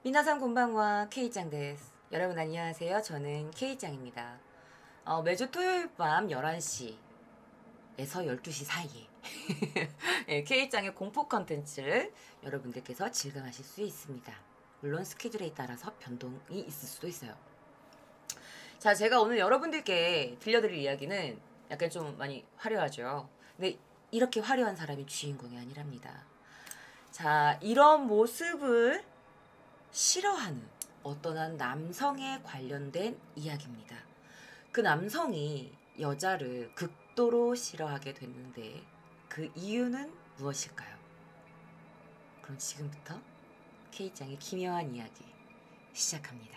미나상 곤방와 K짱 데스. 여러분 안녕하세요. 저는 K짱입니다. 매주 토요일 밤 11시에서 12시 사이에 네, K짱의 공포 컨텐츠를 여러분들께서 즐겨하실 수 있습니다. 물론 스케줄에 따라서 변동이 있을 수도 있어요. 자, 제가 오늘 여러분들께 들려드릴 이야기는 약간 좀 많이 화려하죠. 근데 이렇게 화려한 사람이 주인공이 아니랍니다. 자, 이런 모습을 싫어하는 어떤 한 남성에 관련된 이야기입니다. 그 남성이 여자를 극도로 싫어하게 됐는데 그 이유는 무엇일까요? 그럼 지금부터 K짱의 기묘한 이야기 시작합니다.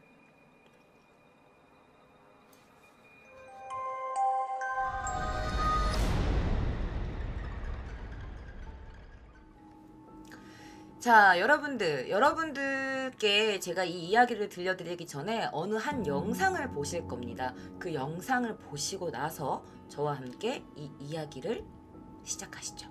자, 여러분들께 제가 이 이야기를 들려드리기 전에 어느 한 영상을 보실 겁니다. 그 영상을 보시고 나서 저와 함께 이 이야기를 시작하시죠.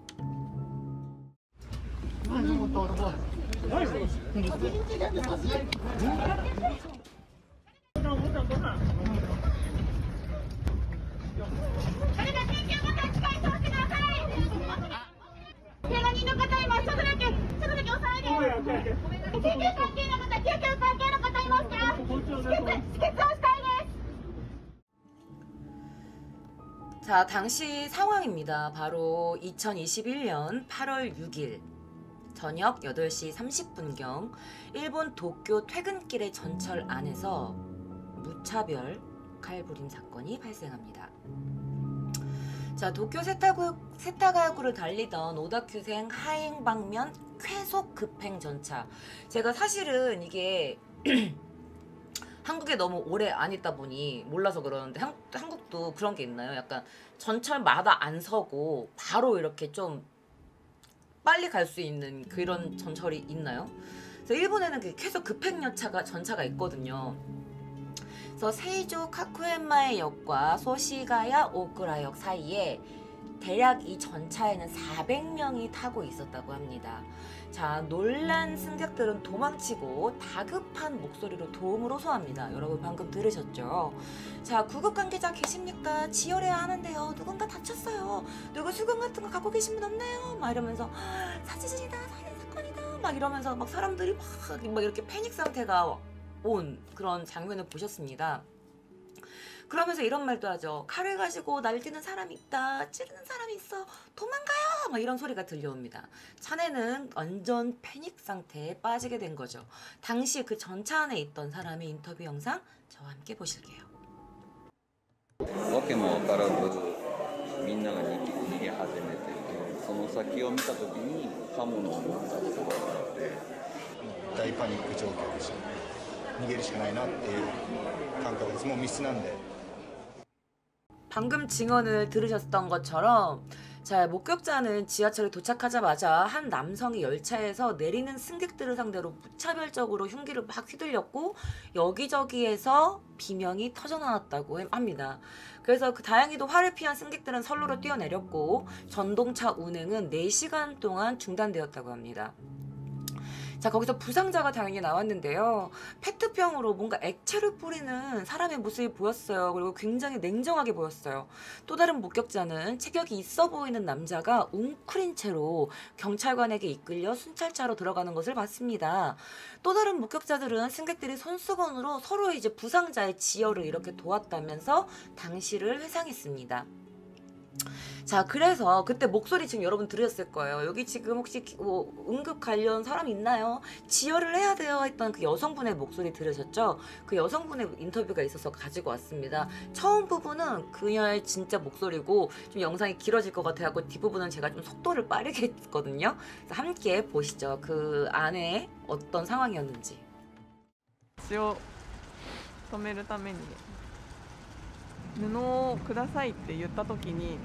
자, 당시 상황입니다. 바로 2021년 8월 6일 저녁 8시 30분경 일본 도쿄 퇴근길의 전철 안에서 무차별 칼부림 사건이 발생합니다. 자, 도쿄 세타가구를 달리던 오다큐생 하행 방면 쾌속 급행 전차. 제가 사실은 이게 한국에 너무 오래 안 있다 보니 몰라서 그러는데 한국도 그런 게 있나요? 약간 전철마다 안 서고 바로 이렇게 좀 빨리 갈 수 있는 그런 전철이 있나요? 그래서 일본에는 그 계속 급행 전차가 있거든요. 그래서 세이조 카쿠엔마에 역과 소시가야 오쿠라역 사이에 대략 이 전차에는 400명이 타고 있었다고 합니다. 자, 놀란 승객들은 도망치고 다급한 목소리로 도움을 호소합니다. 여러분 방금 들으셨죠? 자, 구급 관계자 계십니까? 지혈해야 하는데요. 누군가 다쳤어요. 누구 수건 같은 거 갖고 계신 분 없나요? 막 이러면서 사지진이다, 살인 사건이다, 막 이러면서 막 사람들이 막 이렇게 패닉 상태가 온 그런 장면을 보셨습니다. 그러면서 이런 말도 하죠. 칼을 가지고 날뛰는 사람이 있다. 찌르는 사람이 있어. 도망가요. 막 이런 소리가 들려옵니다. 차내는 완전 패닉 상태에 빠지게 된 거죠. 당시 그 전차 안에 있던 사람의 인터뷰 영상 저와 함께 보실게요. 大パニック状況でした。逃げるしかないなっていう感覚です。もう密室なんで。 방금 증언을 들으셨던 것처럼 자, 목격자는 지하철에 도착하자마자 한 남성이 열차에서 내리는 승객들을 상대로 무차별적으로 흉기를 막 휘둘렸고 여기저기에서 비명이 터져나왔다고 합니다. 그래서 다행히도 화를 피한 승객들은 선로로 뛰어내렸고 전동차 운행은 4시간 동안 중단되었다고 합니다. 자, 거기서 부상자가 당연히 나왔는데요. 페트병으로 뭔가 액체를 뿌리는 사람의 모습이 보였어요. 그리고 굉장히 냉정하게 보였어요. 또 다른 목격자는 체격이 있어 보이는 남자가 웅크린 채로 경찰관에게 이끌려 순찰차로 들어가는 것을 봤습니다. 또 다른 목격자들은 승객들이 손수건으로 서로 이제 부상자의 지혈을 이렇게 도왔다면서 당시를 회상했습니다. 자, 그래서 그때 목소리 지금 여러분 들으셨을 거예요. 여기 지금 혹시 응급 관련 사람 있나요? 지혈을 해야 돼요 했던 그 여성분의 목소리 들으셨죠? 그 여성분의 인터뷰가 있어서 가지고 왔습니다. 처음 부분은 그녀의 진짜 목소리고 좀 영상이 길어질 것 같아서 뒷부분은 제가 좀 속도를 빠르게 했거든요. 그래서 함께 보시죠. 그 안에 어떤 상황이었는지. 血を止めるために布をくださいって言った時に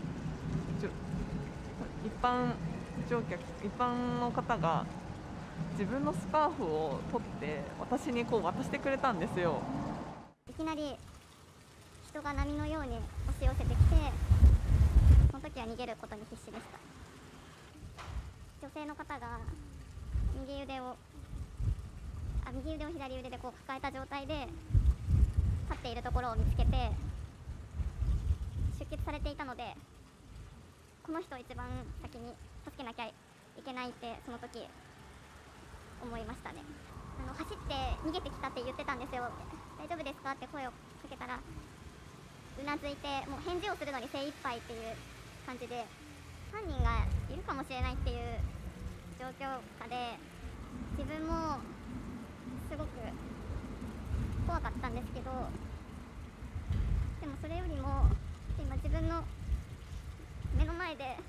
一般の方が自分のスカーフを取って私にこう渡してくれたんですよ。 いきなり人が波のように押し寄せてきて、その時は逃げることに必死でした。女性の方が右腕を右腕を左腕でこう抱えた状態で立っているところを見つけて出血されていたので、この人を一番先に助けなきゃいけないってその時思いましたね。走って逃げてきたって言ってたんですよ。大丈夫ですかって声をかけたらうなずいて、もう返事をするのに精一杯っていう感じで、犯人がいるかもしれないっていう状況下で自分もすごく怖かったんですけど、でもそれよりも今自分の目の前で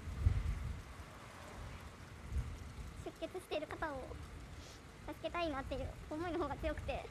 出血している方を助けたいなっていう思いの方が強くて.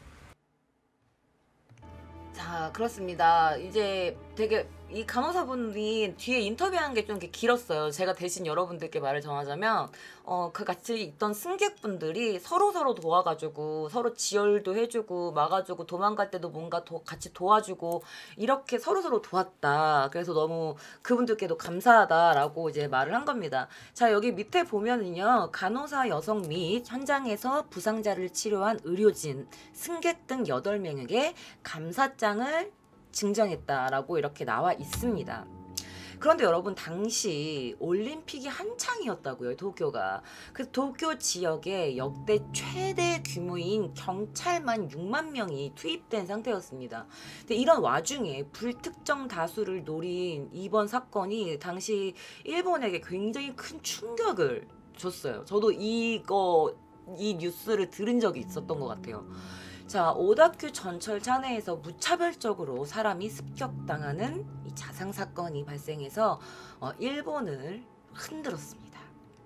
자, 그렇습니다. 이제 되게 이 간호사분이 뒤에 인터뷰한 게 좀 길었어요. 제가 대신 여러분들께 말을 전하자면 그 같이 있던 승객분들이 서로 도와가지고 서로 지혈도 해주고 막아주고 도망갈 때도 뭔가 같이 도와주고 이렇게 서로 도왔다. 그래서 너무 그분들께도 감사하다라고 이제 말을 한 겁니다. 자, 여기 밑에 보면은요, 간호사 여성 및 현장에서 부상자를 치료한 의료진, 승객 등 8명에게 감사장을 증정했다라고 이렇게 나와 있습니다. 그런데 여러분, 당시 올림픽이 한창이었다고요, 도쿄가. 그래서 도쿄 지역에 역대 최대 규모인 경찰만 6만 명이 투입된 상태였습니다. 근데 이런 와중에 불특정 다수를 노린 이번 사건이 당시 일본에게 굉장히 큰 충격을 줬어요. 저도 이 뉴스를 들은 적이 있었던 것 같아요. 자, 오다큐 전철 잔해에서 무차별적으로 사람이 습격당하는 이 자상 사건이 발생해서 일본을 흔들었습니다.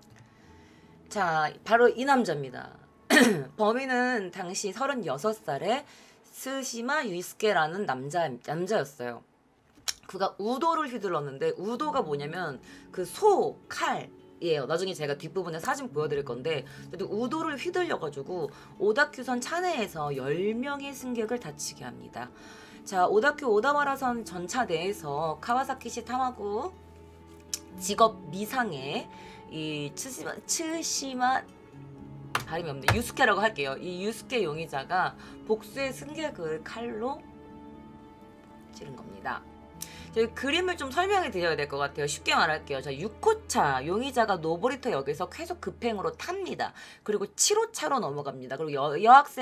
자, 바로 이 남자입니다. 범인은 당시 36살의 스시마 유이스케라는 남자였어요. 그가 우도를 휘둘렀는데, 우도가 뭐냐면 그 소, 칼, 예요. 나중에 제가 뒷부분에 사진 보여드릴 건데, 우도를 휘둘려가지고 오다큐선 차내에서 10명의 승객을 다치게 합니다. 자, 오다큐 오다와라선 전차 내에서 카와사키시 타마구 직업 미상의 이 츠시마 발음이 없네. 유스케라고 할게요. 이 유스케 용의자가 복수의 승객을 칼로 찌른 겁니다. 저희 그림을 좀 설명해 드려야 될 것 같아요. 쉽게 말할게요. 자, 6호차 용의자가 노보리터 역에서 계속 급행으로 탑니다. 그리고 7호차로 넘어갑니다. 그리고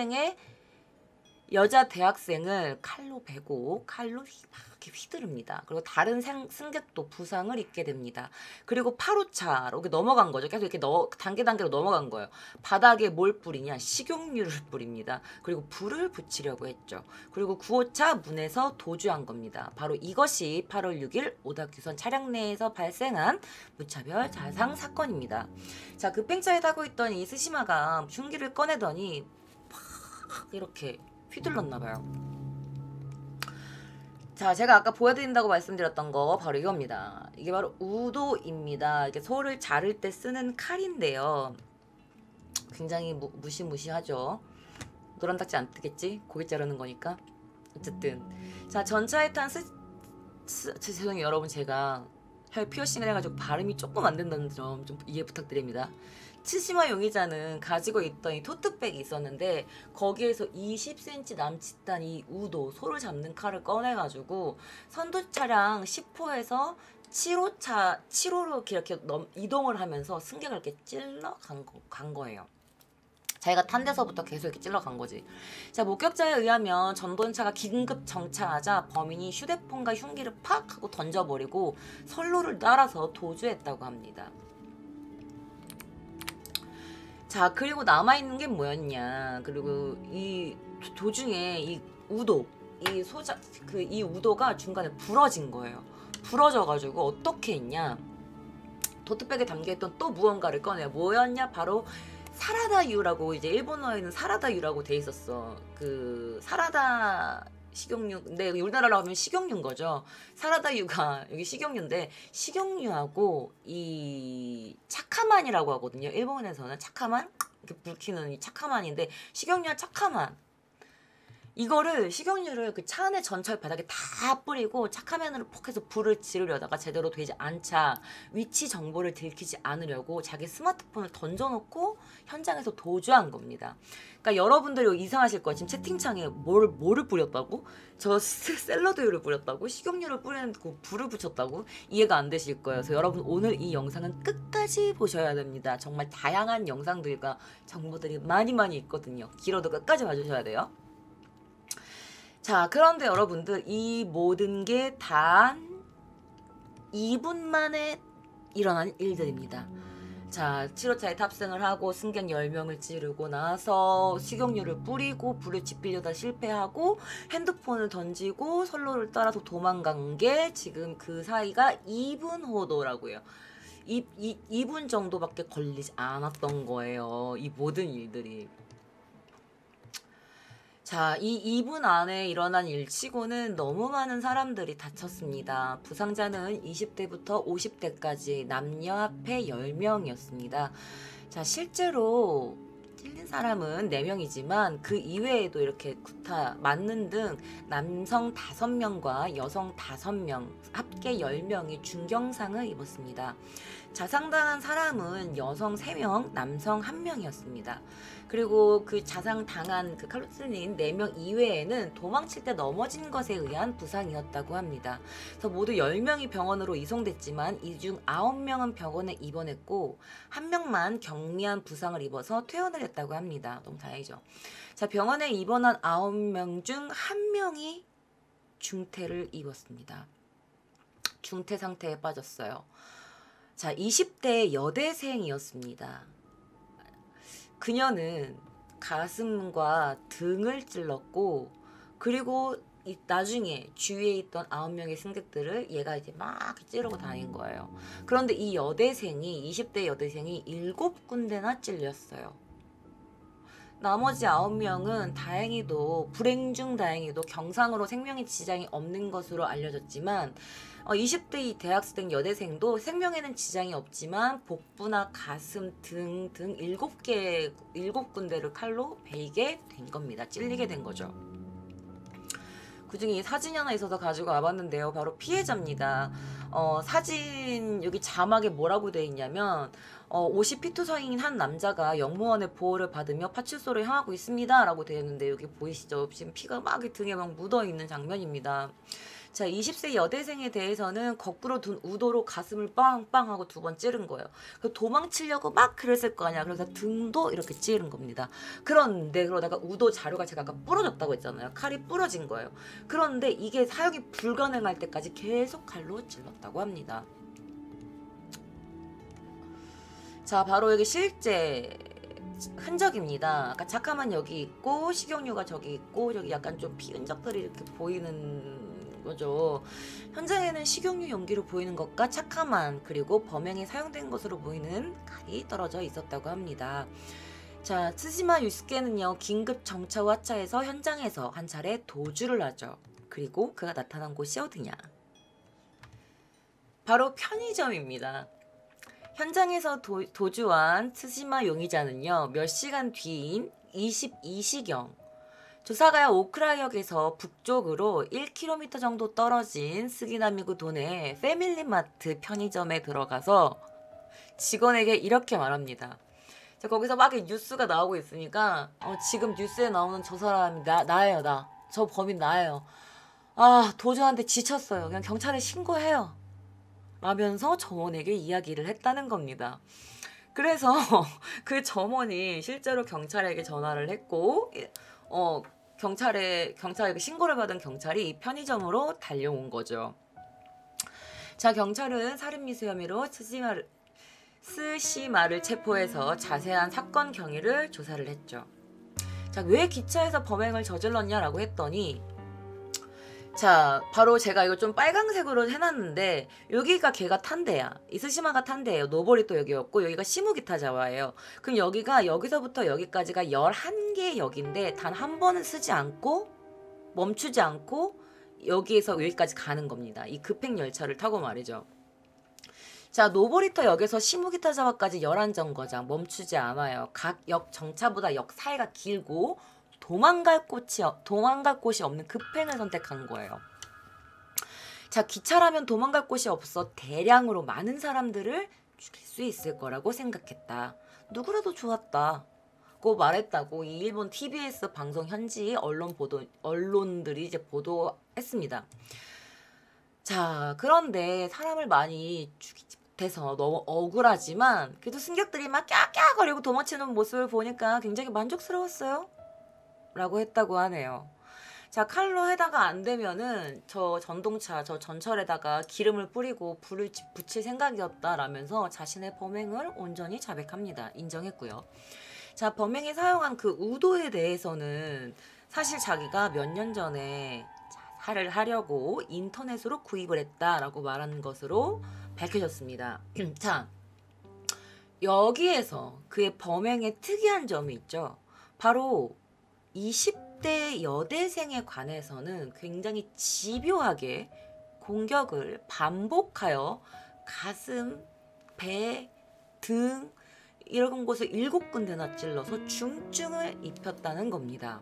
여자 대학생을 칼로 베고 칼로 이렇게 휘두릅니다. 그리고 다른 승객도 부상을 입게 됩니다. 그리고 8호차로 이렇게 넘어간 거죠. 계속 이렇게 단계로 넘어간 거예요. 바닥에 뭘 뿌리냐? 식용유를 뿌립니다. 그리고 불을 붙이려고 했죠. 그리고 9호차 문에서 도주한 겁니다. 바로 이것이 8월 6일 오다큐선 차량 내에서 발생한 무차별 자상 사건입니다. 자, 급행차에 타고 있던 이 스시마가 흉기를 꺼내더니 팍 이렇게 휘둘렀나봐요. 자, 제가 아까 보여드린다고 말씀드렸던 거 바로 이겁니다. 이게 바로 우도입니다. 이게 소를 자를 때 쓰는 칼인데요. 굉장히 무시무시하죠. 노란 딱지 안 뜨겠지? 고기 자르는 거니까. 어쨌든 자, 전차에 탄 죄송해요 여러분, 제가 혈 피어싱을 해가지고 발음이 조금 안 된다는 점 좀 이해 부탁드립니다. 츠시마 용의자는 가지고 있던 이 토트백이 있었는데 거기에서 20cm 남짓한 이 우도, 소를 잡는 칼을 꺼내가지고 선두 차량 10호에서 7호로 이렇게 이동을 하면서 승객을 이렇게 찔러 간 거예요. 자기가 탄 데서부터 계속 이렇게 찔러 간 거지. 자, 목격자에 의하면 전동차가 긴급 정차하자 범인이 휴대폰과 흉기를 팍 하고 던져버리고 선로를 따라서 도주했다고 합니다. 자, 그리고 남아있는 게 뭐였냐. 그리고 이 도중에 이 우도, 이 우도가 중간에 부러진 거예요. 부러져가지고 어떻게 했냐. 도트백에 담겨있던 또 무언가를 꺼내요. 뭐였냐? 바로 사라다유라고, 이제 일본어에는 사라다유라고 돼 있었어. 그 사라다 식용유, 근데 우리나라로 하면 식용유인 거죠. 사라다유가 여기 식용유인데, 식용유하고 이 차카만이라고 하거든요. 일본에서는 차카만, 이렇게 불키는 이 차카만인데, 식용유와 차카만 이거를 식용유를 그 차 안에 전철 바닥에 다 뿌리고 차 카면으로 폭 해서 불을 지르려다가 제대로 되지 않자 위치 정보를 들키지 않으려고 자기 스마트폰을 던져놓고 현장에서 도주한 겁니다. 그러니까 여러분들이 이상하실 거예요. 지금 채팅창에 뭐를 뿌렸다고? 저 샐러드유를 뿌렸다고? 식용유를 뿌려놓고 불을 붙였다고? 이해가 안 되실 거예요. 그래서 여러분 오늘 이 영상은 끝까지 보셔야 됩니다. 정말 다양한 영상들과 정보들이 많이 있거든요. 길어도 끝까지 봐주셔야 돼요. 자, 그런데 여러분들 이 모든 게 단 2분 만에 일어난 일들입니다. 자, 7호차에 탑승을 하고 승객 10명을 찌르고 나서 식용유를 뿌리고 불을 지피려다 실패하고 핸드폰을 던지고 선로를 따라서 도망간 게 지금 그 사이가 2분 호도라고요. 2분 정도밖에 걸리지 않았던 거예요. 이 모든 일들이. 자, 이 2분 안에 일어난 일치고는 너무 많은 사람들이 다쳤습니다. 부상자는 20대부터 50대까지 남녀 합해 10명이었습니다. 자, 실제로 찔린 사람은 4명이지만 그 이외에도 이렇게 구타, 맞는 등 남성 5명과 여성 5명, 합계 10명이 중경상을 입었습니다. 자상당한 사람은 여성 3명, 남성 1명이었습니다. 그리고 그 자상당한 그 칼로 찔린 4명 이외에는 도망칠 때 넘어진 것에 의한 부상이었다고 합니다. 그래서 모두 10명이 병원으로 이송됐지만 이 중 9명은 병원에 입원했고 1명만 경미한 부상을 입어서 퇴원을 했다고 합니다. 너무 다행이죠. 자, 병원에 입원한 9명 중 1명이 중태를 입었습니다. 중태 상태에 빠졌어요. 자, 20대 여대생이었습니다. 그녀는 가슴과 등을 찔렀고 그리고 나중에 주위에 있던 9명의 승객들을 얘가 이제 막 찌르고 다닌 거예요. 그런데 이 여대생이 20대 여대생이 7군데나 찔렸어요. 나머지 9명은 다행히도 불행 중 다행히도 경상으로 생명에 지장이 없는 것으로 알려졌지만 20대 이 대학생 여대생도 생명에는 지장이 없지만 복부나 가슴 등 7군데를 칼로 베이게 된 겁니다. 찔리게 된 거죠. 그중에 사진이 하나 있어서 가지고 와봤는데요. 바로 피해자입니다. 사진 여기 자막에 뭐라고 되어 있냐면 50피트 성인 한 남자가 영무원의 보호를 받으며 파출소를 향하고 있습니다 라고 되어 있는데 여기 보이시죠? 지금 피가 막 등에 막 묻어있는 장면입니다. 자, 20세 여대생에 대해서는 거꾸로 둔 우도로 가슴을 빵빵 하고 2번 찌른 거예요. 도망치려고 막 그랬을 거 아니야. 그래서 등도 이렇게 찌른 겁니다. 그런데 그러다가 우도 자루가 제가 아까 부러졌다고 했잖아요. 칼이 부러진 거예요. 그런데 이게 사용이 불가능할 때까지 계속 칼로 찔렀다고 합니다. 자, 바로 여기 실제 흔적입니다. 아까 착함은 여기 있고 식용유가 저기 있고 저기 약간 좀 피 흔적들이 이렇게 보이는 거죠. 현장에는 식용유 용기로 보이는 것과 착함한 그리고 범행에 사용된 것으로 보이는 칼이 떨어져 있었다고 합니다. 자, 트시마 유스케는요 긴급 정차 후 하차해서 현장에서 한 차례 도주를 하죠. 그리고 그가 나타난 곳이 어디냐? 바로 편의점입니다. 현장에서 도주한 트시마 용의자는요 몇 시간 뒤인 22시경 조사가야 오크라역에서 북쪽으로 1km 정도 떨어진 스기나미구 도내 패밀리마트 편의점에 들어가서 직원에게 이렇게 말합니다. 자, 거기서 막 뉴스가 나오고 있으니까 지금 뉴스에 나오는 저 사람이 나예요. 저 범인 나예요. 아, 도주한테 지쳤어요. 그냥 경찰에 신고해요. 라면서 점원에게 이야기를 했다는 겁니다. 그래서 그 점원이 실제로 경찰에게 전화를 했고 경찰에게 신고를 받은 경찰이 이 편의점으로 달려온 거죠. 자, 경찰은 살인미수 혐의로 스시마를 체포해서 자세한 사건 경위를 조사를 했죠. 자, 왜 기차에서 범행을 저질렀냐라고 했더니 자, 바로 제가 이거 좀 빨강색으로 해놨는데 여기가 걔가 탄 데야. 이스시마가 탄 데예요. 노보리또 역이었고 여기가 시무기타자와예요. 그럼 여기서부터 여기까지가 11개의 역인데 단 한 번은 쓰지 않고 멈추지 않고 여기에서 여기까지 가는 겁니다. 이 급행 열차를 타고 말이죠. 자, 노보리터 역에서 시무기타자와까지 11정거장 멈추지 않아요. 각 역 정차보다 역 사이가 길고 도망갈 곳이 없는 급행을 선택한 거예요. 자, 기차라면 도망갈 곳이 없어 대량으로 많은 사람들을 죽일 수 있을 거라고 생각했다. 누구라도 좋았다. 고 말했다고 이 일본 TBS 방송 현지 언론들이 이제 보도했습니다. 자, 그런데 사람을 많이 죽이지 못해서 너무 억울하지만 그래도 승객들이 막 깍깍거리고 도망치는 모습을 보니까 굉장히 만족스러웠어요. 라고 했다고 하네요. 자, 칼로 해다가 안 되면은 저 전철에다가 기름을 뿌리고 불을 붙일 생각이었다라면서 자신의 범행을 온전히 자백합니다. 인정했고요. 자, 범행에 사용한 그 우도에 대해서는 사실 자기가 몇 년 전에 자살을 하려고 인터넷으로 구입을 했다라고 말하는 것으로 밝혀졌습니다. 자, 여기에서 그의 범행의 특이한 점이 있죠. 바로 20대 여대생에 관해서는 굉장히 집요하게 공격을 반복하여 가슴, 배, 등 이런 곳을 7군데나 찔러서 중증을 입혔다는 겁니다.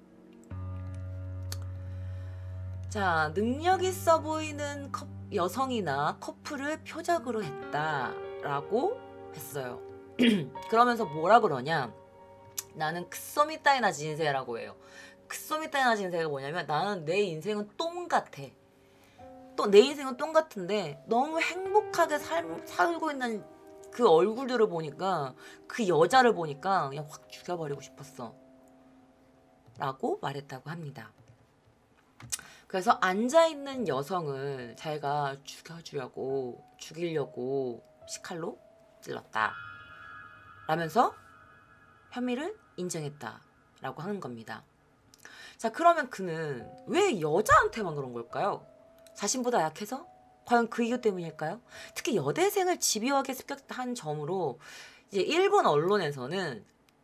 자, 능력 있어 보이는 여성이나 커플을 표적으로 했다라고 했어요. 그러면서 뭐라 그러냐? 나는 크소미 따이나 진세라고 해요. 크소미 따이나 진세가 뭐냐면 나는 내 인생은 똥 같아. 또 내 인생은 똥 같은데 너무 행복하게 살고 있는 그 얼굴들을 보니까 그 여자를 보니까 그냥 확 죽여버리고 싶었어. 라고 말했다고 합니다. 그래서 앉아있는 여성을 자기가 죽이려고 시칼로 찔렀다. 라면서 혐의를 인정했다라고 하는 겁니다. 자, 그러면 그는 왜 여자한테만 그런 걸까요? 자신보다 약해서? 과연 그 이유 때문일까요? 특히 여대생을 집요하게 습격한 점으로 이제 일본 언론에서는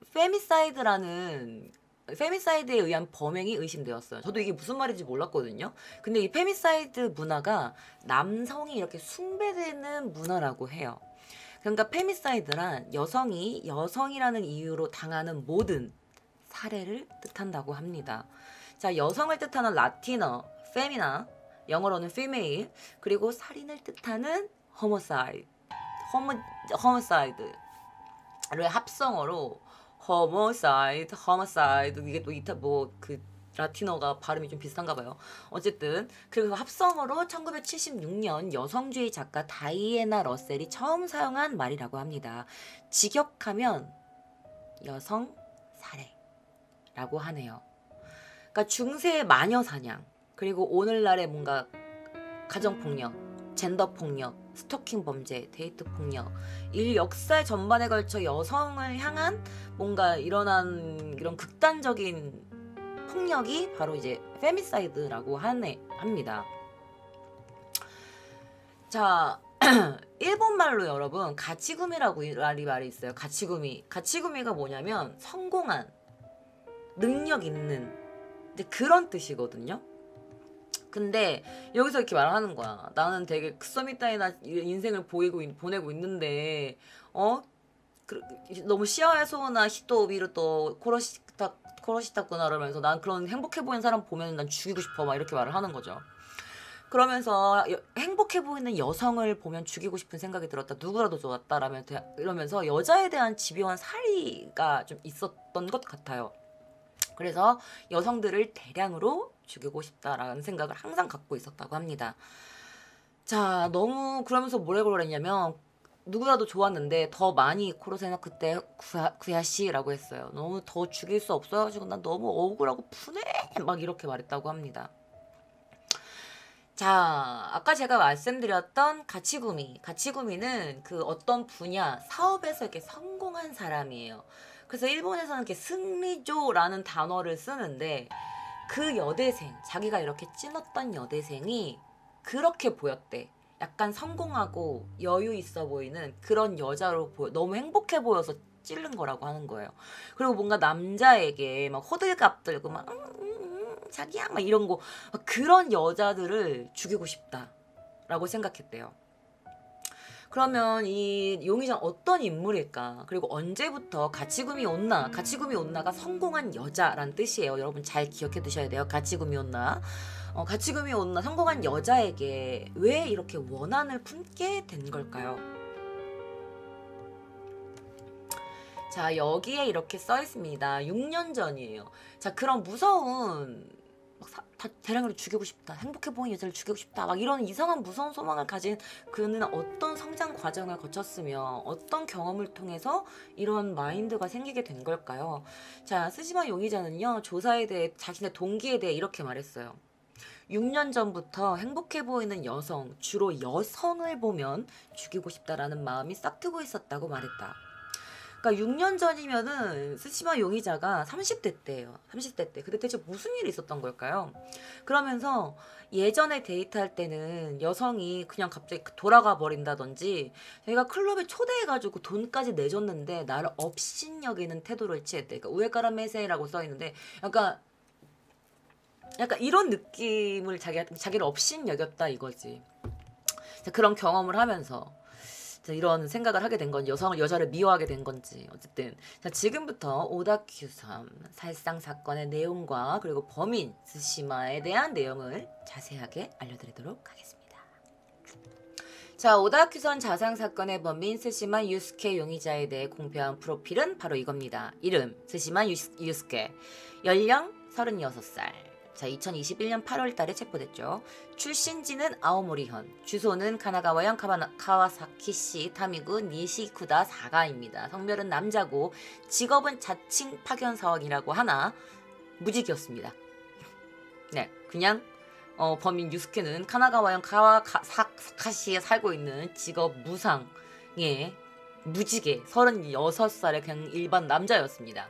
페미사이드에 의한 범행이 의심되었어요. 저도 이게 무슨 말인지 몰랐거든요. 근데 이 페미사이드 문화가 남성이 이렇게 숭배되는 문화라고 해요. 그러니까 페미사이드란 여성이 여성이라는 이유로 당하는 모든 살해를 뜻한다고 합니다. 자, 여성을 뜻하는 라틴어, 페미나, 영어로는 female, 그리고 살인을 뜻하는 homicide를 합성어로 homicide 이게 또 라틴어가 발음이 좀 비슷한가 봐요. 어쨌든 그리고 합성어로 1976년 여성주의 작가 다이애나 러셀이 처음 사용한 말이라고 합니다. 직역하면 여성 살해라고 하네요. 그러니까 중세의 마녀 사냥, 그리고 오늘날의 뭔가 가정폭력, 젠더폭력, 스토킹 범죄, 데이트 폭력, 이 역사 전반에 걸쳐 여성을 향한 뭔가 일어난 이런 극단적인 폭력이 바로 이제 페미사이드라고 합니다. 자, 일본말로 여러분 가치구미라고 말이 있어요. 가치구미가 뭐냐면 성공한, 능력 있는 이제 그런 뜻이거든요. 근데 여기서 이렇게 말하는 거야. 나는 되게 크소미 따위나 인생을 보내고 있는데 너무 시야의 소나 히토 비루 또 코로시타구나 그러면서 난 그런 행복해 보이는 사람 보면 난 죽이고 싶어 막 이렇게 말을 하는 거죠. 그러면서 행복해 보이는 여성을 보면 죽이고 싶은 생각이 들었다. 누구라도 좋았다. 이러면서 여자에 대한 집요한 살이가 좀 있었던 것 같아요. 그래서 여성들을 대량으로 죽이고 싶다라는 생각을 항상 갖고 있었다고 합니다. 자, 너무 그러면서 뭐라고 그랬냐면 누구라도 좋았는데 더 많이 코로세나 그때 구야시라고 했어요. 너무 더 죽일 수 없어가지고 난 너무 억울하고 분해 막 이렇게 말했다고 합니다. 자, 아까 제가 말씀드렸던 가치구미는 그 어떤 분야 사업에서 이렇게 성공한 사람이에요. 그래서 일본에서는 이렇게 승리조라는 단어를 쓰는데 그 여대생, 자기가 이렇게 찔렀던 여대생이 그렇게 보였대. 약간 성공하고 여유 있어 보이는 그런 여자로 너무 행복해 보여서 찌른 거라고 하는 거예요. 그리고 뭔가 남자에게 막 호들갑 들고 막 자기야 막 이런 거 그런 여자들을 죽이고 싶다라고 생각했대요. 그러면 이 용의자는 어떤 인물일까? 그리고 언제부터 가치구미 온나? 가치구미 온나가 성공한 여자라는 뜻이에요. 여러분 잘 기억해 두셔야 돼요. 가치구미 온나. 가치구미 온나 성공한 여자에게 왜 이렇게 원한을 품게 된 걸까요? 자, 여기에 이렇게 써 있습니다. 6년 전이에요. 자, 그런 무서운 다 대량으로 죽이고 싶다, 행복해 보이는 여자를 죽이고 싶다, 막 이런 이상한 무서운 소망을 가진 그는 어떤 성장 과정을 거쳤으며 어떤 경험을 통해서 이런 마인드가 생기게 된 걸까요? 자, 스시마 용의자는요, 조사에 대해 자신의 동기에 대해 이렇게 말했어요. 6년 전부터 행복해 보이는 여성, 주로 여성을 보면 죽이고 싶다라는 마음이 싹트고 있었다고 말했다. 그러니까 6년 전이면은 스시마 용의자가 30대 때예요. 30대 때. 근데 대체 무슨 일이 있었던 걸까요? 그러면서 예전에 데이트할 때는 여성이 그냥 갑자기 돌아가 버린다든지 자기가 클럽에 초대해가지고 돈까지 내줬는데 나를 업신여기는 태도를 취했대. 그러니까 우에카라메세라고 써있는데 약간 이런 느낌을 자기를 업신여겼다 이거지. 자, 그런 경험을 하면서 자, 이런 생각을 하게 된 건지 여자를 미워하게 된 건지 어쨌든 자, 지금부터 오다큐섬 살상 사건의 내용과 그리고 범인 스시마에 대한 내용을 자세하게 알려드리도록 하겠습니다. 자, 오다큐섬 자상 사건의 범인 스시마 유스케 용의자에 대해 공표한 프로필은 바로 이겁니다. 이름 스시마 유스케, 연령 36살. 자, 2021년 8월 달에 체포됐죠. 출신지는 아오모리현, 주소는 가나가와현 카와사키시 타미구 니시쿠다 사가입니다. 성별은 남자고 직업은 자칭 파견 사원이라고 하나 무직이었습니다. 네, 그냥 범인 유스케는 카나가와현 카와사카시에 살고 있는 직업 무상의 무직의 36살의 그냥 일반 남자였습니다.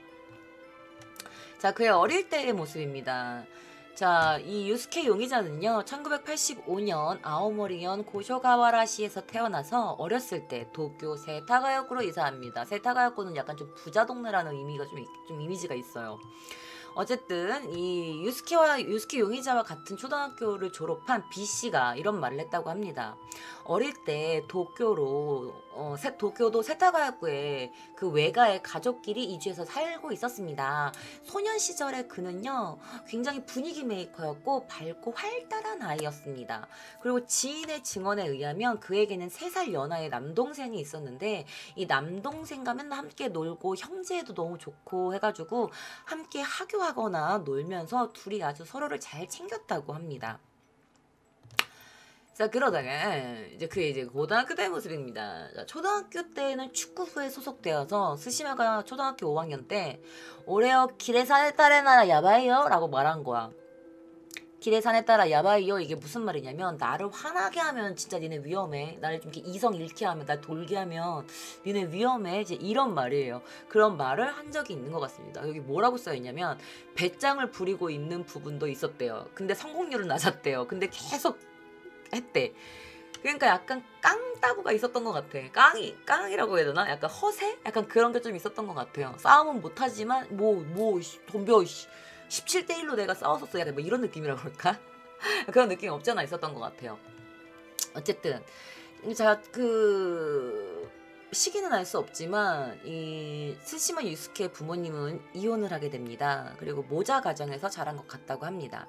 자, 그의 어릴 때의 모습입니다. 자, 이 유스케 용의자는요, 1985년 아오모리현 고쇼가와라시에서 태어나서 어렸을 때 도쿄 세타가역구로 이사합니다. 세타가역구는 약간 좀 부자 동네라는 의미가 좀 이미지가 있어요. 어쨌든 이 유스케 용의자와 같은 초등학교를 졸업한 B씨가 이런 말을 했다고 합니다. 어릴 때 도쿄도 세타가야쿠에 그 외가에 가족끼리 이주해서 살고 있었습니다. 소년 시절에 그는요, 굉장히 분위기 메이커였고 밝고 활달한 아이였습니다. 그리고 지인의 증언에 의하면 그에게는 3살 연하의 남동생이 있었는데 이 남동생과 맨날 함께 놀고 형제도 너무 좋고 해가지고 함께 하교하거나 놀면서 둘이 아주 서로를 잘 챙겼다고 합니다. 자, 그러다가 이제 고등학교 때 모습입니다. 자, 초등학교 때는 축구부에 소속되어서 스시마가 초등학교 5학년 때 올해요 기레산에 따라 야바이요 라고 말한 거야. 기레산에 따라 야바이요, 이게 무슨 말이냐면 나를 화나게 하면 진짜 니네 위험해, 나를 좀 이렇게 이성 잃게 하면, 날 돌게 하면 니네 위험해, 이제 이런 말이에요. 그런 말을 한 적이 있는 것 같습니다. 여기 뭐라고 써있냐면 배짱을 부리고 있는 부분도 있었대요. 근데 성공률은 낮았대요. 근데 계속 했대. 그러니까 약간 깡따구가 있었던 것 같아. 깡이라고 해야 되나? 약간 허세? 약간 그런 게 좀 있었던 것 같아요. 싸움은 못하지만 덤벼 17대1로 내가 싸웠었어, 약간 뭐 이런 느낌이라고 그럴까? 그런 느낌이 없잖아 있었던 것 같아요. 어쨌든 자, 그 시기는 알 수 없지만 이 스시마 유스케 부모님은 이혼을 하게 됩니다. 그리고 모자 가정에서 자란 것 같다고 합니다.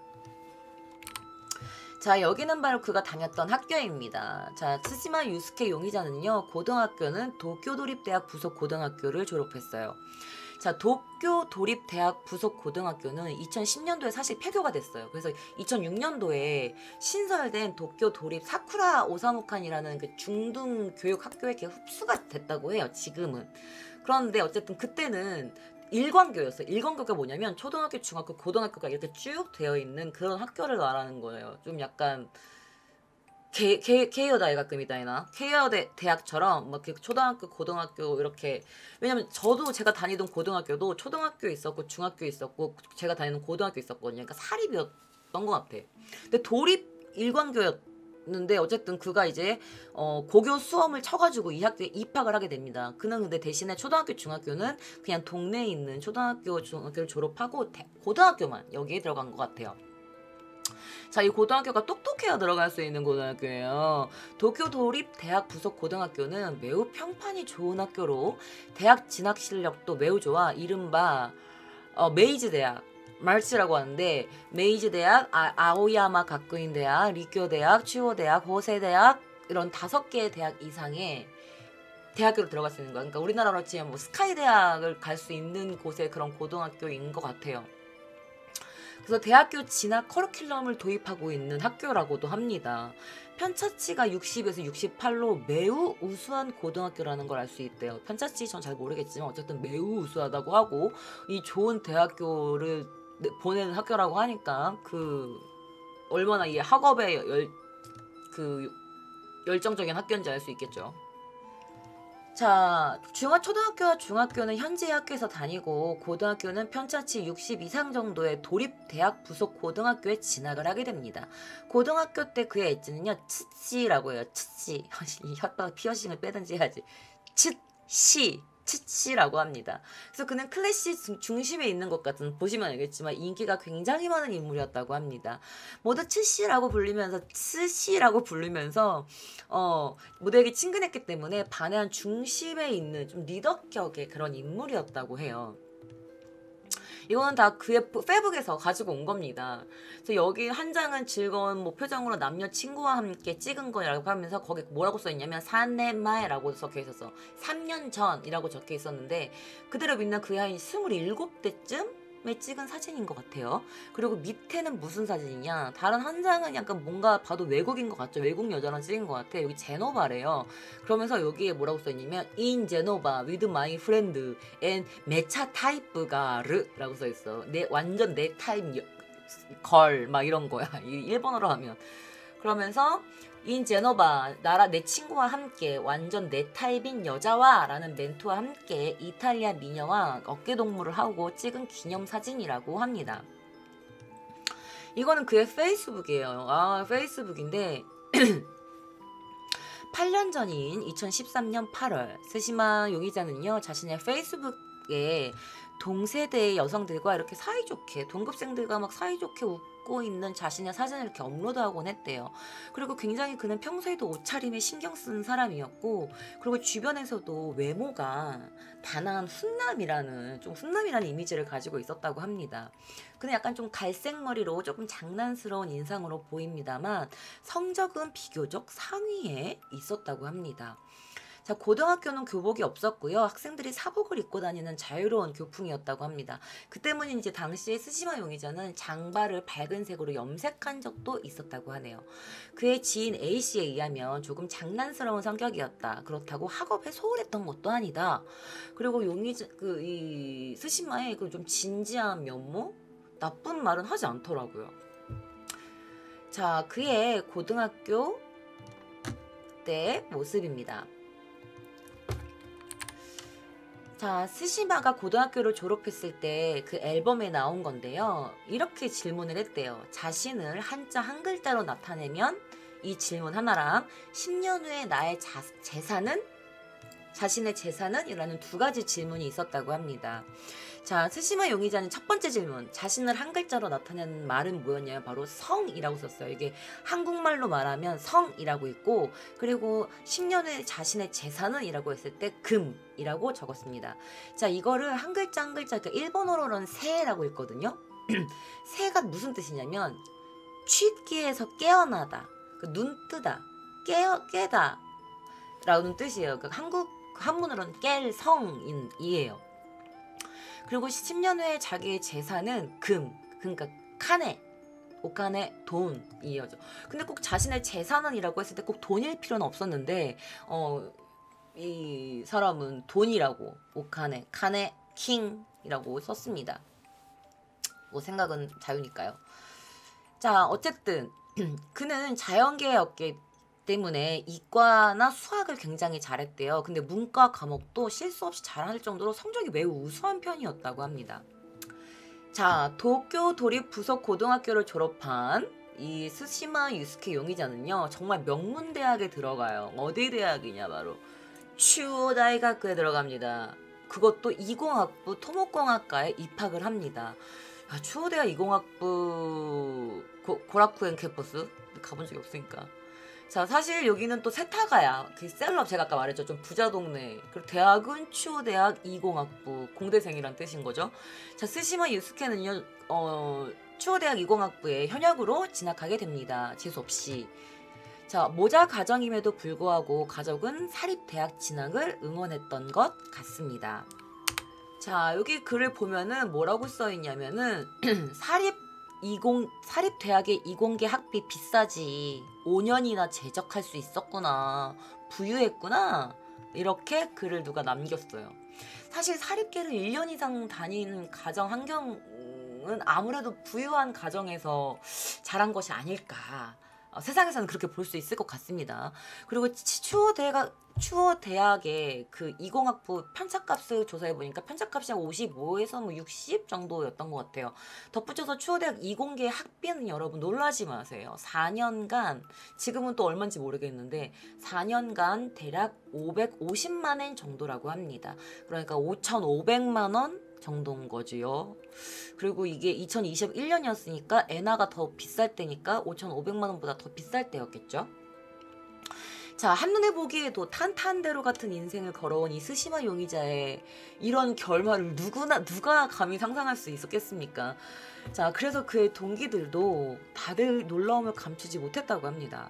자, 여기는 바로 그가 다녔던 학교입니다. 자, 스시마 유스케 용의자는요, 고등학교는 도쿄도립대학 부속고등학교를 졸업했어요. 자, 도쿄도립대학 부속고등학교는 2010년도에 사실 폐교가 됐어요. 그래서 2006년도에 신설된 도쿄도립 사쿠라 오사무칸이라는 그 중등 교육학교에 흡수가 됐다고 해요, 지금은. 그런데 어쨌든 그때는 일광교였어요. 일광교가 뭐냐면 초등학교, 중학교, 고등학교가 이렇게 쭉 되어 있는 그런 학교를 말하는 거예요. 좀 약간 케이어 다이가급이다이나 케이어 대학처럼 막 초등학교, 고등학교 이렇게. 왜냐면 저도 제가 다니던 고등학교도 초등학교 있었고 중학교 있었고 제가 다니는 고등학교 있었거든요. 그러니까 사립이었던 것 같아. 근데 도립 일광교였는데 어쨌든 그가 이제 고교 수험을 쳐가지고 이 학교에 입학을 하게 됩니다. 그는 근데 대신에 초등학교, 중학교는 그냥 동네에 있는 초등학교, 중학교를 졸업하고 고등학교만 여기에 들어간 것 같아요. 자, 이 고등학교가 똑똑해야 들어갈 수 있는 고등학교예요. 도쿄 도립대학 부속 고등학교는 매우 평판이 좋은 학교로 대학 진학 실력도 매우 좋아. 이른바 메이지 대학, 말츠라고 하는데, 메이지 대학, 아오야마 가쿠인 대학, 리쿄 대학, 추호 대학, 호세 대학, 이런 5개의 대학 이상의 대학교로 들어갈 수 있는 거야. 그러니까 우리나라로 치면 뭐 스카이 대학을 갈 수 있는 곳의 그런 고등학교인 것 같아요. 그래서 대학교 진학 커리큘럼을 도입하고 있는 학교라고도 합니다. 편차치가 60에서 68로 매우 우수한 고등학교라는 걸 알 수 있대요. 편차치 전 잘 모르겠지만 어쨌든 매우 우수하다고 하고, 이 좋은 대학교를 보내는 학교라고 하니까 그 얼마나 이 학업에 열정적인 학교인지 알 수 있겠죠. 자, 초등학교와 중학교는 현재 학교에서 다니고, 고등학교는 편차치 60 이상 정도의 도립대학 부속 고등학교에 진학을 하게 됩니다. 고등학교 때 그의 엣지는요, 츠치라고 해요. 츠치. 혓바닥 피어싱을 빼든지 해야지. 츠치라고 합니다. 그래서 그는 클래시 중심에 있는 것 같은, 보시면 알겠지만 인기가 굉장히 많은 인물이었다고 합니다. 모두 츠시라고 불리면서 츠시라고 부르면서 모두에게 친근했기 때문에 반의 한 중심에 있는 좀 리더격의 그런 인물이었다고 해요. 이거는 다 그의 페북에서 가지고 온 겁니다. 그래서 여기 한 장은 즐거운 뭐 표정으로 남녀 친구와 함께 찍은 거라고 하면서 거기 뭐라고 써있냐면 3年前라고 적혀 있었어. 3년 전이라고 적혀 있었는데, 그대로 믿는 그의 한 27대쯤에 찍은 사진인 것 같아요. 그리고 밑에는 무슨 사진이냐, 다른 한 장은 약간 뭔가 봐도 외국인 것 같죠. 외국 여자랑 찍은 것 같아. 여기 제노바래요. 그러면서 여기에 뭐라고 써있냐면 In 제노바 with my friend and 메차 타입 가르 라고 써있어. 완전 내 타입 걸 막 이런 거야. 일본어로 하면. 그러면서 인 제노바, 내 친구와 함께 완전 내 타입인 여자와 라는 멘트와 함께 이탈리아 미녀와 어깨동무를 하고 찍은 기념사진이라고 합니다. 이거는 그의 페이스북이에요. 페이스북인데 8년 전인 2013년 8월 스시마 용의자는요, 자신의 페이스북에 동세대의 여성들과 이렇게 사이좋게, 동급생들과 막 사이좋게 웃고 있는 자신의 사진을 이렇게 업로드하곤 했대요. 그리고 굉장히 그는 평소에도 옷차림에 신경 쓰는 사람이었고, 그리고 주변에서도 외모가 단아한 훈남이라는 이미지를 가지고 있었다고 합니다. 그는 약간 좀 갈색 머리로 조금 장난스러운 인상으로 보입니다만 성적은 비교적 상위에 있었다고 합니다. 자, 고등학교는 교복이 없었고요. 학생들이 사복을 입고 다니는 자유로운 교풍이었다고 합니다. 그 때문인지 당시에 스시마 용의자는 장발을 밝은 색으로 염색한 적도 있었다고 하네요. 그의 지인 A씨에 의하면 조금 장난스러운 성격이었다. 그렇다고 학업에 소홀했던 것도 아니다. 그리고 이 스시마의 그 좀 진지한 면모? 나쁜 말은 하지 않더라고요. 자, 그의 고등학교 때 모습입니다. 자, 스시마가 고등학교를 졸업했을 때 그 앨범에 나온 건데요. 이렇게 질문을 했대요. 자신을 한자 한 글자로 나타내면, 이 질문 하나랑 10년 후에 나의 자신의 재산은? 이라는 2가지 질문이 있었다고 합니다. 자, 스시마 용의자는 첫 번째 질문, 자신을 한 글자로 나타내는 말은 뭐였냐면 바로 성이라고 썼어요. 이게 한국말로 말하면 성이라고 있고, 그리고 10년 후에 자신의 재산은? 이라고 했을 때 금이라고 적었습니다. 자, 이거를 한 글자 한 글자, 그러니까 일본어로는 세라고 있거든요. 세가 무슨 뜻이냐면 취기에서 깨어나다, 눈 뜨다, 깨다 라는 뜻이에요. 그러니까 한문으로는 깰 성인이에요. 그리고 10년 후에 자기의 재산은 금, 그러니까 카네, 오카네, 돈이어죠. 근데 꼭 자신의 재산은이라고 했을 때 꼭 돈일 필요는 없었는데, 이 사람은 돈이라고, 오카네, 카네, 킹이라고 썼습니다. 뭐 생각은 자유니까요. 자, 어쨌든 그는 자연계였기 때문에 이과나 수학을 굉장히 잘했대요. 근데 문과 과목도 실수 없이 잘할 정도로 성적이 매우 우수한 편이었다고 합니다. 자, 도쿄 도립 부속 고등학교를 졸업한 이 스시마 유스케 용의자는요, 정말 명문대학에 들어가요. 어디 대학이냐, 바로 추오 다이가크에 들어갑니다. 그것도 이공학부 토목공학과에 입학을 합니다. 추호대학 이공학부 고라쿠엔 캠퍼스 가본 적이 없으니까. 자, 사실 여기는 또 세타가야 그 셀럽 제가 아까 말했죠. 좀 부자 동네. 그리고 대학은 추오대학 20학부 공대생이란 뜻인 거죠. 자, 스시마 유스케는요 추오대학 20학부에 현역으로 진학하게 됩니다. 재수 없이. 자, 모자 가정임에도 불구하고 가족은 사립대학 진학을 응원했던 것 같습니다. 자, 여기 글을 보면은 뭐라고 써있냐면은 사립대학의 이공계 학비 비싸지 5년이나 제적할 수 있었구나, 부유했구나, 이렇게 글을 누가 남겼어요. 사실 사립계를 1년 이상 다닌 가정 환경은 아무래도 부유한 가정에서 자란 것이 아닐까, 세상에서는 그렇게 볼 수 있을 것 같습니다. 그리고 추호대학의 그 20학부 편차값을 조사해보니까 편차값이 한 55에서 뭐 60 정도였던 것 같아요. 덧붙여서 추호대학 이공계 학비는 여러분 놀라지 마세요. 4년간, 지금은 또 얼마인지 모르겠는데 4년간 대략 550만 엔 정도라고 합니다. 그러니까 5,500만 원 정도인 거지요. 그리고 이게 2021년이었으니까 엔화가 더 비쌀 때니까 5,500만 원보다 더 비쌀 때였겠죠. 자, 한눈에 보기에도 탄탄대로 같은 인생을 걸어온 이 스시마 용의자의 이런 결말을 누가 감히 상상할 수 있었겠습니까? 자, 그래서 그의 동기들도 다들 놀라움을 감추지 못했다고 합니다.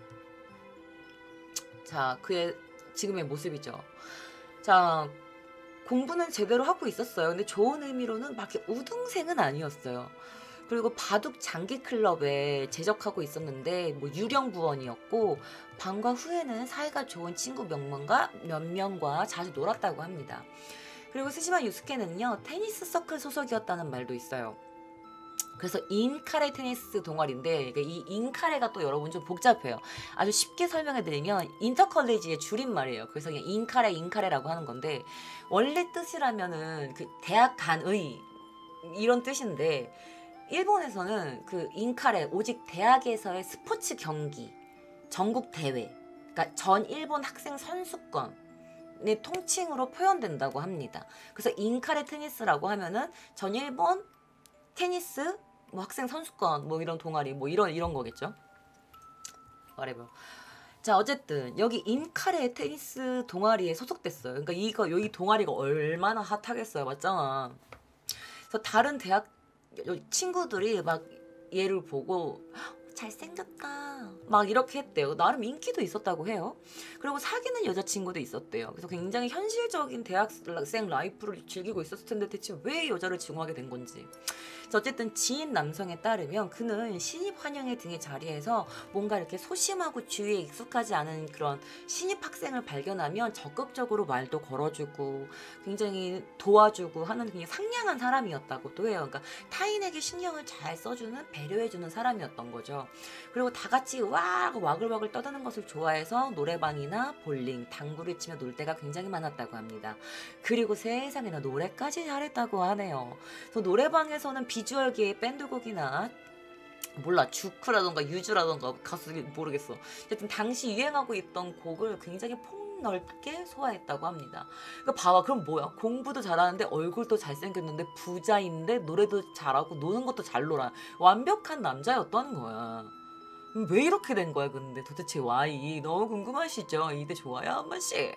자, 그의 지금의 모습이죠. 자, 공부는 제대로 하고 있었어요. 근데 좋은 의미로는 막 우등생은 아니었어요. 그리고 바둑 장기 클럽에 재적하고 있었는데 뭐 유령 부원이었고, 방과 후에는 사이가 좋은 친구 몇 명과 자주 놀았다고 합니다. 그리고 스시마 유스케는요 테니스 서클 소속이었다는 말도 있어요. 그래서 인카레 테니스 동아리인데, 이 인카레가 또 여러분 좀 복잡해요. 아주 쉽게 설명해드리면 인터컬리지의 줄임말이에요. 그래서 그냥 인카레라고 하는 건데, 원래 뜻이라면은 그 대학 간의 이런 뜻인데, 일본에서는 그 인카레, 오직 대학에서의 스포츠 경기, 전국 대회, 그러니까 전 일본 학생 선수권의 통칭으로 표현된다고 합니다. 그래서 인카레 테니스라고 하면은 전 일본 테니스 뭐 학생 선수권 뭐 이런 동아리 뭐 이런 거겠죠. whatever. 자, 어쨌든 여기 인카레 테니스 동아리에 소속됐어요. 그러니까 이 동아리가 얼마나 핫하겠어요, 맞잖아. 그래서 다른 대학 친구들이 막 얘를 보고 잘생겼다 막 이렇게 했대요. 나름 인기도 있었다고 해요. 그리고 사귀는 여자친구도 있었대요. 그래서 굉장히 현실적인 대학생 라이프를 즐기고 있었을 텐데 대체 왜 여자를 증오하게 된 건지. 어쨌든 지인 남성에 따르면 그는 신입 환영회 등의 자리에서 뭔가 이렇게 소심하고 주위에 익숙하지 않은 그런 신입 학생을 발견하면 적극적으로 말도 걸어주고 굉장히 도와주고 하는 굉장히 상냥한 사람이었다고도 해요. 그러니까 타인에게 신경을 잘 써주는, 배려해주는 사람이었던 거죠. 그리고 다 같이 와글와글 떠드는 것을 좋아해서 노래방이나 볼링, 당구를 치며 놀 때가 굉장히 많았다고 합니다. 그리고 세상에나 노래까지 잘했다고 하네요. 그래서 노래방에서는 비주얼계의 밴드곡이나 몰라 주크라던가 유주라던가 가수 모르겠어. 어쨌든 당시 유행하고 있던 곡을 굉장히 폭넓게 소화했다고 합니다. 그러니까 봐봐, 그럼 뭐야? 공부도 잘하는데 얼굴도 잘생겼는데 부자인데 노래도 잘하고 노는 것도 잘 놀아. 완벽한 남자였던 거야. 왜 이렇게 된 거야 근데 도대체 why? 너무 궁금하시죠? 이대 좋아요 한 번씩.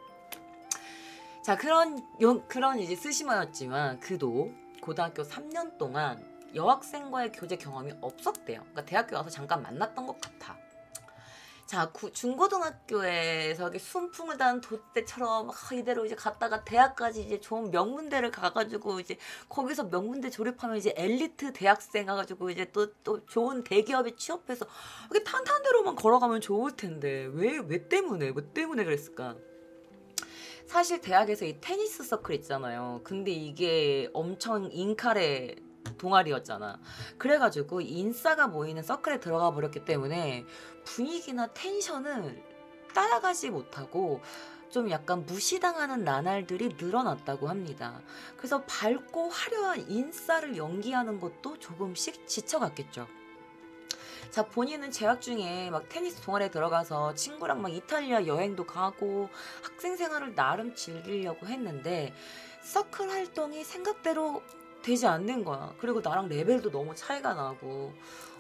자, 그런 이제 스시마였지만 그도 고등학교 3년 동안 여학생과의 교제 경험이 없었대요. 그러니까 대학교 와서 잠깐 만났던 것 같아. 자, 중고등학교에서 순풍을 단 돛대처럼 이대로 이제 갔다가 대학까지 이제 좋은 명문대를 가가지고 이제 거기서 명문대 졸업하면 이제 엘리트 대학생 가가지고 이제 또 좋은 대기업에 취업해서 이렇게 탄탄대로만 걸어가면 좋을 텐데 왜 때문에 그랬을까? 사실 대학에서 이 테니스 서클 있잖아요. 근데 이게 엄청 인카레 동아리였잖아. 그래가지고 인싸가 모이는 서클에 들어가 버렸기 때문에 분위기나 텐션을 따라가지 못하고 좀 약간 무시당하는 나날들이 늘어났다고 합니다. 그래서 밝고 화려한 인싸를 연기하는 것도 조금씩 지쳐갔겠죠. 자, 본인은 재학 중에 막 테니스 동아리에 들어가서 친구랑 막 이탈리아 여행도 가고 학생 생활을 나름 즐기려고 했는데 서클 활동이 생각대로 되지 않는 거야. 그리고 나랑 레벨도 너무 차이가 나고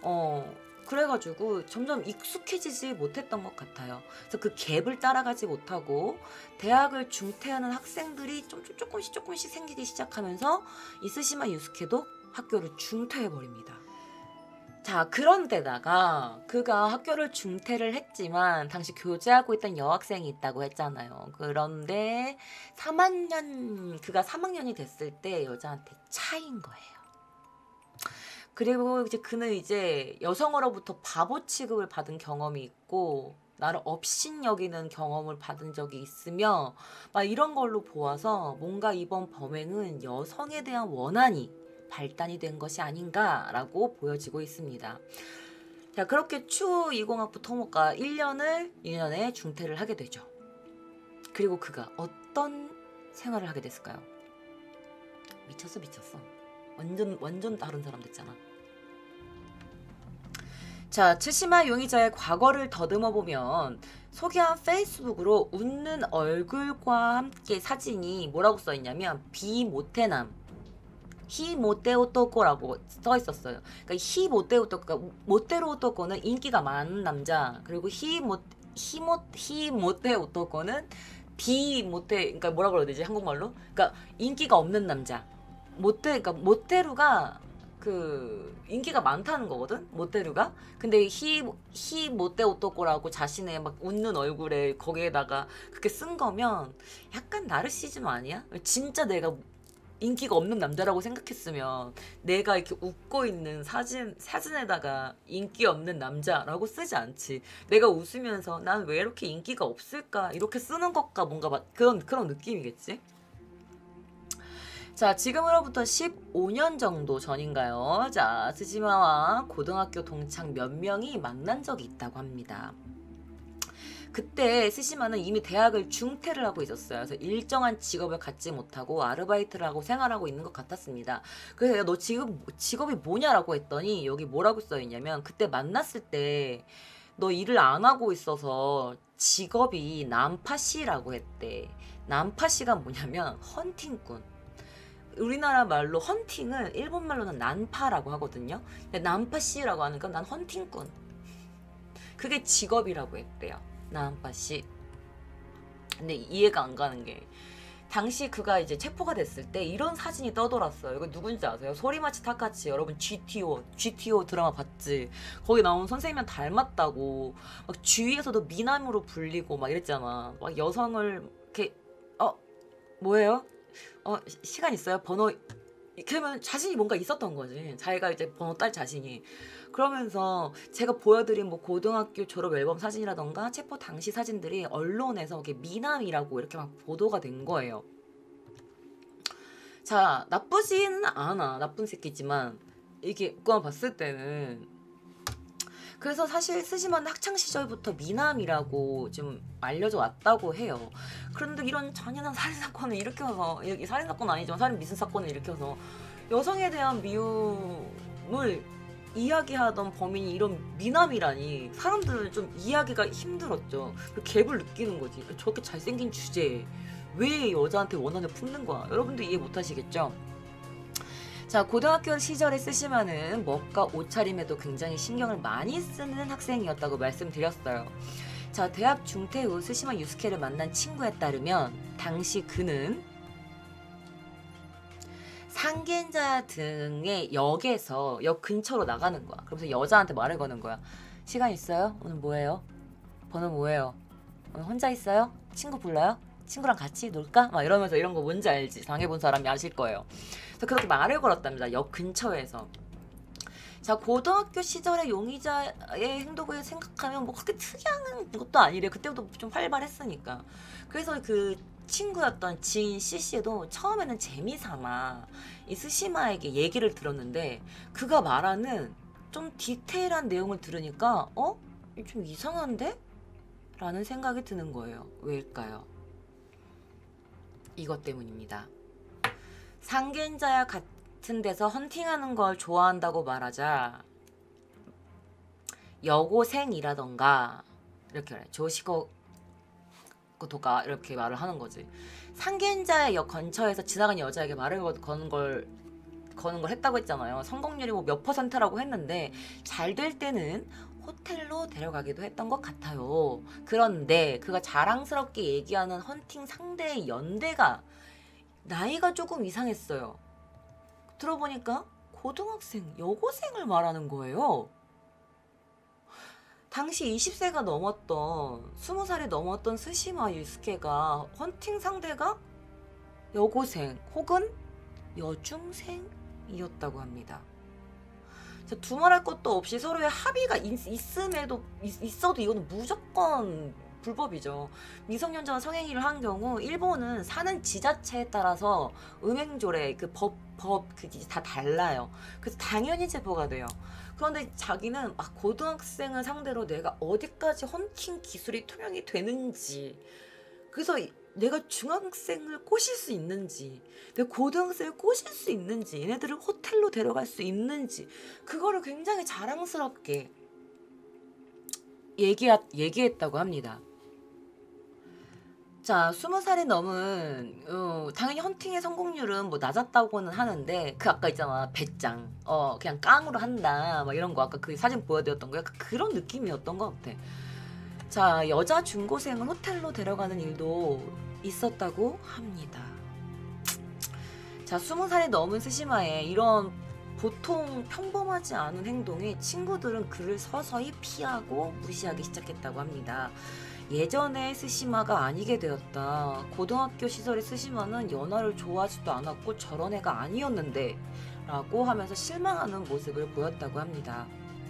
그래가지고 점점 익숙해지지 못했던 것 같아요. 그래서 그 갭을 따라가지 못하고 대학을 중퇴하는 학생들이 조금씩 생기기 시작하면서 이 스시마 유스케도 학교를 중퇴해버립니다. 자, 그런데다가 그가 학교를 중퇴를 했지만 당시 교제하고 있던 여학생이 있다고 했잖아요. 그런데 그가 3학년이 됐을 때 여자한테 차인 거예요. 그리고 이제 그는 이제 여성으로부터 바보 취급을 받은 경험이 있고 나를 업신 여기는 경험을 받은 적이 있으며 막 이런 걸로 보아서 뭔가 이번 범행은 여성에 대한 원한이 발단이 된 것이 아닌가라고 보여지고 있습니다. 자, 그렇게 추 이공학부 토모가 2년에 중퇴를 하게 되죠. 그리고 그가 어떤 생활을 하게 됐을까요? 미쳤어. 완전 다른 사람 됐잖아. 자, 츠시마 용의자의 과거를 더듬어 보면 소개한 페이스북으로 웃는 얼굴과 함께 사진이 뭐라고 써 있냐면 비모테남 히모테 오토코라고 써 있었어요. 그러니까 히모테 오토코, 그러니까 모테로 오토코는 인기가 많은 남자, 그리고 히모테 오토코는 비모테, 그러니까 뭐라고 해야 되지 한국말로? 그러니까 인기가 없는 남자. 그러니까 모테루가 그 인기가 많다는 거거든, 모테루가. 근데 히모테 오토코라고 자신의 막 웃는 얼굴에 거기에다가 그렇게 쓴 거면 약간 나르시즘 아니야? 진짜 내가 인기가 없는 남자라고 생각했으면 내가 이렇게 웃고 있는 사진에다가 인기 없는 남자라고 쓰지 않지. 내가 웃으면서 난 왜 이렇게 인기가 없을까 이렇게 쓰는 것과 뭔가 그런 느낌이겠지. 자, 지금으로부터 15년 정도 전인가요? 자, 스시마와 고등학교 동창 몇 명이 만난 적이 있다고 합니다. 그때 스시마는 이미 대학을 중퇴를 하고 있었어요. 그래서 일정한 직업을 갖지 못하고 아르바이트를 하고 생활하고 있는 것 같았습니다. 그래서 내가 너 직업이 뭐냐라고 했더니 여기 뭐라고 써있냐면 그때 만났을 때 너 일을 안 하고 있어서 직업이 난파씨라고 했대. 난파씨가 뭐냐면 헌팅꾼. 우리나라 말로 헌팅은 일본 말로는 난파라고 하거든요. 근데 난파씨라고 하니까 난 헌팅꾼. 그게 직업이라고 했대요. 난파씨. 근데 이해가 안 가는 게 당시 그가 이제 체포가 됐을 때 이런 사진이 떠돌았어요. 이거 누군지 아세요? 소리마치 타카치. 여러분 GTO 드라마 봤지? 거기 나온 선생님이랑 닮았다고 막 주위에서도 미남으로 불리고 막 이랬잖아. 막 여성을 이렇게 뭐예요? 시간 있어요? 번호. 그러면 자신이 뭔가 있었던 거지. 자기가 이제 번호 딸 자신이. 그러면서 제가 보여드린 뭐 고등학교 졸업 앨범 사진이라던가 체포 당시 사진들이 언론에서 이렇게 미남이라고 이렇게 막 보도가 된 거예요. 자, 나쁘지는 않아. 나쁜 새끼지만 이게 그거 봤을 때는 그래서 사실 스시마는 학창시절부터 미남이라고 좀 알려져 왔다고 해요. 그런데 이런 잔인한 살인사건을 일으켜서, 이게 살인사건 아니지만 살인 미수사건을 일으켜서 여성에 대한 미움을 이야기하던 범인이 이런 미남이라니 사람들은 좀 이해하기가 힘들었죠. 그 갭을 느끼는 거지. 저렇게 잘생긴 주제에 왜 여자한테 원한을 품는 거야? 여러분도 이해 못하시겠죠? 자, 고등학교 시절에 스시마는 먹과 옷차림에도 굉장히 신경을 많이 쓰는 학생이었다고 말씀드렸어요. 자, 대학 중퇴 후 스시마 유스케를 만난 친구에 따르면 당시 그는 상겐자 등의 역에서 역 근처로 나가는 거야. 그러면서 여자한테 말을 거는 거야. 시간 있어요? 오늘 뭐해요? 번호 뭐예요? 오늘 혼자 있어요? 친구 불러요? 친구랑 같이 놀까? 막 이러면서 이런 거 뭔지 알지? 당해본 사람이 아실 거예요. 그래서 그렇게 말을 걸었답니다. 역 근처에서. 자, 고등학교 시절의 용의자의 행동을 생각하면 뭐 그렇게 특이한 것도 아니래. 그때부터 좀 활발했으니까. 그래서 그 친구였던 지인 C씨도 처음에는 재미삼아 이 스시마에게 얘기를 들었는데 그가 말하는 좀 디테일한 내용을 들으니까 좀 이상한데? 라는 생각이 드는 거예요. 왜일까요? 이것 때문입니다. 상견자야 같은 데서 헌팅하는 걸 좋아한다고 말하자 여고생이라던가 이렇게 말해. 조시고 도가 이렇게 말을 하는 거지. 상견자의 역 근처에서 지나가는 여자에게 말을 거는 걸 거는 걸 했다고 했잖아요. 성공률이 뭐 몇 %라고 했는데 잘 될 때는 호텔로 데려가기도 했던 것 같아요. 그런데 그가 자랑스럽게 얘기하는 헌팅 상대의 연대가 나이가 조금 이상했어요. 들어보니까 고등학생, 여고생을 말하는 거예요. 당시 20세가 넘었던 20살이 넘었던 스시마 유스케가 헌팅 상대가 여고생 혹은 여중생이었다고 합니다. 두말할 것도 없이 서로의 합의가 있어도 이거는 무조건 불법이죠. 미성년자가 성행위를 한 경우 일본은 사는 지자체에 따라서 음행조례 그게 다 달라요. 그래서 당연히 체포가 돼요. 그런데 자기는 고등학생을 상대로 내가 어디까지 헌팅 기술이 투명이 되는지, 그래서 내가 중학생을 꼬실 수 있는지, 내가 고등학생을 꼬실 수 있는지, 얘네들을 호텔로 데려갈 수 있는지, 그거를 굉장히 자랑스럽게 얘기했다고 합니다. 자, 20살이 넘은 당연히 헌팅의 성공률은 뭐 낮았다고는 하는데, 그 아까 있잖아, 배짱, 그냥 깡으로 한다 막 이런 거, 아까 그 사진 보여드렸던 거 약간 그런 느낌이었던 것 같아. 자, 여자 중고생을 호텔로 데려가는 일도 있었다고 합니다. 자, 20살이 넘은 스시마의 이런 보통 평범하지 않은 행동에 친구들은 그를 서서히 피하고 무시하기 시작했다고 합니다. 예전에 스시마가 아니게 되었다. 고등학교 시절의 스시마는 연하를 좋아하지도 않았고 저런 애가 아니었는데 라고 하면서 실망하는 모습을 보였다고 합니다.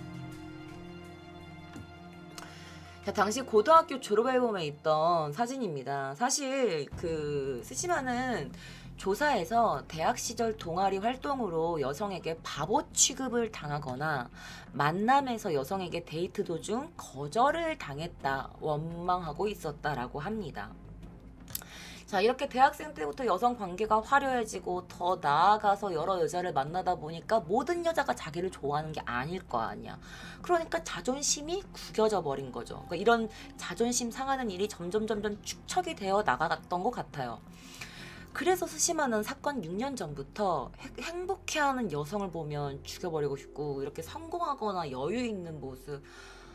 자, 당시 고등학교 졸업앨범에 있던 사진입니다. 사실 그 스시마는 조사에서 대학 시절 동아리 활동으로 여성에게 바보 취급을 당하거나 만남에서 여성에게 데이트 도중 거절을 당했다 원망하고 있었다라고 합니다. 자, 이렇게 대학생 때부터 여성 관계가 화려해지고 더 나아가서 여러 여자를 만나다 보니까 모든 여자가 자기를 좋아하는 게 아닐 거 아니야. 그러니까 자존심이 구겨져 버린 거죠. 그러니까 이런 자존심 상하는 일이 점점 축적이 되어 나갔던 것 같아요. 그래서 스시마는 사건 6년 전부터 행복해하는 여성을 보면 죽여버리고 싶고, 이렇게 성공하거나 여유 있는 모습,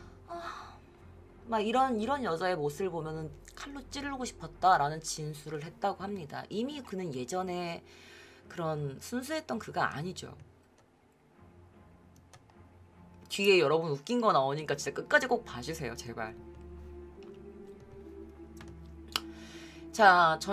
막 이런 여자의 모습을 보면은 칼로 찌르고 싶었다라는 진술을 했다고 합니다. 이미 그는 예전에 그런 순수했던 그가 아니죠. 뒤에 여러분 웃긴 거 나오니까 진짜 끝까지 꼭 봐주세요, 제발. 자,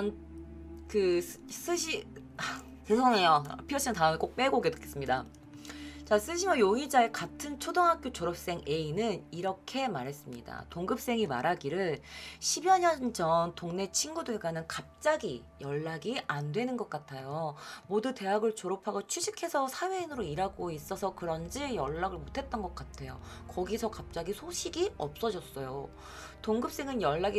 죄송해요. 피어싱 다음에 꼭 빼고 오겠습니다. 자, 스시마 용의자의 같은 초등학교 졸업생 A는 이렇게 말했습니다. 동급생이 말하기를 10여 년 전 동네 친구들과는 갑자기 연락이 안 되는 것 같아요. 모두 대학을 졸업하고 취직해서 사회인으로 일하고 있어서 그런지 연락을 못했던 것 같아요. 거기서 갑자기 소식이 없어졌어요. 동급생은 연락이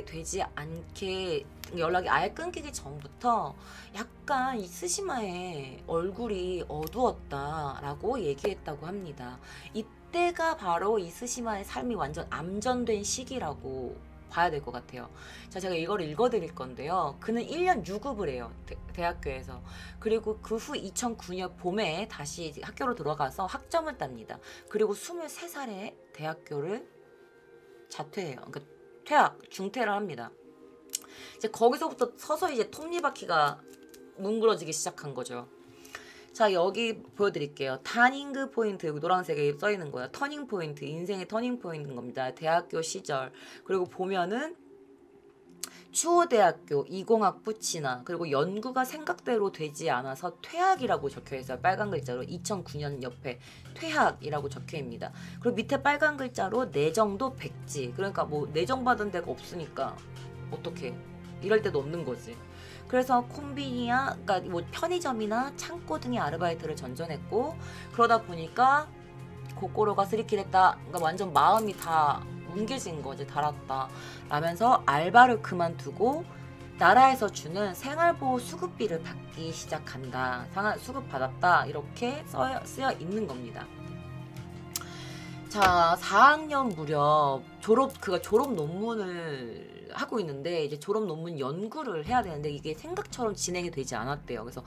아예 끊기기 전부터 약간 이 스시마의 얼굴이 어두웠다라고 얘기했다고 합니다. 이때가 바로 이 스시마의 삶이 완전 암전된 시기라고 봐야 될 것 같아요. 자, 제가 이걸 읽어드릴 건데요. 그는 1년 유급을 해요. 대학교에서. 그리고 그 후 2009년 봄에 다시 학교로 돌아가서 학점을 땁니다. 그리고 23살에 대학교를 자퇴해요. 그러니까 중퇴를 합니다. 이제 거기서부터 서서히 이제 톱니바퀴가 뭉그러지기 시작한 거죠. 자, 여기 보여드릴게요. 타닝그 포인트, 노란색에 써있는 거예요. 터닝 포인트, 인생의 터닝 포인트인 겁니다. 대학교 시절. 그리고 보면은 추호대학교 20학부 진학, 그리고 연구가 생각대로 되지 않아서 퇴학이라고 적혀있어요. 빨간 글자로 2009년 옆에 퇴학이라고 적혀있습니다. 그리고 밑에 빨간 글자로 내정도 백지. 그러니까 뭐 내정받은 데가 없으니까 어떡해, 이럴 때도 없는 거지. 그래서 콤비니야, 그러니까 뭐 편의점이나 창고 등의 아르바이트를 전전했고, 그러다 보니까 고꼬로가 스리키됐다. 그러니까 완전 마음이 다 뭉개진 거지, 달았다 라면서 알바를 그만두고 나라에서 주는 생활보호 수급비를 받기 시작한다. 수급 받았다, 이렇게 쓰여 있는 겁니다. 자, 4학년 무렵 그가 졸업 논문을 하고 있는데 이제 졸업 논문 연구를 해야 되는데 이게 생각처럼 진행이 되지 않았대요. 그래서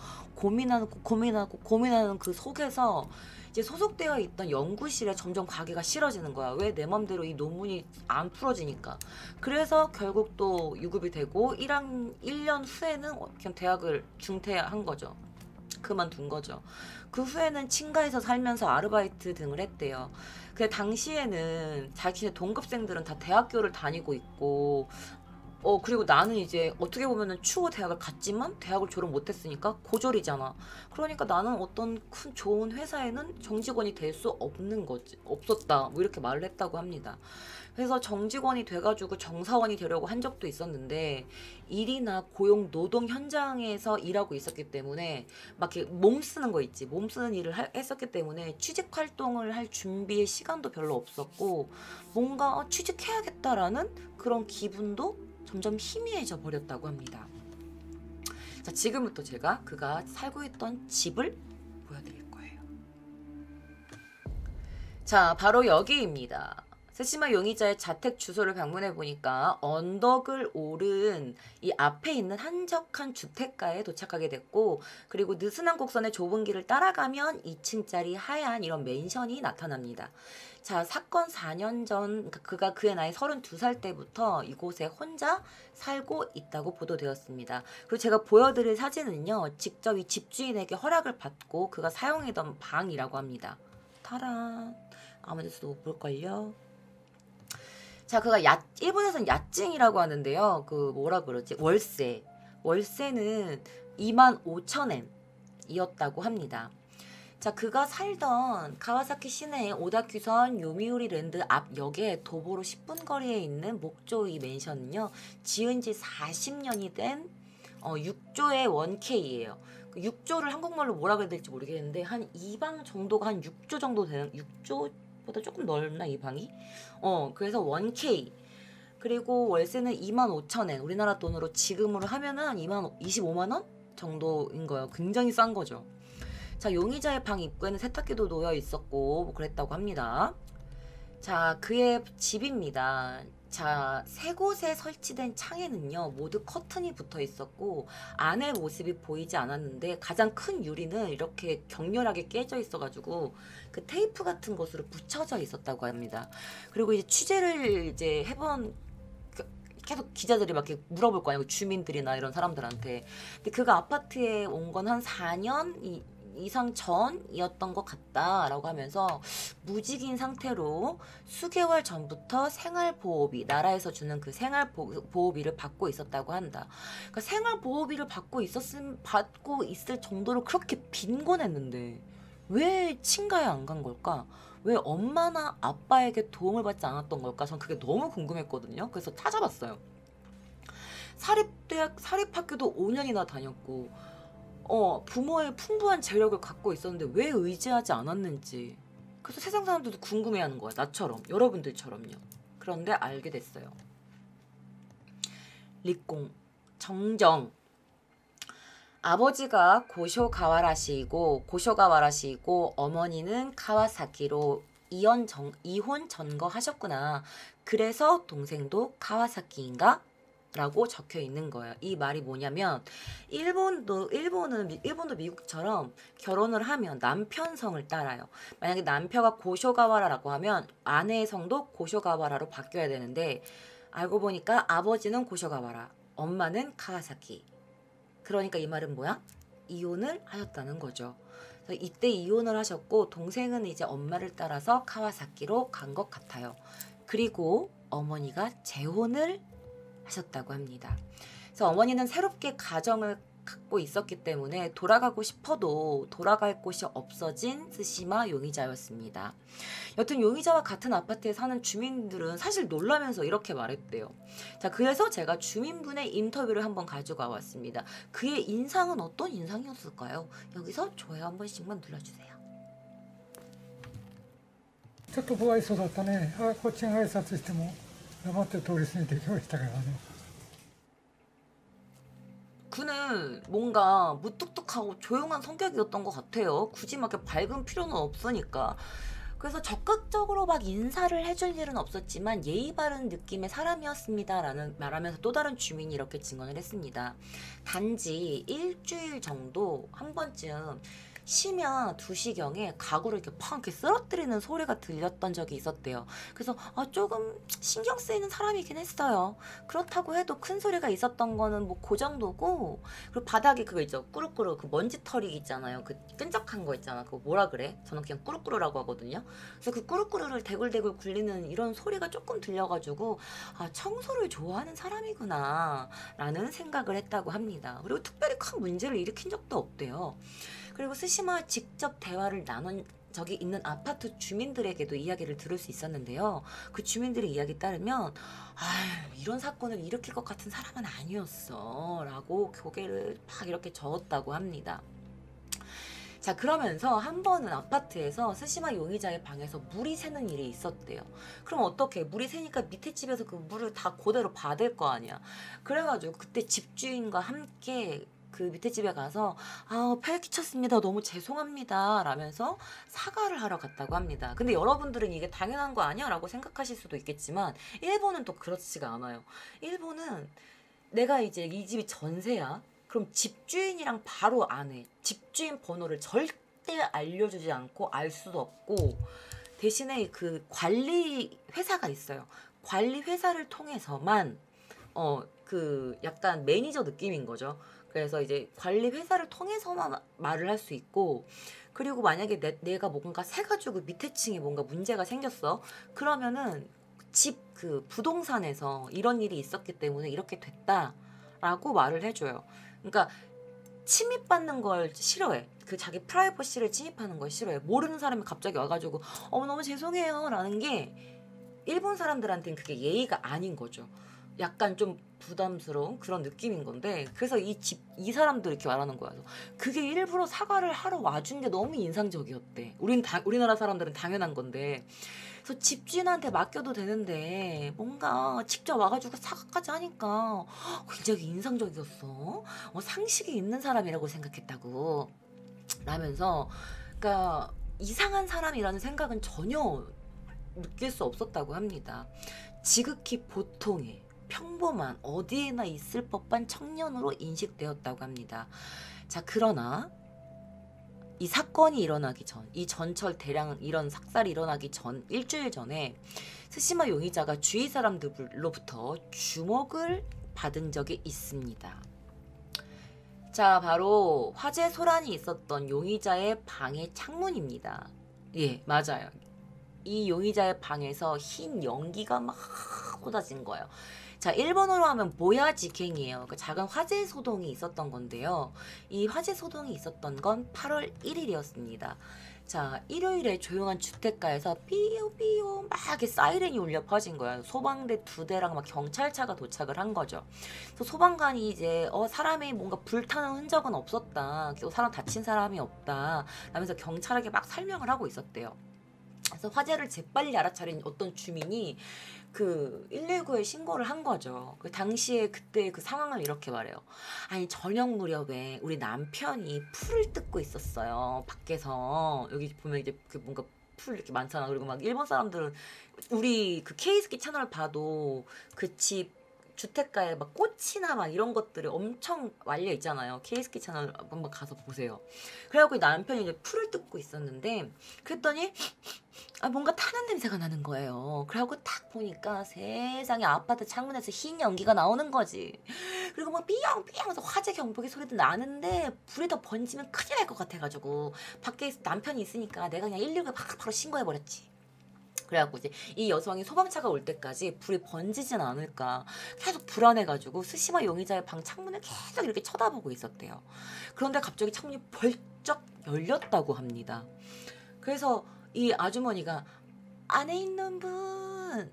고민하는 그 속에서 이제 소속되어 있던 연구실에 점점 가기가 싫어지는 거야. 왜 내 맘대로 이 논문이 안 풀어지니까. 그래서 결국 또 유급이 되고 1년 후에는 그냥 대학을 중퇴한 거죠. 그만둔 거죠. 그 후에는 친가에서 살면서 아르바이트 등을 했대요. 근데 당시에는 자기네 동급생들은 다 대학교를 다니고 있고 그리고 나는 이제 어떻게 보면은 추후 대학을 갔지만 대학을 졸업 못했으니까 고졸이잖아. 그러니까 나는 어떤 큰 좋은 회사에는 정직원이 될 수 없었다. 뭐 이렇게 말을 했다고 합니다. 그래서 정직원이 돼가지고 정사원이 되려고 한 적도 있었는데 일이나 고용 노동 현장에서 일하고 있었기 때문에 막 이렇게 몸 쓰는 거 있지. 몸 쓰는 일을 했었기 때문에 취직 활동을 할 준비의 시간도 별로 없었고 뭔가 취직해야겠다라는 그런 기분도 점점 희미해져 버렸다고 합니다. 자, 지금부터 제가 그가 살고 있던 집을 보여드릴 거예요. 자, 바로 여기입니다. 세시마 용의자의 자택 주소를 방문해 보니까 언덕을 오른 이 앞에 있는 한적한 주택가에 도착하게 됐고, 그리고 느슨한 곡선의 좁은 길을 따라가면 2층짜리 하얀 이런 맨션이 나타납니다. 자, 사건 4년 전 그가 그의 나이 32살 때부터 이곳에 혼자 살고 있다고 보도되었습니다. 그리고 제가 보여드릴 사진은요, 직접 이 집주인에게 허락을 받고 그가 사용하던 방이라고 합니다. 타란! 아무 데서도 못 볼걸요? 자, 그가 일본에서는 야증이라고 하는데요. 그 뭐라 그러지? 월세는 25,000엔이었다고 합니다. 자, 그가 살던 가와사키 시내의 오다큐선 요미우리 랜드 앞 역에 도보로 10분 거리에 있는 목조 이 맨션은요, 지은 지 40년이 된 6조의 1K예요. 6조를 한국말로 뭐라 그래야 될지 모르겠는데 한 이 방 정도가 한 6조 정도 되는, 6조보다 조금 넓나 이 방이? 그래서 1K. 그리고 월세는 25,000엔. 우리나라 돈으로 지금으로 하면은 한 25만 원 정도인 거예요. 굉장히 싼 거죠. 자, 용의자의 방 입구에는 세탁기도 놓여 있었고 뭐 그랬다고 합니다. 자, 그의 집입니다. 자, 세 곳에 설치된 창에는요, 모두 커튼이 붙어 있었고 안의 모습이 보이지 않았는데 가장 큰 유리는 이렇게 격렬하게 깨져 있어가지고 그 테이프 같은 것으로 붙여져 있었다고 합니다. 그리고 이제 취재를 이제 해본 계속 기자들이 막 이렇게 물어볼 거 아니에요, 주민들이나 이런 사람들한테. 근데 그가 아파트에 온 건 한 4년 이상 전이었던 것 같다라고 하면서 무직인 상태로 수개월 전부터 생활보호비, 나라에서 주는 그 생활보호비를 받고 있었다고 한다. 그러니까 생활보호비를 받고 있을 정도로 그렇게 빈곤했는데 왜 친가에 안 간 걸까? 왜 엄마나 아빠에게 도움을 받지 않았던 걸까? 전 그게 너무 궁금했거든요. 그래서 찾아봤어요. 사립학교도 5년이나 다녔고 부모의 풍부한 재력을 갖고 있었는데 왜 의지하지 않았는지. 그래서 세상 사람들도 궁금해하는 거야. 나처럼, 여러분들처럼요. 그런데 알게 됐어요. 리콩, 정정. 아버지가 고쇼가와라시이고 어머니는 카와사키로 이혼 전거하셨구나. 그래서 동생도 카와사키인가? 라고 적혀 있는 거예요. 이 말이 뭐냐면 일본도 미국처럼 결혼을 하면 남편 성을 따라요. 만약에 남편가 고쇼가와라라고 하면 아내의 성도 고쇼가와라로 바뀌어야 되는데, 알고 보니까 아버지는 고쇼가와라, 엄마는 카와사키. 그러니까 이 말은 뭐야? 이혼을 하셨다는 거죠. 그래서 이때 이혼을 하셨고 동생은 이제 엄마를 따라서 카와사키로 간 것 같아요. 그리고 어머니가 재혼을 하셨다고 합니다. 그래서 어머니는 새롭게 가정을 갖고 있었기 때문에 돌아가고 싶어도 돌아갈 곳이 없어진 스시마 용의자였습니다. 여튼 용의자와 같은 아파트에 사는 주민들은 사실 놀라면서 이렇게 말했대요. 자, 그래서 제가 주민분의 인터뷰를 한번 가져가 왔습니다. 그의 인상은 어떤 인상이었을까요? 여기서 좋아요 한 번씩만 눌러주세요. ちょっと不愛想だったね。こっちが挨拶しても黙って通り過ぎていきましたからね。 그는 뭔가 무뚝뚝하고 조용한 성격이었던 것 같아요. 굳이 막 이렇게 밝은 필요는 없으니까. 그래서 적극적으로 막 인사를 해줄 일은 없었지만 예의 바른 느낌의 사람이었습니다 라는 말하면서 또 다른 주민이 이렇게 증언을 했습니다. 단지 일주일 정도 한 번쯤 심야 2시경에 가구를 이렇게 팡 이렇게 쓰러뜨리는 소리가 들렸던 적이 있었대요. 그래서 조금 신경 쓰이는 사람이긴 했어요. 그렇다고 해도 큰 소리가 있었던 거는 뭐 그 정도고, 그리고 바닥에 그거 있죠, 꾸루꾸루 그 먼지털이 있잖아요. 그 끈적한 거 있잖아. 그거 뭐라 그래? 저는 그냥 꾸루꾸루라고 하거든요. 그래서 그 꾸루꾸루를 대굴대굴 굴리는 이런 소리가 조금 들려가지고 청소를 좋아하는 사람이구나 라는 생각을 했다고 합니다. 그리고 특별히 큰 문제를 일으킨 적도 없대요. 그리고 스시마와 직접 대화를 나눈 적이 있는 아파트 주민들에게도 이야기를 들을 수 있었는데요. 그 주민들의 이야기에 따르면 이런 사건을 일으킬 것 같은 사람은 아니었어 라고 고개를 막 이렇게 저었다고 합니다. 자, 그러면서 한 번은 아파트에서 스시마 용의자의 방에서 물이 새는 일이 있었대요. 그럼 어떡해? 물이 새니까 밑에 집에서 그 물을 다 그대로 받을 거 아니야. 그래가지고 그때 집주인과 함께 그 밑에 집에 가서 폐 끼쳤습니다. 너무 죄송합니다. 라면서 사과를 하러 갔다고 합니다. 근데 여러분들은 이게 당연한 거 아니야? 라고 생각하실 수도 있겠지만 일본은 또 그렇지가 않아요. 일본은 내가 이제 이 집이 전세야. 그럼 집주인이랑 바로 안 해. 집주인 번호를 절대 알려주지 않고 알 수도 없고, 대신에 그 관리 회사가 있어요. 관리 회사를 통해서만 그 약간 매니저 느낌인 거죠. 그래서 이제 관리 회사를 통해서만 말을 할 수 있고, 그리고 만약에 내가 뭔가 새가지고 밑에 층에 뭔가 문제가 생겼어. 그러면은 집 그 부동산에서 이런 일이 있었기 때문에 이렇게 됐다라고 말을 해줘요. 그러니까 침입받는 걸 싫어해. 그 자기 프라이버시를 침입하는 걸 싫어해. 모르는 사람이 갑자기 와가지고 너무 죄송해요 라는 게 일본 사람들한테는 그게 예의가 아닌 거죠. 약간 좀 부담스러운 그런 느낌인 건데, 그래서 이 사람도 이렇게 말하는 거야. 그게 일부러 사과를 하러 와준 게 너무 인상적이었대. 우리나라 사람들은 당연한 건데. 그래서 집주인한테 맡겨도 되는데 뭔가 직접 와가지고 사과까지 하니까 굉장히 인상적이었어. 상식이 있는 사람이라고 생각했다고 라면서, 그러니까 이상한 사람이라는 생각은 전혀 느낄 수 없었다고 합니다. 지극히 보통의 평범한 어디에나 있을 법한 청년으로 인식되었다고 합니다. 자, 그러나 이 사건이 일어나기 전, 이 전철 대량 이런 삭살이 일어나기 전 일주일 전에 스시마 용의자가 주위 사람들로부터 주목을 받은 적이 있습니다. 자, 바로 화재 소란이 있었던 용의자의 방의 창문입니다. 예, 맞아요. 이 용의자의 방에서 흰 연기가 막 쏟아진 거예요. 자, 일본어로 하면 모야지갱이에요. 그 작은 화재 소동이 있었던 건데요. 이 화재 소동이 있었던 건 8월 1일이었습니다. 자, 일요일에 조용한 주택가에서 삐요삐요 막 이렇게 사이렌이 울려 퍼진 거예요. 소방대 2대랑 막 경찰차가 도착을 한 거죠. 그래서 소방관이 이제 사람이 뭔가 불타는 흔적은 없었다. 사람 다친 사람이 없다. 라면서 경찰에게 막 설명을 하고 있었대요. 그래서 화재를 재빨리 알아차린 어떤 주민이 그 119에 신고를 한 거죠. 그 당시에 그때 그 상황을 이렇게 말해요. 아니, 저녁 무렵에 우리 남편이 풀을 뜯고 있었어요. 밖에서. 여기 보면 이제 그 뭔가 풀 이렇게 많잖아. 그리고 막 일본 사람들은 우리 그 K스키 채널 봐도 그 집 주택가에 막 꽃이나 막 이런 것들이 엄청 말려 있잖아요. K스키 채널 한번 가서 보세요. 그래갖고 남편이 이제 풀을 뜯고 있었는데, 그랬더니 뭔가 타는 냄새가 나는 거예요. 그래갖고 딱 보니까 세상에 아파트 창문에서 흰 연기가 나오는 거지. 그리고 막 삐용삐용 하면서 화재 경보기 소리도 나는데 불이 더 번지면 큰일 날 것 같아가지고 밖에 남편이 있으니까 내가 그냥 119에 바로 신고해버렸지. 그래갖고 이제 이 여성이 소방차가 올 때까지 불이 번지진 않을까 계속 불안해가지고 스시마 용의자의 방 창문을 계속 이렇게 쳐다보고 있었대요. 그런데 갑자기 창문이 벌쩍 열렸다고 합니다. 그래서 이 아주머니가 안에 있는 분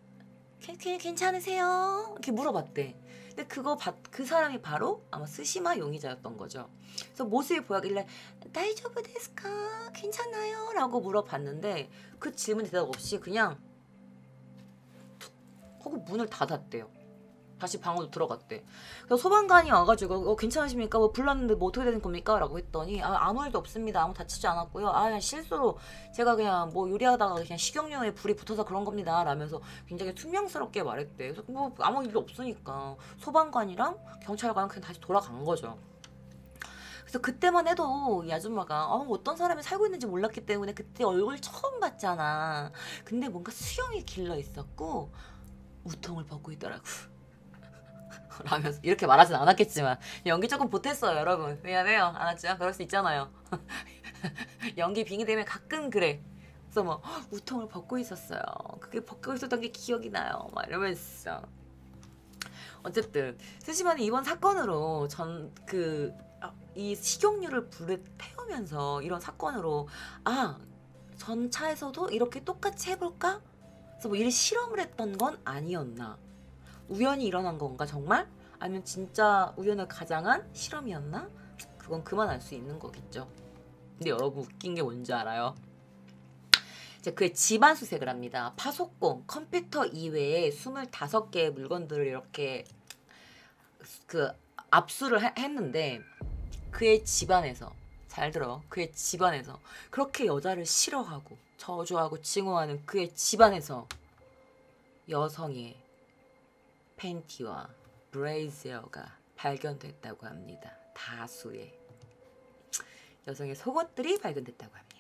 괜찮으세요? 이렇게 물어봤대. 근데 그 사람이 바로 아마 스시마 용의자였던 거죠. 그래서 모습이 보이길래 다이저브 데스까? 괜찮아요? 라고 물어봤는데 그 질문 대답 없이 그냥 툭 하고 문을 닫았대요. 다시 방으로 들어갔대. 그래서 소방관이 와가지고 괜찮으십니까? 뭐 불났는데 뭐 어떻게 되는 겁니까? 라고 했더니 아무 일도 없습니다. 아무 다치지 않았고요. 그냥 실수로 제가 그냥 뭐 요리하다가 그냥 식용유에 불이 붙어서 그런 겁니다. 라면서 굉장히 퉁명스럽게 말했대. 그래서 뭐 아무 일도 없으니까 소방관이랑 경찰관은 그냥 다시 돌아간 거죠. 그래서 그때만 해도 이 아줌마가 어떤 사람이 살고 있는지 몰랐기 때문에 그때 얼굴 처음 봤잖아. 근데 뭔가 수염이 길러 있었고 우통을 벗고 있더라고. 라면서 이렇게 말하진 않았겠지만 연기 조금 보탰어요 여러분. 미안해요. 알았죠? 그럴 수 있잖아요. 연기 빙의 되면 가끔 그래. 그래서 뭐 우통을 벗고 있었어요. 그게 벗고 있었던 게 기억이 나요. 막 이러면서. 어쨌든 스시마는 이번 사건으로 이 식용유를 불에 태우면서 이런 사건으로 전 차에서도 이렇게 똑같이 해볼까? 그래서 뭐 이를 실험을 했던 건 아니었나? 우연히 일어난 건가 정말? 아니면 진짜 우연을 가장한 실험이었나? 그건 그만 알 수 있는 거겠죠. 근데 여러분 웃긴 게 뭔지 알아요? 이제 그의 집안 수색을 합니다. 파소공, 컴퓨터 이외에 25개의 물건들을 이렇게 압수를 했는데 그의 집안에서 잘 들어. 그의 집안에서 그렇게 여자를 싫어하고 저주하고 증오하는 그의 집안에서 여성의 팬티와 브레이지어가 발견됐다고 합니다. 다수의 여성의 속옷들이 발견됐다고 합니다.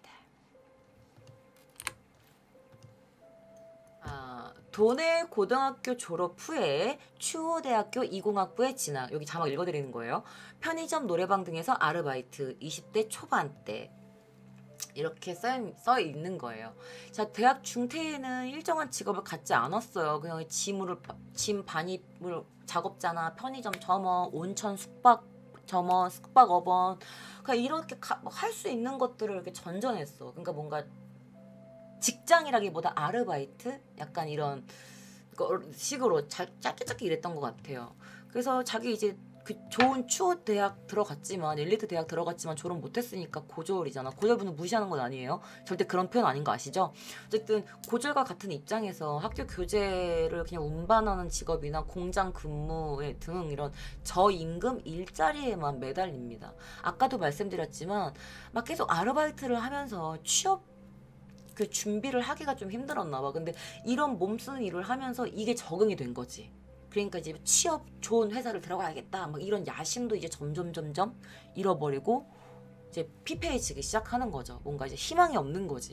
도내 고등학교 졸업 후에 추호대학교 이공학부에 진학. 여기 자막 읽어드리는 거예요. 편의점, 노래방 등에서 아르바이트 20대 초반 때. 이렇게 써 있는 거예요. 자, 대학 중퇴에는 일정한 직업을 갖지 않았어요. 그냥 짐 반입을 작업자나 편의점 점원, 온천 숙박 점원, 숙박업원, 그냥 이렇게 할 수 있는 것들을 이렇게 전전했어. 그러니까 뭔가 직장이라기보다 아르바이트? 약간 이런 식으로 짧게 일했던 것 같아요. 그래서 자기 이제 좋은 추호 대학 들어갔지만 엘리트 대학 들어갔지만 졸업 못했으니까 고졸이잖아. 고졸분은 무시하는 건 아니에요. 절대 그런 표현 아닌 거 아시죠? 어쨌든 고졸과 같은 입장에서 학교 교재를 그냥 운반하는 직업이나 공장 근무 등 이런 저임금 일자리에만 매달립니다. 아까도 말씀드렸지만 막 계속 아르바이트를 하면서 취업 준비를 하기가 좀 힘들었나 봐. 근데 이런 몸쓰는 일을 하면서 이게 적응이 된 거지. 그러니까 이제 취업 좋은 회사를 들어가야겠다. 막 이런 야심도 이제 점점 잃어버리고 이제 피폐해지기 시작하는 거죠. 뭔가 이제 희망이 없는 거지.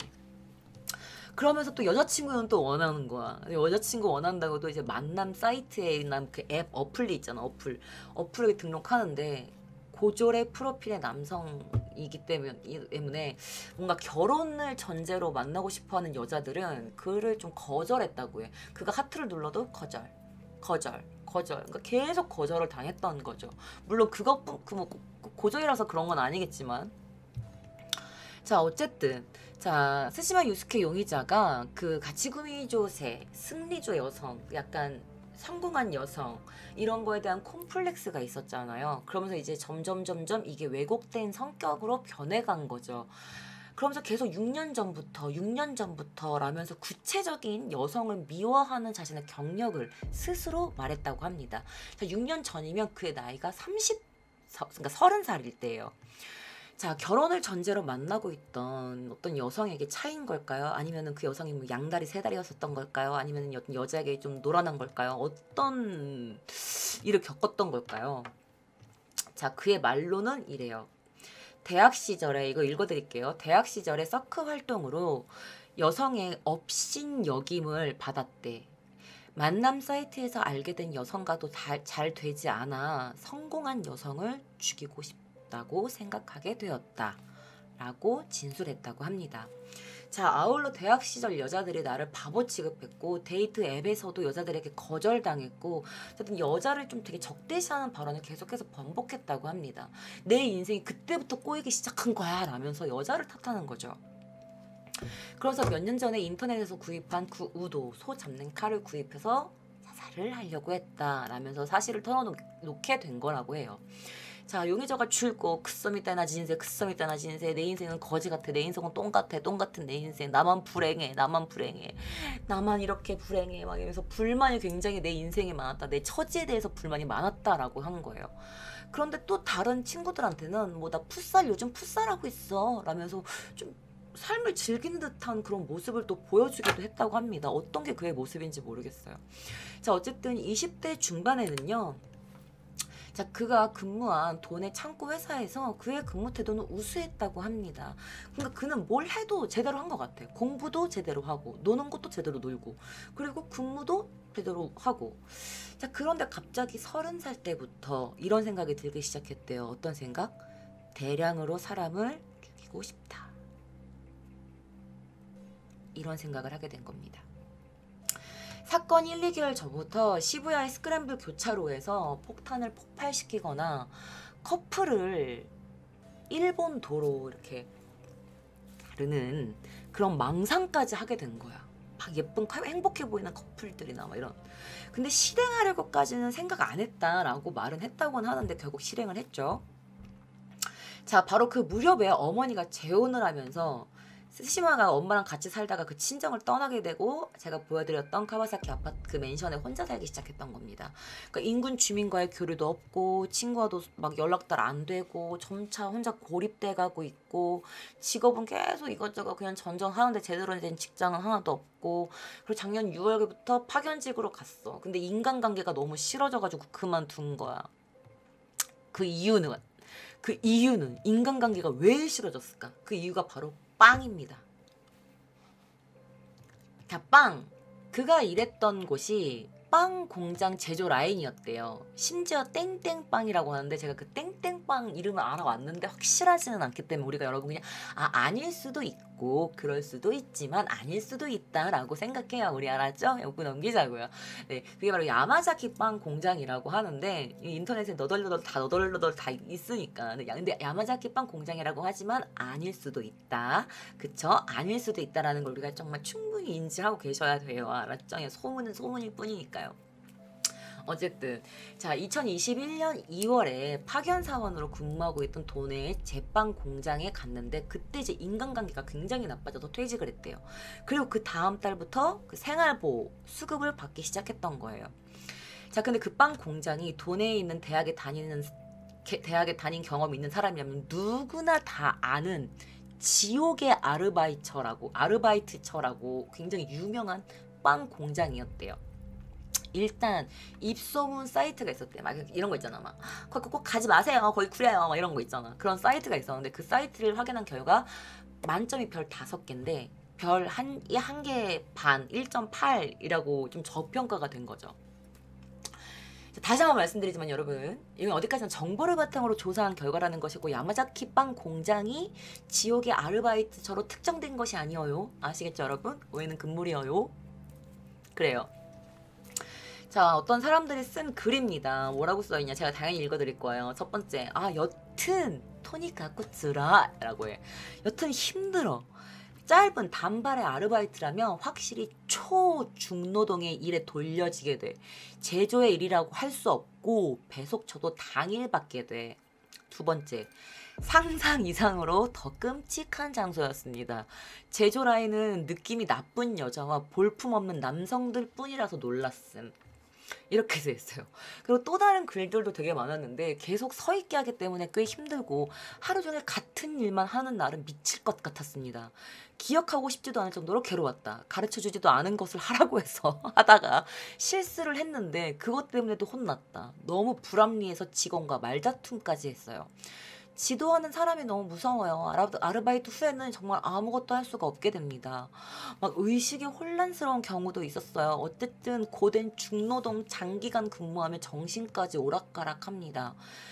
그러면서 또 여자친구는 또 원하는 거야. 여자친구 원한다고 또 이제 만남 사이트에 있는 그 앱 어플이 있잖아. 어플에 등록하는데 고졸의 프로필의 남성이기 때문에 뭔가 결혼을 전제로 만나고 싶어하는 여자들은 그를 좀 거절했다고 해. 그가 하트를 눌러도 거절. 그러니까 계속 거절을 당했던 거죠. 물론 고졸이라서 그런 건 아니겠지만. 자, 어쨌든 스시마 유스케 용의자가 그 가치구미조세, 승리조 여성, 약간 성공한 여성 이런 거에 대한 콤플렉스가 있었잖아요. 그러면서 이제 점점 이게 왜곡된 성격으로 변해간 거죠. 그러면서 계속 6년 전부터라면서 구체적인 여성을 미워하는 자신의 경력을 스스로 말했다고 합니다. 6년 전이면 그의 나이가 그러니까 30살일 때예요. 자, 결혼을 전제로 만나고 있던 어떤 여성에게 차인 걸까요? 아니면 그 여성이 뭐 양다리 세다리였었던 걸까요? 아니면 여자에게 좀 노란한 걸까요? 어떤 일을 겪었던 걸까요? 자, 그의 말로는 이래요. 대학 시절에 이거 읽어드릴게요. 대학 시절에 서크 활동으로 여성의 업신 역임을 받았대. 만남 사이트에서 알게 된 여성과도 잘 되지 않아 성공한 여성을 죽이고 싶다고 생각하게 되었다. 라고 진술했다고 합니다. 자, 아울러 대학 시절 여자들이 나를 바보 취급했고 데이트 앱에서도 여자들에게 거절당했고 어쨌든 여자를 좀 되게 적대시하는 발언을 계속해서 반복했다고 합니다. 내 인생이 그때부터 꼬이기 시작한 거야 라면서 여자를 탓하는 거죠. 그래서 몇 년 전에 인터넷에서 구입한 그 우도, 소 잡는 칼을 구입해서 사살을 하려고 했다 라면서 사실을 털어놓게 된 거라고 해요. 자, 용의자가 줄고 그썸이 따나 진세, 그썸이 따나 진세. 내 인생은 거지 같아. 내 인생은 똥 같아. 똥 같은 내 인생. 나만 불행해. 나만 불행해. 나만 이렇게 불행해. 막 이러면서 불만이 굉장히 내 인생에 많았다. 내 처지에 대해서 불만이 많았다라고 한 거예요. 그런데 또 다른 친구들한테는 뭐 나 풋살 요즘 풋살하고 있어 라면서 좀 삶을 즐기는 듯한 그런 모습을 또 보여주기도 했다고 합니다. 어떤 게 그의 모습인지 모르겠어요. 자, 어쨌든 20대 중반에는요. 자, 그가 근무한 도내 창고 회사에서 그의 근무 태도는 우수했다고 합니다. 그러니까 그는 뭘 해도 제대로 한 것 같아. 공부도 제대로 하고 노는 것도 제대로 놀고 그리고 근무도 제대로 하고. 자, 그런데 갑자기 30살 때부터 이런 생각이 들기 시작했대요. 어떤 생각? 대량으로 사람을 죽이고 싶다. 이런 생각을 하게 된 겁니다. 사건 1, 2개월 전부터 시부야의 스크램블 교차로에서 폭탄을 폭발시키거나 커플을 일본 도로 이렇게 가르는 그런 망상까지 하게 된 거야. 막 예쁜 행복해 보이는 커플들이나 막 이런. 근데 실행하려고까지는 생각 안 했다라고 말은 했다고는 하는데 결국 실행을 했죠. 자, 바로 그 무렵에 어머니가 재혼을 하면서 스시마가 엄마랑 같이 살다가 그 친정을 떠나게 되고 제가 보여드렸던 카와사키 아파트 그 맨션에 혼자 살기 시작했던 겁니다. 그러니까 인근 주민과의 교류도 없고 친구와도 막 연락들 안 되고 점차 혼자 고립돼 가고 있고 직업은 계속 이것저것 그냥 전전하는데 제대로 된 직장은 하나도 없고 그리고 작년 6월부터 파견직으로 갔어. 근데 인간관계가 너무 싫어져가지고 그만둔 거야. 그 이유는 인간관계가 왜 싫어졌을까? 그 이유가 바로 빵입니다. 자, 빵. 그가 일했던 곳이 빵 공장 제조 라인이었대요. 심지어 땡땡빵이라고 하는데 제가 그 땡땡빵 이름을 알아왔는데 확실하지는 않기 때문에 우리가 여러분 그냥 아닐 수도 있고 그럴 수도 있지만 아닐 수도 있다라고 생각해요. 우리 알았죠? 요거 넘기자고요. 네, 그게 바로 야마자키 빵 공장이라고 하는데 인터넷에 너덜너덜 다 있으니까. 근데 야마자키 빵 공장이라고 하지만 아닐 수도 있다. 그쵸? 아닐 수도 있다라는 걸 우리가 정말 충분히 인지하고 계셔야 돼요. 알았죠? 소문은 소문일 뿐이니까요. 어쨌든 자, 2021년 2월에 파견 사원으로 근무하고 있던 도내의 제빵 공장에 갔는데 그때 이제 인간관계가 굉장히 나빠져서 퇴직을 했대요. 그리고 그 다음 달부터 그 생활보호 수급을 받기 시작했던 거예요. 자, 근데 그 빵 공장이 도내에 있는 대학에 다닌 경험이 있는 사람이라면 누구나 다 아는 지옥의 아르바이트처라고 굉장히 유명한 빵 공장이었대요. 일단 입소문 사이트가 있었대. 막 이런 거 있잖아. 막 거기 꼭 가지 마세요. 거기 구려요. 막 이런 거 있잖아. 그런 사이트가 있었는데 그 사이트를 확인한 결과 만점이 별 5개인데 별 1개 반 1.8이라고 좀 저평가가 된 거죠. 다시 한번 말씀드리지만 여러분, 이건 어디까지나 정보를 바탕으로 조사한 결과라는 것이고 야마자키 빵 공장이 지옥의 아르바이트처로 특정된 것이 아니어요. 아시겠죠 여러분? 오해는 금물이어요. 그래요. 자, 어떤 사람들이 쓴 글입니다. 뭐라고 써있냐? 제가 당연히 읽어드릴 거예요. 첫 번째, 여튼 토니카쿠츠라 라고 해. 여튼 힘들어. 짧은 단발의 아르바이트라면 확실히 초중노동의 일에 돌려지게 돼. 제조의 일이라고 할 수 없고 배속처도 당일 받게 돼. 두 번째, 상상 이상으로 더 끔찍한 장소였습니다. 제조 라인은 느낌이 나쁜 여자와 볼품없는 남성들 뿐이라서 놀랐음. 이렇게 돼 있어요. 그리고 또 다른 글들도 되게 많았는데 계속 서 있게 하기 때문에 꽤 힘들고 하루 종일 같은 일만 하는 날은 미칠 것 같았습니다. 기억하고 싶지도 않을 정도로 괴로웠다. 가르쳐주지도 않은 것을 하라고 해서 하다가 실수를 했는데 그것 때문에도 혼났다. 너무 불합리해서 직원과 말다툼까지 했어요. 지도하는 사람이 너무 무서워요. 아르바이트 후에는 정말 아무것도 할 수가 없게 됩니다. 막 의식이 혼란스러운 경우도 있었어요. 어쨌든 고된 중노동 장기간 근무하며 정신까지 오락가락합니다.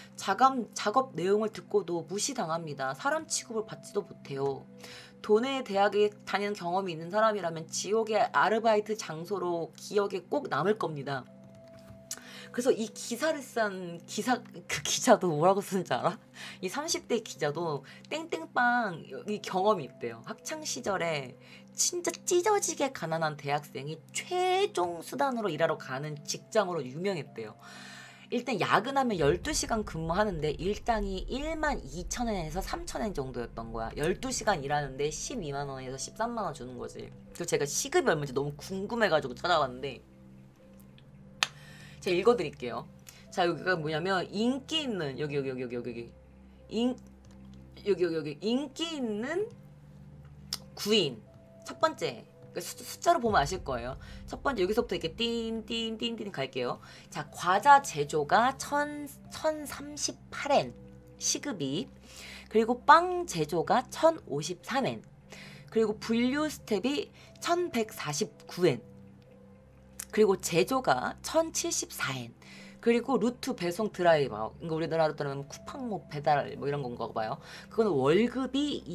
작업 내용을 듣고도 무시당합니다. 사람 취급을 받지도 못해요. 도내 대학에 다니는 경험이 있는 사람이라면 지옥의 아르바이트 장소로 기억에 꼭 남을 겁니다. 그래서 이 기사를 쓴 그 기자도 뭐라고 쓰는지 알아? 이 30대 기자도 땡땡빵 이 경험이 있대요. 학창 시절에 진짜 찢어지게 가난한 대학생이 최종 수단으로 일하러 가는 직장으로 유명했대요. 일단 야근하면 12시간 근무하는데 일당이 12,000엔에서 3,000엔 정도였던 거야. 12시간 일하는데 12만 원에서 13만 원 주는 거지. 그래서 제가 시급이 얼마인지 너무 궁금해가지고 찾아봤는데 제가 읽어드릴게요. 자, 여기가 뭐냐면 인기 있는 여기 인기 있는 구인 첫 번째 숫자로 보면 아실 거예요. 첫 번째 여기서부터 이렇게 띵띵띵띵 갈게요. 자, 과자 제조가 1,038엔 시급이, 그리고 빵 제조가 1,053엔, 그리고 분류 스텝이 1,149엔, 그리고 제조가 1,074엔, 그리고 루트 배송 드라이버, 그러니까 우리나라로 따르면 쿠팡 뭐 배달 뭐 이런 건가 봐요. 그거는 월급이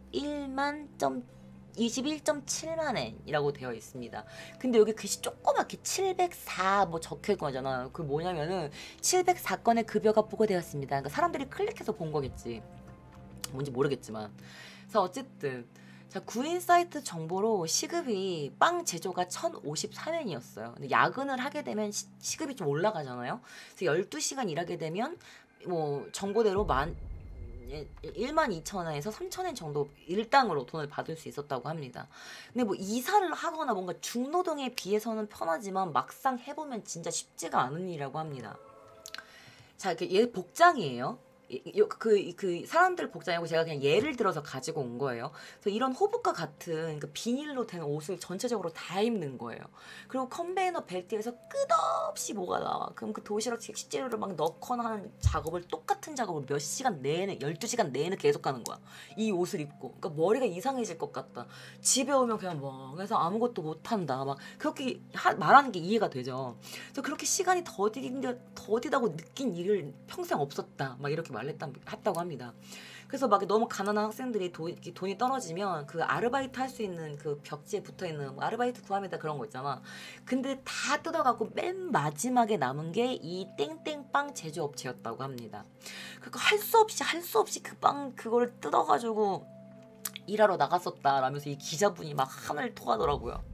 21.7만 엔이라고 되어 있습니다. 근데 여기 글씨 조그맣게 704 뭐 적혀 있는 거잖아. 그 뭐냐면은 704건의 급여가 부과되었습니다. 그러니까 사람들이 클릭해서 본 거겠지. 뭔지 모르겠지만. 그래서 어쨌든 자, 구인 사이트 정보로 시급이 빵 제조가 1,053엔이었어요. 근데 야근을 하게 되면 시급이 좀 올라가잖아요. 그래서 12시간 일하게 되면 뭐 정보대로 12,000원에서 3,000엔 정도 일당으로 돈을 받을 수 있었다고 합니다. 근데 뭐 이사를 하거나 뭔가 중노동에 비해서는 편하지만 막상 해보면 진짜 쉽지가 않은 일이라고 합니다. 자, 얘 복장이에요. 그 사람들 복장이고 제가 그냥 예를 들어서 가지고 온 거예요. 그래서 이런 호복과 같은 그 비닐로 된 옷을 전체적으로 다 입는 거예요. 그리고 컨베이너 벨트에서 끝없이 뭐가 나와. 그럼 그 도시락 식재료를 막 넣거나 하는 작업을 똑같은 작업을 몇 시간 내내 12시간 내내 계속 하는 거야. 이 옷을 입고. 그러니까 머리가 이상해질 것 같다. 집에 오면 그냥 멍해서 아무것도 못한다. 막 그렇게 말하는 게 이해가 되죠. 그래서 그렇게 시간이 더디다고 느낀 일을 평생 없었다. 막 이렇게 했다고 합니다. 그래서 막 너무 가난한 학생들이 돈이 떨어지면 그 아르바이트 할 수 있는 그 벽지에 붙어있는 아르바이트 구합니다 그런 거 있잖아. 근데 다 뜯어갖고 맨 마지막에 남은 게 이 땡땡빵 제조업체였다고 합니다. 그러니까 할 수 없이 그 빵 그걸 뜯어가지고 일하러 나갔었다라면서 이 기자분이 막 하늘 토하더라고요.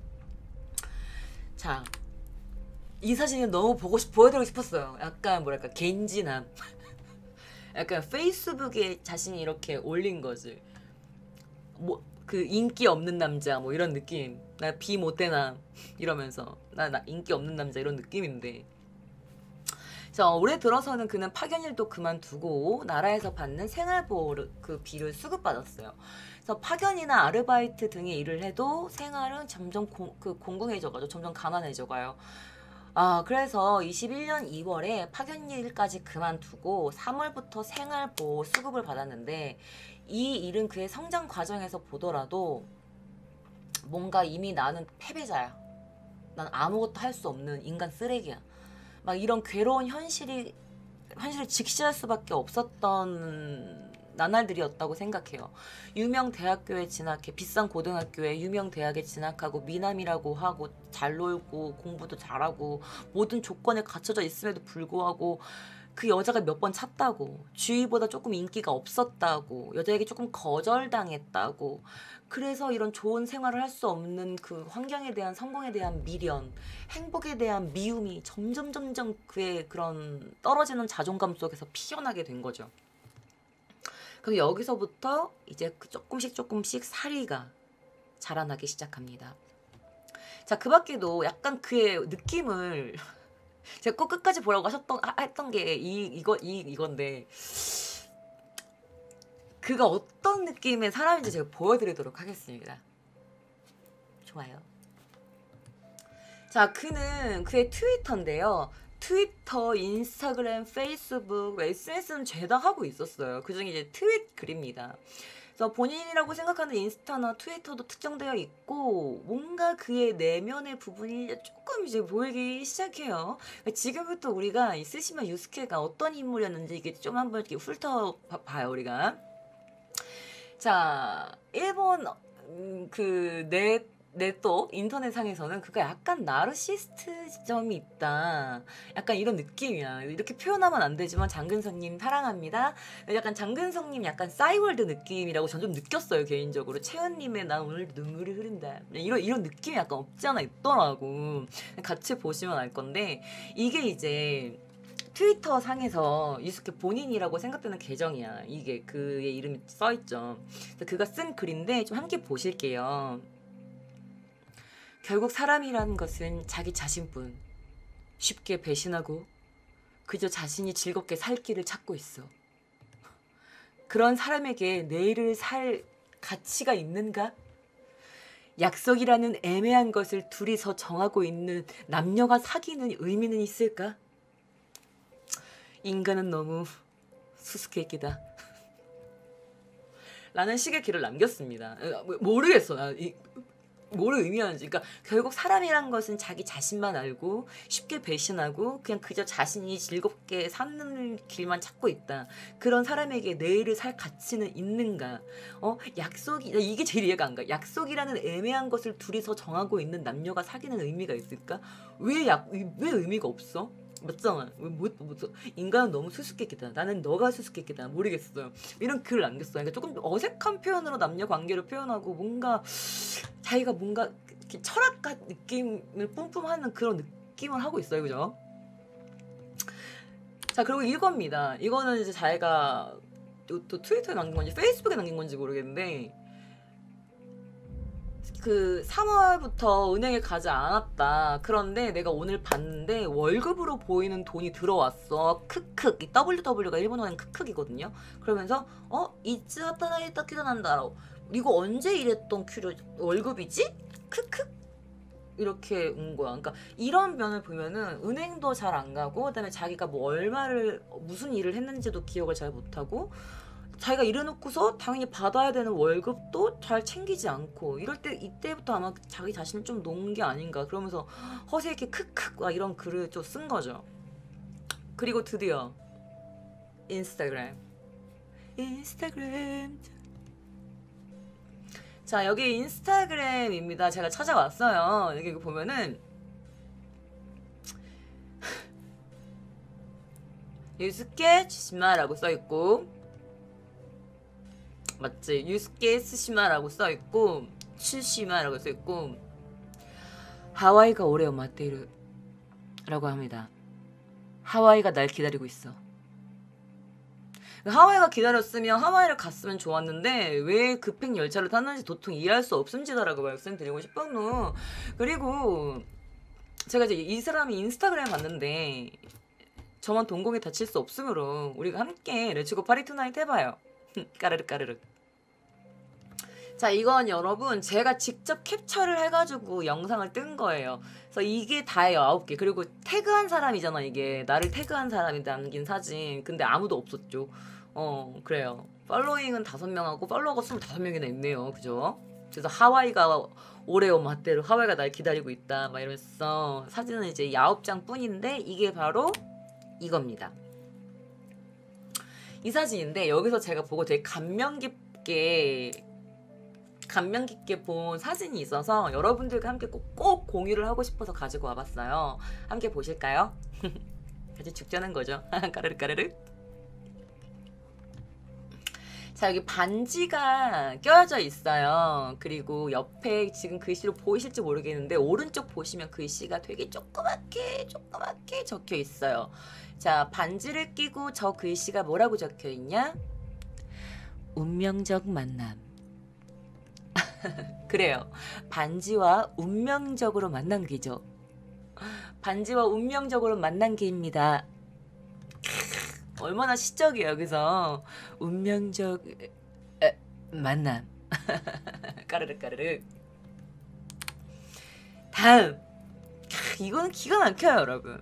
자, 이 사진을 너무 보여드리고 싶었어요. 약간 뭐랄까 갠지남. 약간 페이스북에 자신이 이렇게 올린 거지. 뭐 그 인기 없는 남자 뭐 이런 느낌. 나 비 못되나 이러면서 나 인기 없는 남자 이런 느낌인데. 자, 올해 들어서는 그는 파견일도 그만두고 나라에서 받는 생활보호 그 비를 수급받았어요. 그래서 파견이나 아르바이트 등의 일을 해도 생활은 점점 공공해져가지고 점점 가난해져가요. 그래서 21년 2월에 파견일까지 그만두고 3월부터 생활보호 수급을 받았는데 이 일은 그의 성장 과정에서 보더라도 뭔가 이미 나는 패배자야. 난 아무것도 할 수 없는 인간 쓰레기야. 막 이런 괴로운 현실을 직시할 수밖에 없었던 나날들이었다고 생각해요. 유명 대학교에 진학해 비싼 고등학교에 유명 대학에 진학하고 미남이라고 하고 잘 놀고 공부도 잘하고 모든 조건에 갖춰져 있음에도 불구하고 그 여자가 몇 번 찼다고, 주위보다 조금 인기가 없었다고, 여자에게 조금 거절당했다고, 그래서 이런 좋은 생활을 할 수 없는 그 환경에 대한 성공에 대한 미련, 행복에 대한 미움이 점점 그의 그런 떨어지는 자존감 속에서 피어나게 된 거죠. 그리고 여기서부터 이제 조금씩 사리가 자라나기 시작합니다. 자, 그 밖에도 약간 그의 느낌을 제가 꼭 끝까지 보라고 했던 게 이건데 그가 어떤 느낌의 사람인지 제가 보여드리도록 하겠습니다. 좋아요. 자, 그의 트위터인데요. 트위터, 인스타그램, 페이스북, SNS는 죄다 하고 있었어요. 그중에 이제 트윗 글입니다. 그래서 본인이라고 생각하는 인스타나 트위터도 특정되어 있고 뭔가 그의 내면의 부분이 조금 이제 보이기 시작해요. 지금부터 우리가 이 스시마 유스케가 어떤 인물이었는지 이게 좀 한번 이렇게 훑어봐요, 우리가. 자, 일본 네또 인터넷상에서는 그가 약간 나르시스트 점이 있다. 약간 이런 느낌이야. 이렇게 표현하면 안 되지만 장근성님 사랑합니다. 약간 장근성님 약간 싸이월드 느낌이라고 전 좀 느꼈어요, 개인적으로. 채연님의 난 오늘 눈물이 흐른다. 이런 느낌이 약간 없지 않아 있더라고. 같이 보시면 알 건데 이게 이제 트위터 상에서 유스케 본인이라고 생각되는 계정이야. 이게 그의 이름이 써있죠. 그가 쓴 글인데 좀 함께 보실게요. 결국 사람이라는 것은 자기 자신뿐. 쉽게 배신하고 그저 자신이 즐겁게 살 길을 찾고 있어. 그런 사람에게 내일을 살 가치가 있는가? 약속이라는 애매한 것을 둘이서 정하고 있는 남녀가 사귀는 의미는 있을까? 인간은 너무 수수께끼다. 라는 식의 글을 남겼습니다. 모르겠어. 뭐를 의미하는지. 그러니까 결국 사람이란 것은 자기 자신만 알고 쉽게 배신하고 그냥 그저 자신이 즐겁게 사는 길만 찾고 있다. 그런 사람에게 내일을 살 가치는 있는가? 약속이, 이게 제일 이해가 안 가. 약속이라는 애매한 것을 둘이서 정하고 있는 남녀가 사귀는 의미가 있을까? 왜 의미가 없어? 맞잖아. 인간은 너무 수수께끼다. 나는 너가 수수께끼다. 모르겠어요. 이런 글을 남겼어요. 그러니까 조금 어색한 표현으로 남녀 관계를 표현하고 뭔가 자기가 뭔가 철학가 느낌을 뿜뿜하는 그런 느낌을 하고 있어요. 그죠? 자, 그리고 이겁니다. 이거는 이제 자기가 또 트위터에 남긴 건지 페이스북에 남긴 건지 모르겠는데, 그 3월부터 은행에 가지 않았다. 그런데 내가 오늘 봤는데 월급으로 보이는 돈이 들어왔어. 크크. 이 WW가 일본어는 크크이거든요. 그러면서 이츠 하타나이타 큐런한다라고. 이거 언제 일했던 월급이지? 크크. 이렇게 온 거야. 그러니까 이런 면을 보면은 은행도 잘 안 가고, 그다음에 자기가 뭐 얼마를 무슨 일을 했는지도 기억을 잘 못하고, 자기가 일해놓고서 당연히 받아야 되는 월급도 잘 챙기지 않고, 이럴 때 이때부터 아마 자기 자신을 좀 놓은 게 아닌가. 그러면서 허세하게 크크 막 이런 글을 좀 쓴 거죠. 그리고 드디어 인스타그램. 자, 여기 인스타그램입니다. 제가 찾아왔어요. 여기 보면은 유스케 츠시마라고 써있고, 맞지? 유스케 스시마라고 써있고, 츠시마라고 써있고, 하와이가 오래 마테이르 라고 합니다. 하와이가 날 기다리고 있어. 하와이가 기다렸으면 하와이를 갔으면 좋았는데 왜 급행 열차를 탔는지 도통 이해할 수 없음지다라고 말씀드리고 싶었노. 그리고 제가 이제 이 사람이 인스타그램 봤는데 저만 동공에 다칠 수 없으므로 우리가 함께 렛츠고 파리 투나잇 해봐요. 까르륵 까르륵. 자, 이건 여러분 제가 직접 캡처를 해가지고 영상을 뜬 거예요. 그래서 이게 다예요. 9개. 그리고 태그한 사람이잖아. 이게 나를 태그한 사람이 남긴 사진. 근데 아무도 없었죠. 그래요. 팔로잉은 5명하고 팔로워가 25명이나 있네요. 그죠? 그래서 하와이가 오레오 마테루, 하와이가 날 기다리고 있다 막 이러면서 사진은 이제 9장 뿐인데 이게 바로 이겁니다. 이 사진인데 여기서 제가 보고 되게 감명 깊게 본 사진이 있어서 여러분들과 함께 꼭 공유를 하고 싶어서 가지고 와봤어요. 함께 보실까요? 같이 죽자는 거죠. 까르르 까르르. 자, 여기 반지가 껴져 있어요. 그리고 옆에 지금 글씨로 보이실지 모르겠는데 오른쪽 보시면 글씨가 되게 조그맣게 적혀 있어요. 자, 반지를 끼고 저 글씨가 뭐라고 적혀 있냐? 운명적 만남. 그래요. 반지와 운명적으로 만난 게죠. 반지와 운명적으로 만난 게입니다. 얼마나 시적이에요. 여기서 운명적 만남. 까르륵 까르륵. 다음. 이거는 기가 막혀요, 여러분.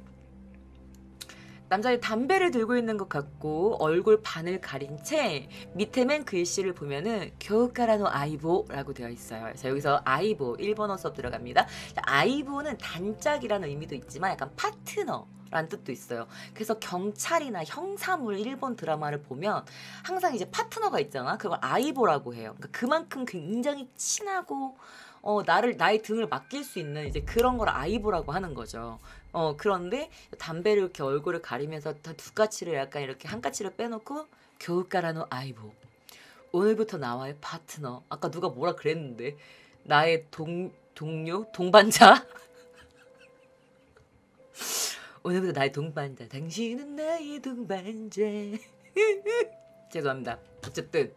남자의 담배를 들고 있는 것 같고 얼굴 반을 가린 채 밑에 맨 글씨를 보면은 교우카라노 아이보라고 되어 있어요. 자, 여기서 아이보 일본어 수업 들어갑니다. 자, 아이보는 단짝이라는 의미도 있지만 약간 파트너 라는 뜻도 있어요. 그래서 경찰이나 형사물 일본 드라마를 보면 항상 이제 파트너가 있잖아. 그걸 아이보라고 해요. 그러니까 그만큼 굉장히 친하고 나의 등을 맡길 수 있는 이제 그런 걸 아이보라고 하는 거죠. 그런데 담배를 이렇게 얼굴을 가리면서 두 가치를 약간 이렇게 한 가치를 빼놓고 교우카라노 아이보. 오늘부터 나와의 파트너. 아까 누가 뭐라 그랬는데 동료? 동반자? 오늘부터 나의 동반자. 당신은 나의 동반자. 죄송합니다. 어쨌든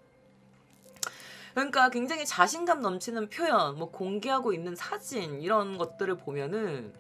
그러니까 굉장히 자신감 넘치는 표현, 뭐 공개하고 있는 사진 이런 것들을 보면은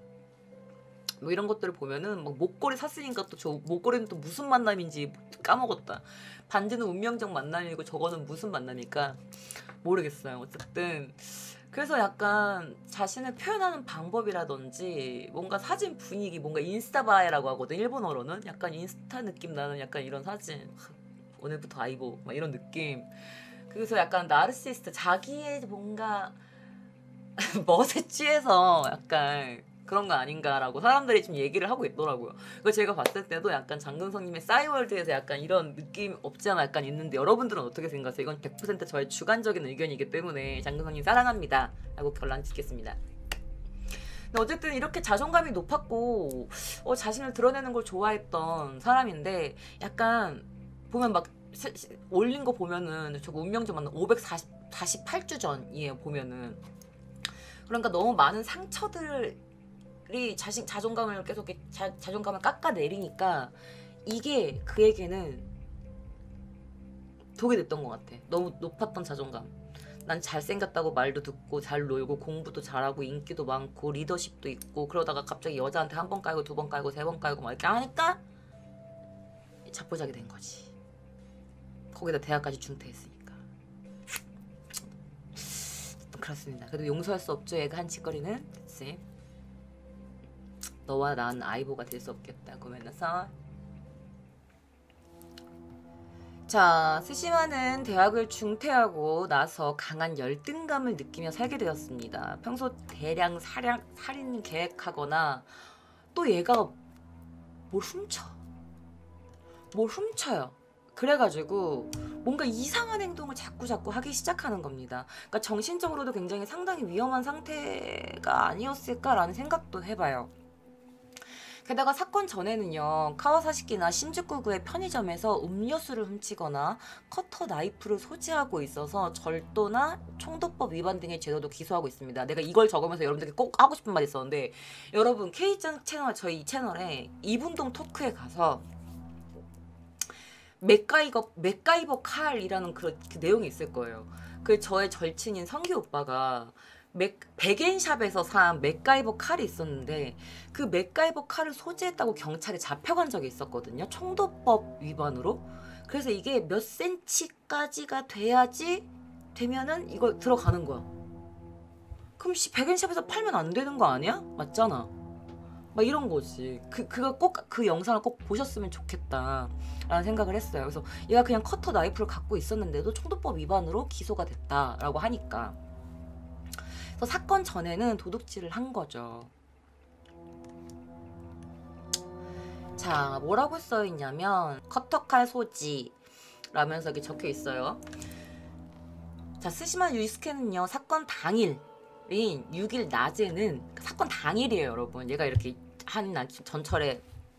뭐 목걸이 샀으니까 또 저 목걸이는 또 무슨 만남인지 까먹었다. 반지는 운명적 만남이고 저거는 무슨 만남일까 모르겠어요. 어쨌든 그래서 약간 자신을 표현하는 방법이라든지 뭔가 사진 분위기, 뭔가 인스타바이라고 하거든 일본어로는. 약간 인스타 느낌 나는 약간 이런 사진. 오늘부터 아이보 막 이런 느낌. 그래서 약간 나르시스트, 자기의 뭔가 멋에 취해서 약간 그런 거 아닌가라고 사람들이 좀 얘기를 하고 있더라고요. 그거 제가 봤을 때도 약간 장근성님의 싸이월드에서 약간 이런 느낌 없지 않아 약간 있는데, 여러분들은 어떻게 생각하세요? 이건 100% 저의 주관적인 의견이기 때문에 장근성님 사랑합니다 라고 결론 짓겠습니다. 근데 어쨌든 이렇게 자존감이 높았고 자신을 드러내는 걸 좋아했던 사람인데, 약간 보면 막 올린 거 보면은 저거 운명적 만남 548주 전이에요 보면은. 그러니까 너무 많은 상처들이 자존감을 계속 자존감을 깎아내리니까 이게 그에게는 독이 됐던 것 같아. 너무 높았던 자존감. 난 잘생겼다고 말도 듣고 잘 놀고 공부도 잘하고 인기도 많고 리더십도 있고, 그러다가 갑자기 여자한테 한 번 깔고 두 번 깔고 세 번 깔고 막 이렇게 하니까 자포자기 된 거지. 거기다 대학까지 중퇴했으니까. 그렇습니다. 그래도 용서할 수 없죠. 얘가 한 짓거리는. 그치? 너와 난 아이보가 될 수 없겠다. 고면서 자, 스시마는 대학을 중퇴하고 나서 강한 열등감을 느끼며 살게 되었습니다. 평소 대량 살인 계획하거나 또 얘가 뭘 훔쳐요. 그래가지고 뭔가 이상한 행동을 자꾸 하기 시작하는 겁니다. 그러니까 정신적으로도 굉장히 상당히 위험한 상태가 아니었을까라는 생각도 해봐요. 게다가 사건 전에는요, 카와사시키나 신주쿠구의 편의점에서 음료수를 훔치거나 커터 나이프를 소지하고 있어서 절도나 총도법 위반 등의 죄로도 기소하고 있습니다. 내가 이걸 적으면서 여러분들께 꼭 하고 싶은 말이 있었는데, 여러분 K짱 채널, 저희 채널에 이분동 토크에 가서 맥가이버 칼이라는 그 내용이 있을 거예요. 그 저의 절친인 성기 오빠가 백엔샵에서 산 맥가이버 칼이 있었는데, 그 맥가이버 칼을 소지했다고 경찰에 잡혀간 적이 있었거든요. 총도법 위반으로. 그래서 이게 몇 센치까지가 되면은 이거 들어가는 거야. 그럼 백엔샵에서 팔면 안 되는 거 아니야? 맞잖아. 막 이런 거지. 그거 꼭 그 영상을 꼭 보셨으면 좋겠다 라는 생각을 했어요. 그래서 얘가 그냥 커터 나이프를 갖고 있었는데도 총도법 위반으로 기소가 됐다라고 하니까. 그래서 사건 전에는 도둑질을 한 거죠. 자, 뭐라고 써있냐면 커터칼 소지 라면서 이렇게 적혀 있어요. 자, 스시마 유이스케는요, 사건 당일인 6일 낮에는, 사건 당일이에요 여러분. 얘가 이렇게 한 날 전철에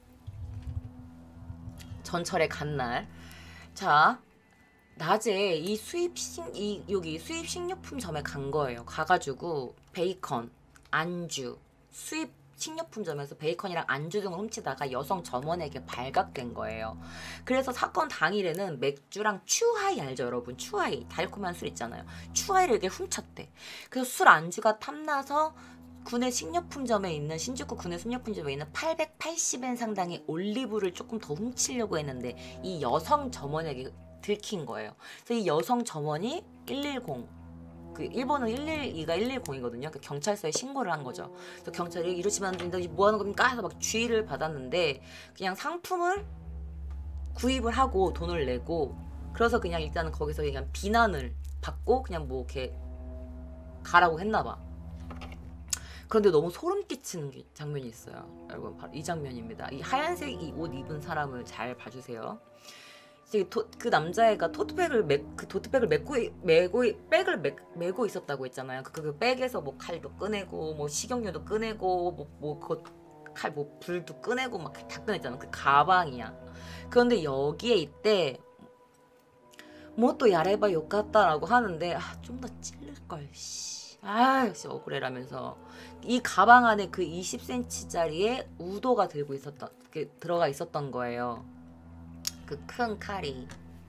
간 날, 자 낮에 여기 수입 식료품점에 간 거예요. 가가지고 베이컨, 안주, 수입 식료품점에서 베이컨이랑 안주 등을 훔치다가 여성 점원에게 발각된 거예요. 그래서 사건 당일에는 맥주랑 추하이 알죠 여러분? 추하이, 달콤한 술 있잖아요. 추하이를 이렇게 훔쳤대. 그래서 술 안주가 탐나서 신주쿠 구내 식료품점에 있는 880엔 상당의 올리브를 조금 더 훔치려고 했는데 이 여성 점원에게 들킨 거예요. 그래서 이 여성 점원이 110, 그 일본은 112가 110이거든요. 그 경찰서에 신고를 한 거죠. 그래서 경찰이 이러시면 안 된다, 뭐 하는 겁니까? 해서 막 주의를 받았는데, 그냥 상품을 구입을 하고 돈을 내고, 그래서 그냥 일단은 거기서 그냥 비난을 받고 그냥 뭐 이렇게 가라고 했나봐. 그런데 너무 소름 끼치는 장면이 있어요. 여러분, 바로 이 장면입니다. 이 하얀색 이 옷 입은 사람을 잘 봐주세요. 그 남자애가 토트백을 메고 있었다고 했잖아요. 그 백에서 뭐 칼도 꺼내고 뭐 식용유도 꺼내고 불도 꺼내고 막 다 꺼냈잖아. 그 가방이야. 그런데 여기에 있대. 뭐 또 야레바 욕같다라고 하는데, 좀 더 찔릴걸 아 역시 억울해라면서 이 가방 안에 그 20cm짜리에 우도가 들어가 있었던 거예요. 그 큰 칼이.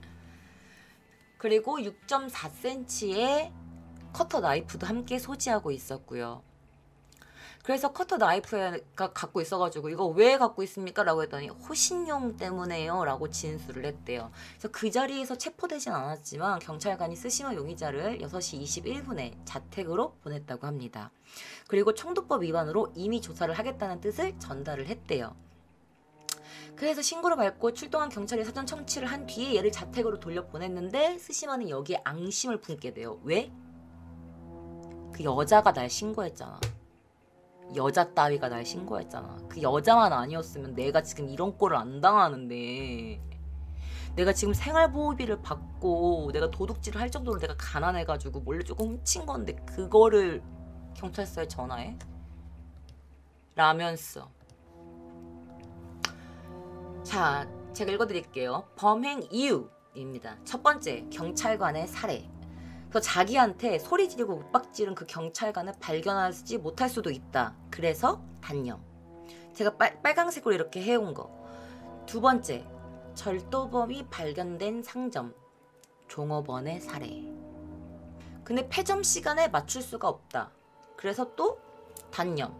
그리고 6.4cm의 커터 나이프도 함께 소지하고 있었고요. 그래서 커터 나이프가 갖고 있어가지고 이거 왜 갖고 있습니까? 라고 했더니 호신용 때문에요 라고 진술을 했대요. 그래서 그 자리에서 체포되진 않았지만 경찰관이 스시마 용의자를 6시 21분에 자택으로 보냈다고 합니다. 그리고 청도법 위반으로 임의 조사를 하겠다는 뜻을 전달을 했대요. 그래서 신고를 받고 출동한 경찰이 사전 청취를 한 뒤에 얘를 자택으로 돌려보냈는데 스시마는 여기에 앙심을 품게 돼요. 왜? 그 여자가 날 신고했잖아. 여자 따위가 날 신고했잖아. 그 여자만 아니었으면 내가 지금 이런 꼴을 안 당하는데, 내가 지금 생활보호비를 받고 내가 도둑질을 할 정도로 내가 가난해가지고 몰래 조금 훔친 건데 그거를 경찰서에 전화해? 라면서. 자, 제가 읽어드릴게요. 범행 이유입니다. 첫 번째, 경찰관의 살해. 그래서 자기한테 소리 지르고 윽박지른 그 경찰관을 발견하지 못할 수도 있다. 그래서 단념. 제가 빨강색으로 이렇게 해온 거. 두 번째, 절도범이 발견된 상점. 종업원의 살해. 근데 폐점 시간에 맞출 수가 없다. 그래서 또 단념.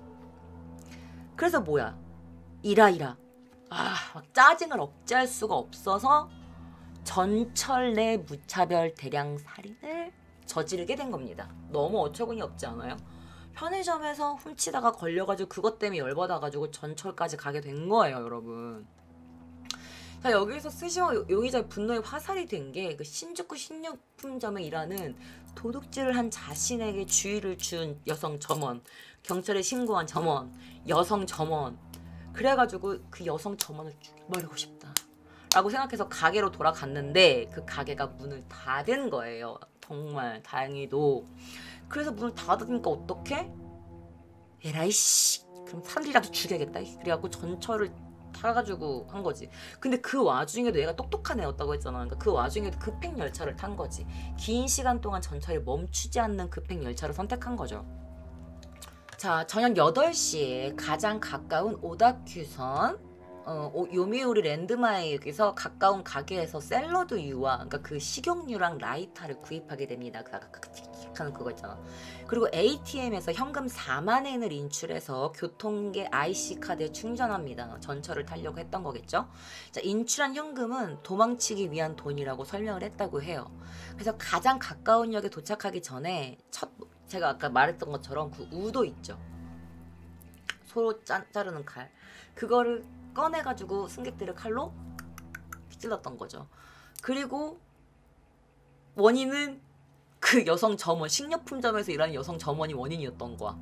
그래서 뭐야? 이라. 막 짜증을 억제할 수가 없어서 전철 내 무차별 대량 살인을 저지르게 된 겁니다. 너무 어처구니 없지 않아요? 편의점에서 훔치다가 걸려가지고 그것 때문에 열받아가지고 전철까지 가게 된 거예요, 여러분. 자, 여기서 스시마 용의자의 분노에 화살이 된 게 그 신주쿠 식료품점에 일하는 도둑질을 한 자신에게 주의를 준 여성 점원, 경찰에 신고한 점원, 여성 점원. 그래가지고 그 여성 점원을 죽여버리고 싶다 라고 생각해서 가게로 돌아갔는데 그 가게가 문을 닫은 거예요. 정말 다행히도. 그래서 문을 닫으니까 어떡해? 에라이 씨, 그럼 사람들이라도 죽여야겠다. 그래갖고 전철을 타가지고 한 거지. 근데 그 와중에도 얘가 똑똑한 애였다고 했잖아. 그러니까 그 와중에도 급행 열차를 탄 거지. 긴 시간 동안 전철이 멈추지 않는 급행 열차를 선택한 거죠. 자, 저녁 8시에 가장 가까운 오다큐선 요미우리 랜드마크에서 가까운 가게에서 샐러드 유와, 그러니까 그 식용유랑 라이터를 구입하게 됩니다. 그 아까 하는 그거 있잖아. 그리고 ATM에서 현금 4만 엔을 인출해서 교통계 IC 카드에 충전합니다. 전철을 타려고 했던 거겠죠. 자, 인출한 현금은 도망치기 위한 돈이라고 설명을 했다고 해요. 그래서 가장 가까운 역에 도착하기 전에 제가 아까 말했던 것처럼 그 우도 있죠. 소로 자르는 칼. 그거를 꺼내가지고 승객들을 칼로 찔렀던 거죠. 그리고 원인은 그 여성 점원, 식료품점에서 일하는 여성 점원이 원인이었던 거야.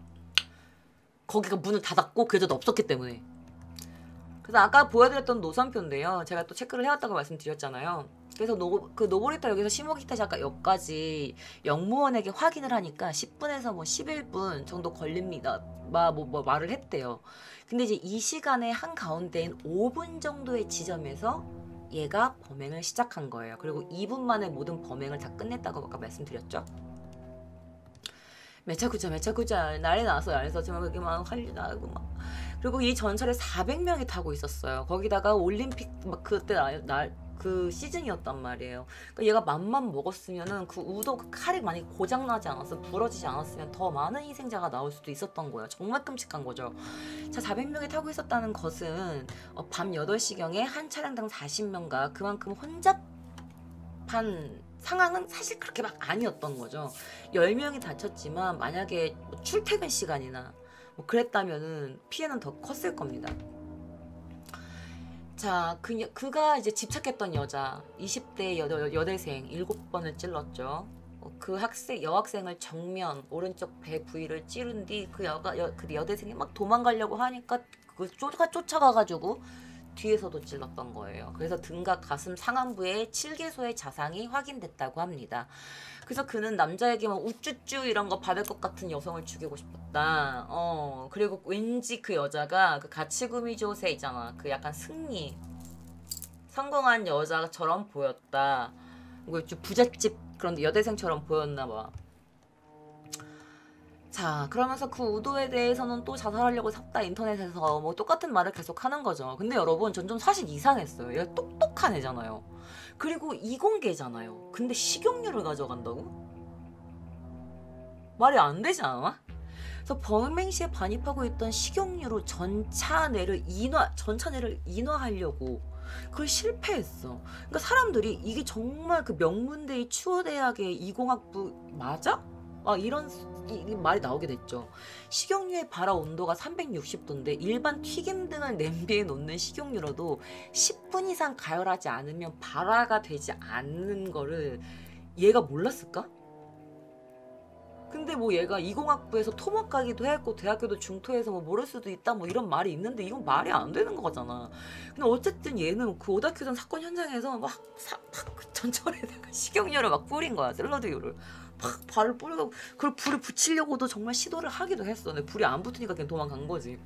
거기가 문을 닫았고 그 여자도 없었기 때문에. 그래서 아까 보여드렸던 노선표인데요. 제가 또 체크를 해왔다고 말씀드렸잖아요. 그래서 그 노보리타역에서 시모기타역까지 영무원에게 확인을 하니까 10분에서 뭐 11분 정도 걸립니다. 말을 했대요. 근데 이제 이 시간에 한가운데인 5분 정도의 지점에서 얘가 범행을 시작한 거예요. 그리고 2분 만에 모든 범행을 다 끝냈다고 아까 말씀드렸죠. 매차구자 난리 났어요. 안에서 정말 그게 막 환리 나고 막. 그리고 이 전철에 400명이 타고 있었어요. 거기다가 올림픽 막 그때 그 시즌이었단 말이에요. 그러니까 얘가 맘만 먹었으면은 그 우도 그 칼이 많이 고장나지 않았어, 부러지지 않았으면 더 많은 희생자가 나올 수도 있었던 거예요. 정말 끔찍한 거죠. 자, 400명이 타고 있었다는 것은 밤 8시경에 한 차량당 40명과 그만큼 혼잡한 상황은 사실 그렇게 막 아니었던 거죠. 10명이 다쳤지만 만약에 뭐 출퇴근 시간이나 뭐 그랬다면은 피해는 더 컸을 겁니다. 자, 그가 이제 집착했던 여자 20대 여대생 7번을 찔렀죠. 그 여학생을 정면 오른쪽 배 부위를 찌른 뒤 그 여대생이 막 도망가려고 하니까 그 쫓아가가지고 뒤에서도 찔렀던 거예요. 그래서 등과 가슴 상안부에 7개소의 자상이 확인됐다고 합니다. 그래서 그는 남자에게만 우쭈쭈 이런 거 받을 것 같은 여성을 죽이고 싶었다. 그리고 왠지 그 여자가 그 가치구미조세 있잖아. 그 약간 성공한 여자처럼 보였다. 좀 부잣집 그런 여대생처럼 보였나 봐. 자, 그러면서 그 우도에 대해서는 또 자살하려고 샀다 인터넷에서 뭐 똑같은 말을 계속 하는 거죠. 근데 여러분 전 좀 사실 이상했어요. 얘가 똑똑한 애잖아요. 그리고 이공계잖아요. 근데 식용유를 가져간다고? 말이 안 되지 않아? 그래서 범행시에 반입하고 있던 식용유로 전차내를 인화하려고 그걸 실패했어. 그러니까 사람들이 이게 정말 그 명문대의 추호대학의 이공학부 맞아? 이런 이 말이 나오게 됐죠. 식용유의 발화 온도가 360도인데 일반 튀김 등을 냄비에 놓는 식용유로도 10분 이상 가열하지 않으면 발화가 되지 않는 거를 얘가 몰랐을까? 근데 뭐 얘가 이공학부에서 토목 가기도 했고 대학교도 중토에서 뭐 모를 수도 있다 뭐 이런 말이 있는데 이건 말이 안 되는 거잖아. 근데 어쨌든 얘는 그 오다큐전 사건 현장에서 막 그 전철에다가 식용유를 막 뿌린 거야. 샐러드유를 막 발을 뿌리고 그걸 불에 붙이려고도 정말 시도를 하기도 했어. 근데 불이 안 붙으니까 그냥 도망간 거지.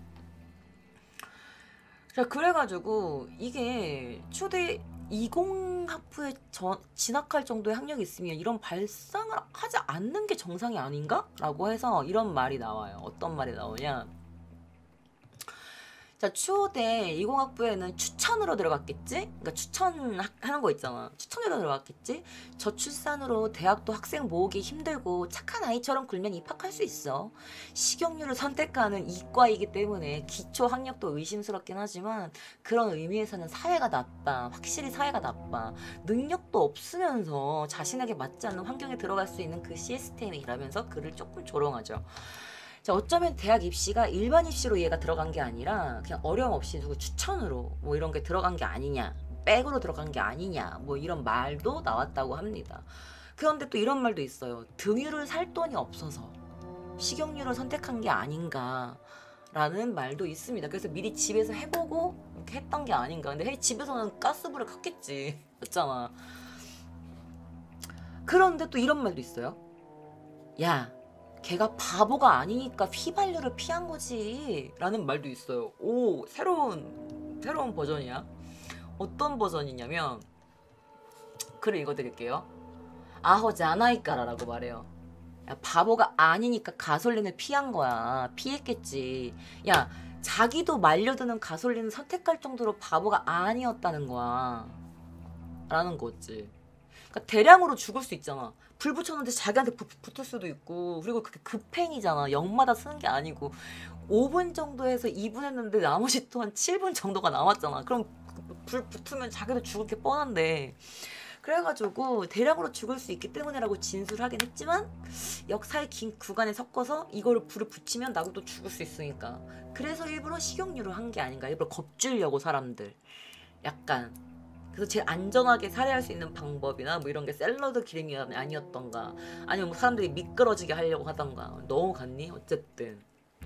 자, 그래가지고 이게 초대 이공학부에 진학할 정도의 학력이 있으면 이런 발상을 하지 않는 게 정상이 아닌가? 라고 해서 이런 말이 나와요. 어떤 말이 나오냐. 자, 추호대 이공학부에는 추천으로 들어갔겠지? 그러니까 추천하는 거 있잖아. 추천으로 들어갔겠지? 저출산으로 대학도 학생 모으기 힘들고 착한 아이처럼 굴면 입학할 수 있어. 식용유를 선택하는 이과이기 때문에 기초 학력도 의심스럽긴 하지만 그런 의미에서는 사회가 나빠. 확실히 사회가 나빠. 능력도 없으면서 자신에게 맞지 않는 환경에 들어갈 수 있는 그 시스템이라면서 그를 조금 조롱하죠. 자, 어쩌면 대학 입시가 일반 입시로 얘가 들어간 게 아니라 그냥 어려움 없이 누구 추천으로 뭐 이런 게 들어간 게 아니냐, 백으로 들어간 게 아니냐, 뭐 이런 말도 나왔다고 합니다. 그런데 또 이런 말도 있어요. 등유를 살 돈이 없어서 식용유를 선택한 게 아닌가 라는 말도 있습니다. 그래서 미리 집에서 해보고 이렇게 했던 게 아닌가. 근데 집에서는 가스불을 켰겠지. 맞잖아. 그런데 또 이런 말도 있어요. 야, 걔가 바보가 아니니까 휘발유를 피한 거지 라는 말도 있어요. 오, 새로운 버전이야. 어떤 버전이냐면 글을 읽어드릴게요. 아호자나이까라라고 말해요. 야, 바보가 아니니까 가솔린을 피한 거야. 피했겠지. 야, 자기도 말려드는 가솔린을 선택할 정도로 바보가 아니었다는 거야 라는 거지. 그러니까 대량으로 죽을 수 있잖아. 불 붙였는데 자기한테 붙을 수도 있고. 그리고 그게 급행이잖아. 역마다 쓰는 게 아니고 5분 정도 해서 2분 했는데 나머지 또 한 7분 정도가 남았잖아. 그럼 불 붙으면 자기도 죽을 게 뻔한데. 그래가지고 대량으로 죽을 수 있기 때문에라고 진술하긴 했지만 역사의 긴 구간에 섞어서 이거를 불을 붙이면 나도 또 죽을 수 있으니까 그래서 일부러 식용유를 한 게 아닌가. 일부러 겁주려고 사람들. 약간 그래서 제일 안전하게 살해할 수 있는 방법이나 뭐 이런 게 샐러드 기름이 아니었던가 아니면 뭐 사람들이 미끄러지게 하려고 하던가 너무 갔니? 어쨌든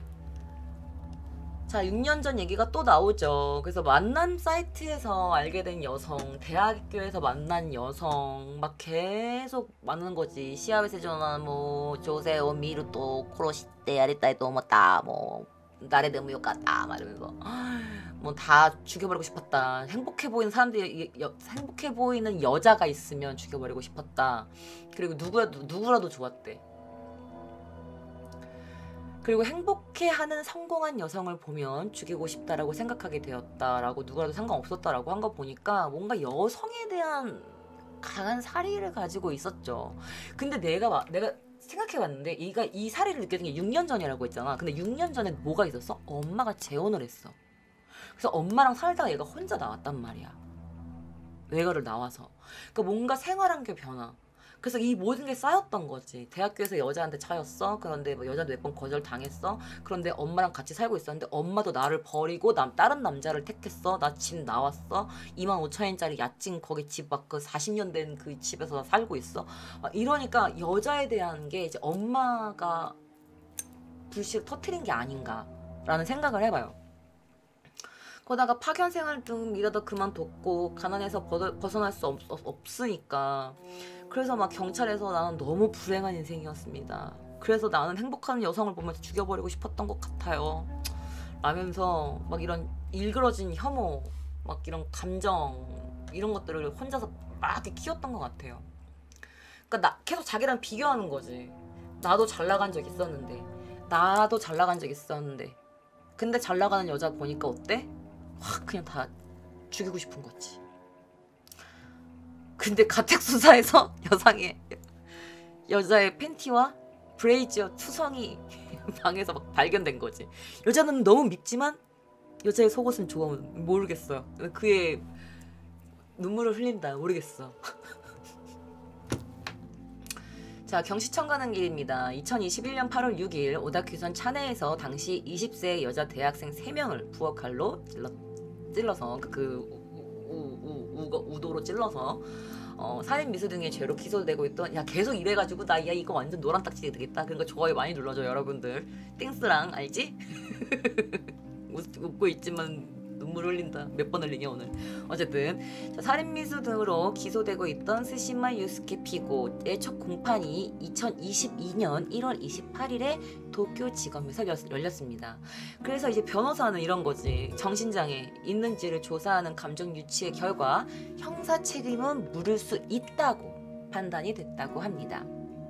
자, 6년 전 얘기가 또 나오죠. 그래서 만남 사이트에서 알게 된 여성, 대학교에서 만난 여성 막 계속 많은 거지. 시아베세 전화 뭐 조세오 미루토 코로시테 아리타이토 뭐다 뭐 나레드 무요까다 막 이러면서 뭐 다 죽여버리고 싶었다. 행복해 보이는 사람들이 행복해 보이는 여자가 있으면 죽여버리고 싶었다. 그리고 누구라도 좋았대. 그리고 행복해하는 성공한 여성을 보면 죽이고 싶다라고 생각하게 되었다라고 누구라도 상관없었다라고 한 거 보니까 뭔가 여성에 대한 강한 사리를 가지고 있었죠. 근데 내가 생각해봤는데 이 사리를 느껴진 게 6년 전이라고 했잖아. 근데 6년 전에 뭐가 있었어? 엄마가 재혼을 했어. 그래서 엄마랑 살다가 얘가 혼자 나왔단 말이야. 외가를 나와서. 그러니까 뭔가 생활한 게 변화. 그래서 이 모든 게 쌓였던 거지. 대학교에서 여자한테 차였어. 그런데 뭐 여자도 몇 번 거절당했어. 그런데 엄마랑 같이 살고 있었는데 엄마도 나를 버리고 다른 남자를 택했어. 나 집 나왔어. 25,000엔짜리 야친 거기 집 막 그 40년 된 그 집에서 나 살고 있어. 막 이러니까 여자에 대한 게 이제 엄마가 불씨를 터트린 게 아닌가라는 생각을 해봐요. 거다가 파견 생활 등 일하다 그만뒀고 가난해서 벗어날 수 없으니까 그래서 막 경찰에서 나는 너무 불행한 인생이었습니다. 그래서 나는 행복한 여성을 보면서 죽여버리고 싶었던 것 같아요. 라면서 막 이런 일그러진 혐오, 막 이런 감정 이런 것들을 혼자서 막 이렇게 키웠던 것 같아요. 그러니까 계속 자기랑 비교하는 거지. 나도 잘 나간 적 있었는데 나도 잘 나간 적 있었는데. 근데 잘 나가는 여자 보니까 어때? 확 그냥 다 죽이고 싶은 거지. 근데 가택수사에서 여자의 팬티와 브레이지어 투성이 방에서 막 발견된 거지. 여자는 너무 밉지만 여자의 속옷은 좋아. 모르겠어요. 그의 눈물을 흘린다. 모르겠어. 자, 경시청 가는 길입니다. 2021년 8월 6일 오다큐선 차내에서 당시 20세 여자 대학생 3명을 부엌칼로 찔러서 우도로 찔러서 살인 미수 등의 죄로 기소되고 있던. 야, 계속 이래가지고 나 야 이거 완전 노란 딱지 되겠다. 그러니까 좋아요 많이 눌러줘 여러분들. 땡스랑 알지? 웃고 있지만 눈물 흘린다. 몇 번 흘리냐 오늘. 어쨌든 자, 살인 미수 등으로 기소되고 있던 스시마 유스케 피고의 첫 공판이 2022년 1월 28일에 도쿄지검에서 열렸습니다. 그래서 이제 변호사는 이런 거지. 정신장애 있는지를 조사하는 감정 유치의 결과 형사 책임은 물을 수 있다고 판단이 됐다고 합니다.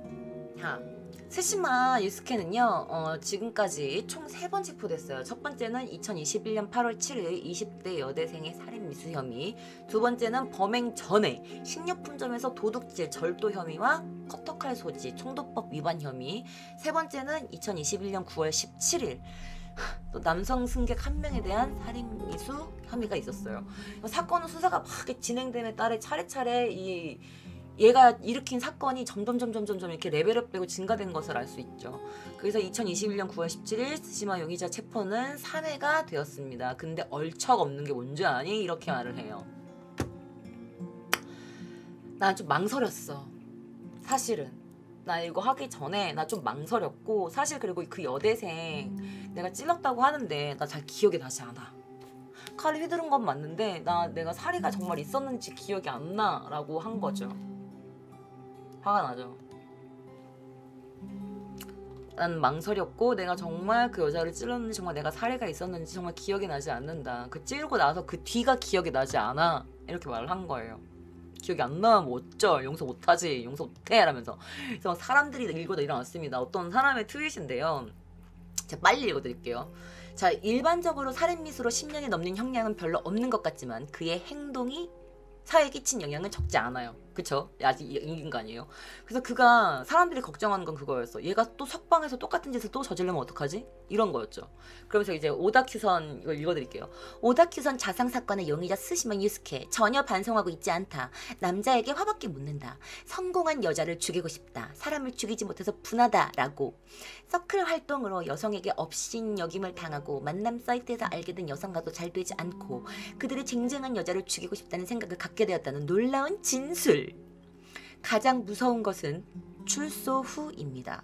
스시마 유스케는요, 지금까지 총 3번 체포됐어요. 첫 번째는 2021년 8월 7일 20대 여대생의 살인 미수 혐의, 두 번째는 범행 전에 식료품점에서 도둑질, 절도 혐의와 커터칼 소지, 총도법 위반 혐의, 세 번째는 2021년 9월 17일 또 남성 승객 1명에 대한 살인 미수 혐의가 있었어요. 사건은 수사가 막 진행됨에 따라 차례차례 얘가 일으킨 사건이 점점 이렇게 레벨업 되고 증가된 것을 알 수 있죠. 그래서 2021년 9월 17일 스시마 용의자 체포는 3회가 되었습니다. 근데 얼척 없는 게 뭔지 아니? 이렇게 말을 해요. 난 좀 망설였어. 사실은. 나 이거 하기 전에 나 좀 망설였고, 사실 그리고 그 여대생 내가 찔렀다고 하는데 나 잘 기억이 나지 않아. 칼을 휘두른 건 맞는데 내가 살이가 정말 있었는지 기억이 안 나라고 한 거죠. 화가 나죠. 난 망설였고 내가 정말 그 여자를 찔렀는지 정말 내가 살해가 있었는지 정말 기억이 나지 않는다. 그 찌르고 나서 그 뒤가 기억이 나지 않아. 이렇게 말을 한 거예요. 기억이 안 나면 뭐 어쩌? 용서 못하지. 용서 못해. 라면서. 그래서 사람들이 읽어도 일어났습니다. 어떤 사람의 트윗인데요. 제가 빨리 읽어드릴게요. 자, 일반적으로 살인미수로 10년이 넘는 형량은 별로 없는 것 같지만 그의 행동이 사회에 끼친 영향은 적지 않아요. 그쵸? 아직 인간이에요. 그래서 그가 사람들이 걱정하는 건 그거였어. 얘가 또 석방해서 똑같은 짓을 또 저지르면 어떡하지? 이런 거였죠. 그러면서 이제 오다큐선 이걸 읽어드릴게요. 오다큐선 자상사건의 용의자 스시마 유스케 전혀 반성하고 있지 않다. 남자에게 화밖에 묻는다. 성공한 여자를 죽이고 싶다. 사람을 죽이지 못해서 분하다. 라고. 서클 활동으로 여성에게 업신여김을 당하고 만남 사이트에서 알게 된 여성과도 잘 되지 않고 그들의 쟁쟁한 여자를 죽이고 싶다는 생각을 갖게 되었다는 놀라운 진술. 가장 무서운 것은 출소 후입니다.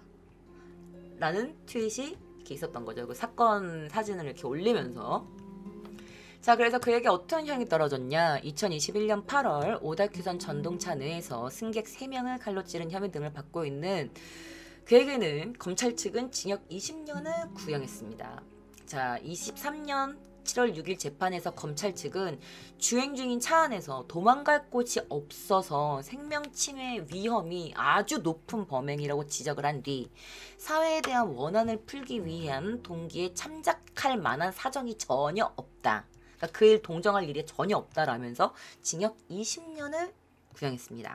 라는 트윗이 이렇게 있었던 거죠. 그 사건 사진을 이렇게 올리면서. 자, 그래서 그에게 어떤 형이 떨어졌냐. 2021년 8월 오다큐선 전동차 내에서 승객 3명을 칼로 찌른 혐의 등을 받고 있는 그에게는 검찰 측은 징역 20년을 구형했습니다. 자, 23년 7월 6일 재판에서 검찰 측은 주행 중인 차 안에서 도망갈 곳이 없어서 생명 침해 위험이 아주 높은 범행이라고 지적을 한 뒤 사회에 대한 원한을 풀기 위한 동기에 참작할 만한 사정이 전혀 없다. 그러니까 그 일 동정할 일이 전혀 없다라면서 징역 20년을 구형했습니다.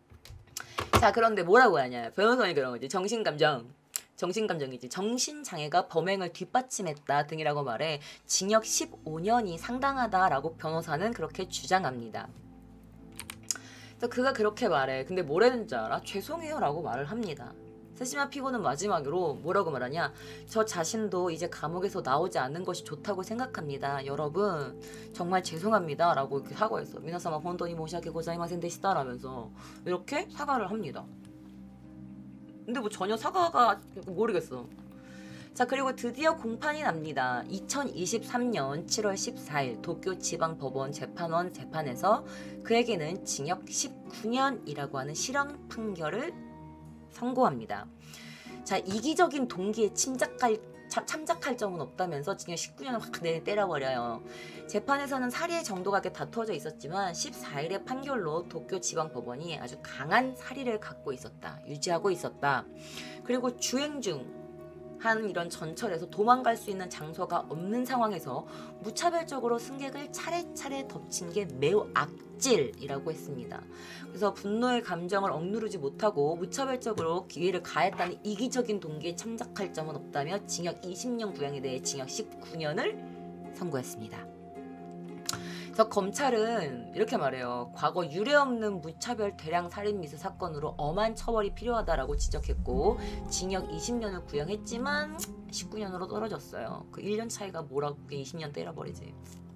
자, 그런데 뭐라고 하냐. 변호사님 그런 거지. 정신감정이지. 정신장애가 범행을 뒷받침했다 등이라고 말해 징역 15년이 상당하다라고 변호사는 그렇게 주장합니다. 그래서 그가 그렇게 말해. 근데 뭐라는 줄 알아? 죄송해요 라고 말을 합니다. 스시마 피고는 마지막으로 뭐라고 말하냐. 저 자신도 이제 감옥에서 나오지 않는 것이 좋다고 생각합니다. 여러분 정말 죄송합니다 라고 이렇게 사과했어. 미나사마 혼돈이 모시아게 고자이마센 데시다 라면서 이렇게 사과를 합니다. 근데 뭐 전혀 사과가 모르겠어. 자, 그리고 드디어 공판이 납니다. 2023년 7월 14일 도쿄지방법원 재판원 재판에서 그에게는 징역 19년이라고 하는 실형 판결을 선고합니다. 자, 이기적인 동기에 참작할 점은 없다면서 징역 19년을 확 때려버려요. 재판에서는 살해의 정도가 다투어져 있었지만 14일의 판결로 도쿄지방법원이 아주 강한 살의를 갖고 있었다. 유지하고 있었다. 그리고 주행 중 한 이런 전철에서 도망갈 수 있는 장소가 없는 상황에서 무차별적으로 승객을 차례차례 덮친 게 매우 악질이라고 했습니다. 그래서 분노의 감정을 억누르지 못하고 무차별적으로 기회를 가했다는 이기적인 동기에 참작할 점은 없다며 징역 20년 구형에 대해 징역 19년을 선고했습니다. 그래서 검찰은 이렇게 말해요. 과거 유례없는 무차별 대량 살인 미수 사건으로 엄한 처벌이 필요하다라고 지적했고 징역 20년을 구형했지만 19년으로 떨어졌어요. 그 1년 차이가 뭐라고 20년 때려버리지.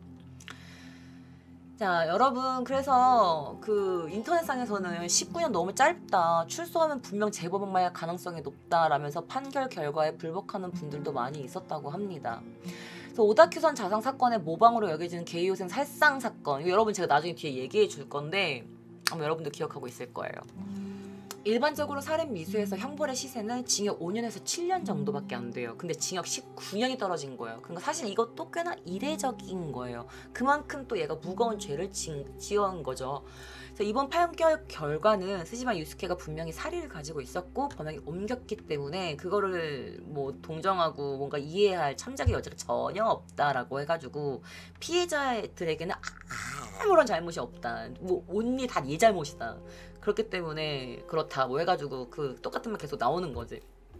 자, 여러분, 그래서 그 인터넷상에서는 19년 너무 짧다, 출소하면 분명 재범할 가능성이 높다라면서 판결 결과에 불복하는 분들도 많이 있었다고 합니다. 그래서 오다큐선 자상 사건의 모방으로 여겨지는 게이호생 살상 사건, 이거 여러분 제가 나중에 뒤에 얘기해 줄 건데 아마 여러분도 기억하고 있을 거예요. 일반적으로 살인 미수에서 형벌의 시세는 징역 5년에서 7년 정도밖에 안 돼요. 근데 징역 19년이 떨어진 거예요. 그러니까 사실 이것도 꽤나 이례적인 거예요. 그만큼 또 얘가 무거운 죄를 지은 거죠. 그래서 이번 판결 결과는 스시마 유스케가 분명히 사리를 가지고 있었고 범행이 옮겼기 때문에 그거를 뭐 동정하고 뭔가 이해할 참작의 여지가 전혀 없다라고 해가지고 피해자들에게는 아무런 잘못이 없다. 뭐 온리 다 네 잘못이다. 그렇기 때문에 그렇다 뭐 해가지고 그 똑같은 말 계속 나오는 거지.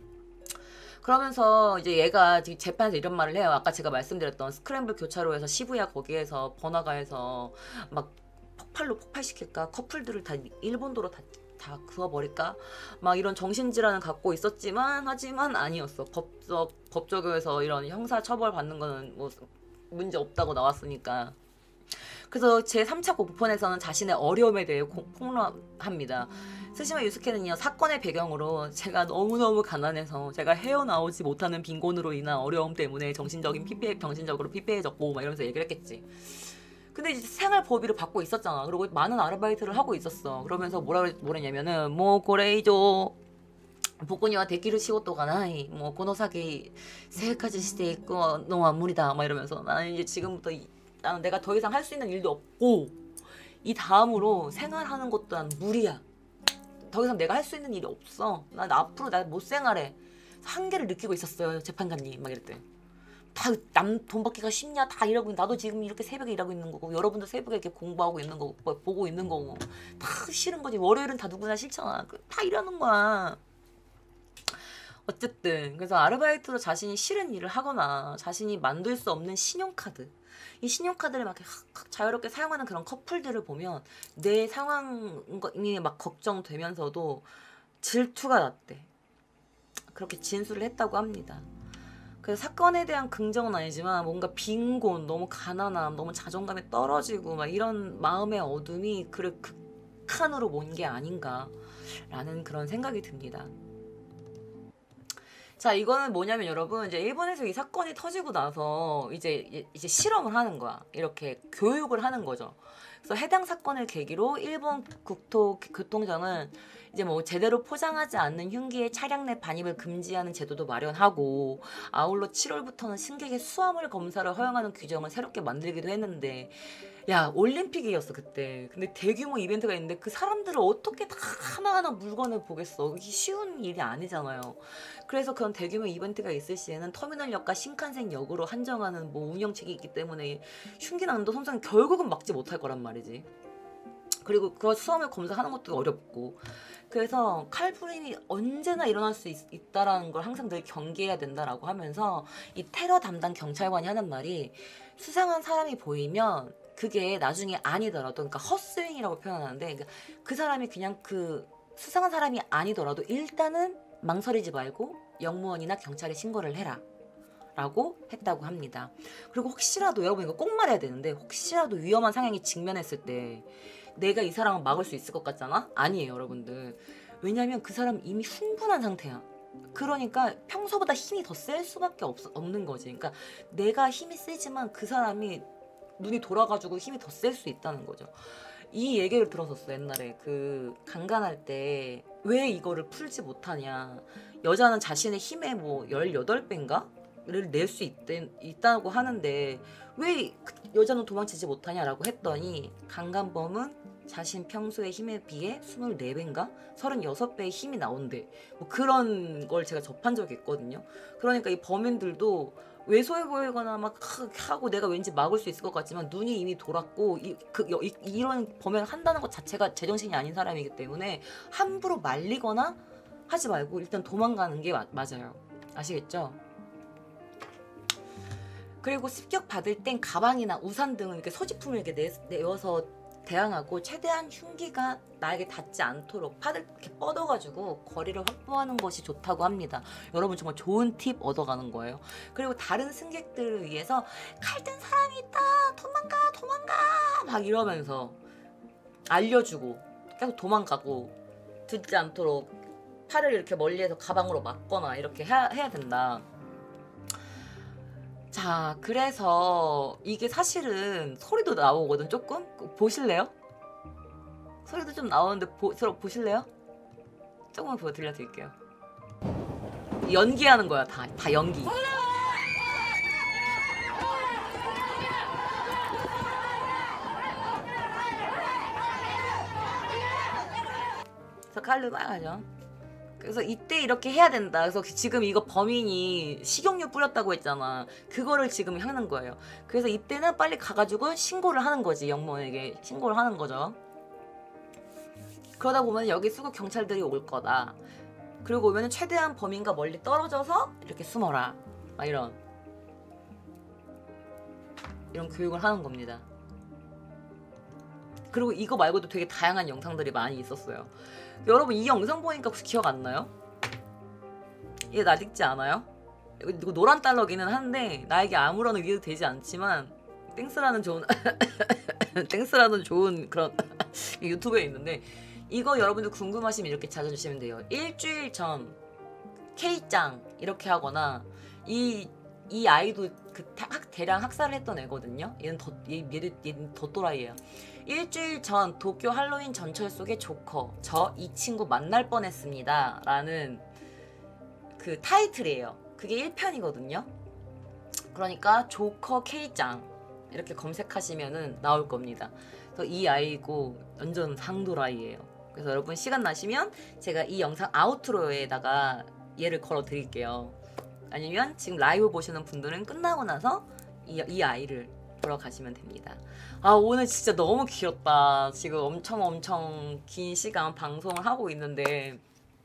그러면서 이제 얘가 재판에서 이런 말을 해요. 아까 제가 말씀드렸던 스크램블 교차로에서 시부야 거기에서 번화가에서 막 폭발로 폭발시킬까? 커플들을 다 일본도로 다 그어버릴까? 막 이런 정신질환을 갖고 있었지만 하지만 아니었어. 법조계에서 이런 형사 처벌 받는 거는 뭐 문제 없다고 나왔으니까. 그래서 제3차 공판에서는 자신의 어려움에 대해 폭로합니다. 스시마 유스케는요, 사건의 배경으로 제가 너무너무 가난해서 제가 헤어나오지 못하는 빈곤으로 인한 어려움 때문에 정신적으로 피폐해졌고 막 이러면서 얘기를 했겠지. 근데 이제 생활보비를 받고 있었잖아. 그리고 많은 아르바이트를 하고 있었어. 그러면서 뭐랬냐면은 뭐 고레이조 복근이와 데키를 시고토가 나이 뭐 고노사기 세까지 시대 있고 너무 무리다 막 이러면서 나는 이제 지금부터 나는 내가 더 이상 할 수 있는 일도 없고 이 다음으로 생활하는 것도 난 무리야. 더 이상 내가 할 수 있는 일이 없어. 난 앞으로 나 못 생활해. 한계를 느끼고 있었어요. 재판관님 막 이랬대. 다 남 돈 받기가 쉽냐? 다 일하고 나도 지금 이렇게 새벽에 일하고 있는 거고 여러분도 새벽에 이렇게 공부하고 있는 거고 보고 있는 거고 다 싫은 거지. 월요일은 다 누구나 싫잖아. 다 이러는 거야. 어쨌든 그래서 아르바이트로 자신이 싫은 일을 하거나 자신이 만들 수 없는 신용카드, 이 신용카드를 막 자유롭게 사용하는 그런 커플들을 보면 내 상황이 막 걱정되면서도 질투가 났대. 그렇게 진술을 했다고 합니다. 그래서 사건에 대한 긍정은 아니지만 뭔가 빈곤, 너무 가난함, 너무 자존감이 떨어지고 막 이런 마음의 어둠이 그를 극한으로 몬 게 아닌가라는 그런 생각이 듭니다. 자, 이거는 뭐냐면 여러분, 이제 일본에서 이 사건이 터지고 나서 이제 실험을 하는 거야. 이렇게 교육을 하는 거죠. 그래서 해당 사건을 계기로 일본 국토교통청은 이제 뭐 제대로 포장하지 않는 흉기의 차량 내 반입을 금지하는 제도도 마련하고 아울러 7월부터는 승객의 수화물 검사를 허용하는 규정을 새롭게 만들기도 했는데 야, 올림픽이었어 그때. 근데 대규모 이벤트가 있는데 그 사람들을 어떻게 다 하나하나 물건을 보겠어. 이게 쉬운 일이 아니잖아요. 그래서 그런 대규모 이벤트가 있을 시에는 터미널역과 신칸센역으로 한정하는 뭐 운영책이 있기 때문에 흉기 난도 선상 결국은 막지 못할 거란 말이지. 그리고 그걸 수화물 검사하는 것도 어렵고. 그래서 칼부림이 언제나 일어날 수 있다라는 걸 항상 늘 경계해야 된다라고 하면서 이 테러 담당 경찰관이 하는 말이 수상한 사람이 보이면 그게 나중에 아니더라도, 그러니까 헛스윙이라고 표현하는데, 그러니까 그 사람이 그냥 그 수상한 사람이 아니더라도 일단은 망설이지 말고 영무원이나 경찰에 신고를 해라 라고 했다고 합니다. 그리고 혹시라도 여러분 이거 꼭 말해야 되는데, 혹시라도 위험한 상황에 직면했을 때 내가 이 사람을 막을 수 있을 것 같잖아? 아니에요 여러분들. 왜냐면 그 사람 이미 흥분한 상태야. 그러니까 평소보다 힘이 더 셀 수밖에 없는 거지. 그러니까 내가 힘이 세지만 그 사람이 눈이 돌아가지고 힘이 더 셀 수 있다는 거죠. 이 얘기를 들었었어 옛날에. 그 강간할 때 왜 이거를 풀지 못하냐, 여자는 자신의 힘의 뭐 18배인가를 낼 수 있다고 하는데 왜 여자는 도망치지 못하냐라고 했더니 강간범은 자신 평소의 힘에 비해 24배인가? 36배의 힘이 나온대. 뭐 그런 걸 제가 접한 적이 있거든요. 그러니까 이 범인들도 왜소해 보이거나 막 하고 내가 왠지 막을 수 있을 것 같지만 눈이 이미 돌았고 이런 범행을 한다는 것 자체가 제정신이 아닌 사람이기 때문에 함부로 말리거나 하지 말고 일단 도망가는 게 맞아요. 아시겠죠? 그리고 습격 받을 땐 가방이나 우산 등을 이렇게 소지품을 이렇게 내어서 대항하고 최대한 흉기가 나에게 닿지 않도록 팔을 이렇게 뻗어가지고 거리를 확보하는 것이 좋다고 합니다. 여러분 정말 좋은 팁 얻어가는 거예요. 그리고 다른 승객들을 위해서 칼든 사람이 있다, 도망가 막 이러면서 알려주고 계속 도망가고 듣지 않도록 팔을 이렇게 멀리에서 가방으로 막거나 이렇게 해야 된다. 자, 그래서 이게 사실은 소리도 나오거든. 조금 보실래요? 소리도 좀 나오는데 보실래요? 조금만 들려드릴게요. 연기하는 거야. 다 연기. 그래서 칼로 나가죠. 그래서 이때 이렇게 해야 된다. 그래서 지금 이거 범인이 식용유 뿌렸다고 했잖아. 그거를 지금 하는 거예요. 그래서 이때는 빨리 가가지고 신고를 하는 거지. 영무원에게 신고를 하는 거죠. 그러다 보면 여기 수국 경찰들이 올 거다. 그리고 오면 최대한 범인과 멀리 떨어져서 이렇게 숨어라. 막 이런 교육을 하는 겁니다. 그리고 이거 말고도 되게 다양한 영상들이 많이 있었어요. 여러분 이 영상 보니까 혹시 기억 안 나요? 이게 낯익지 않아요? 이거 노란 달러기는 한데 나에게 아무런 의미도 되지 않지만 땡스라는 좋은 그런 유튜브에 있는데 이거 여러분들 궁금하시면 이렇게 찾아주시면 돼요. 일주일 전 K짱 이렇게 하거나 이 아이도 대량 학살을 했던 애거든요. 얘는 더 또라이예요. 일주일 전 도쿄 할로윈 전철 속의 조커 저 이 친구 만날 뻔했습니다 라는 그 타이틀이에요. 그게 1편이거든요. 그러니까 조커 K짱 이렇게 검색하시면은 나올 겁니다. 그래서 이 아이고 완전 상도라이예요. 그래서 여러분 시간 나시면 제가 이 영상 아우트로에다가 얘를 걸어 드릴게요. 아니면 지금 라이브 보시는 분들은 끝나고 나서 이 아이를 보러 가시면 됩니다. 아 오늘 진짜 너무 길었다. 지금 엄청 긴 시간 방송을 하고 있는데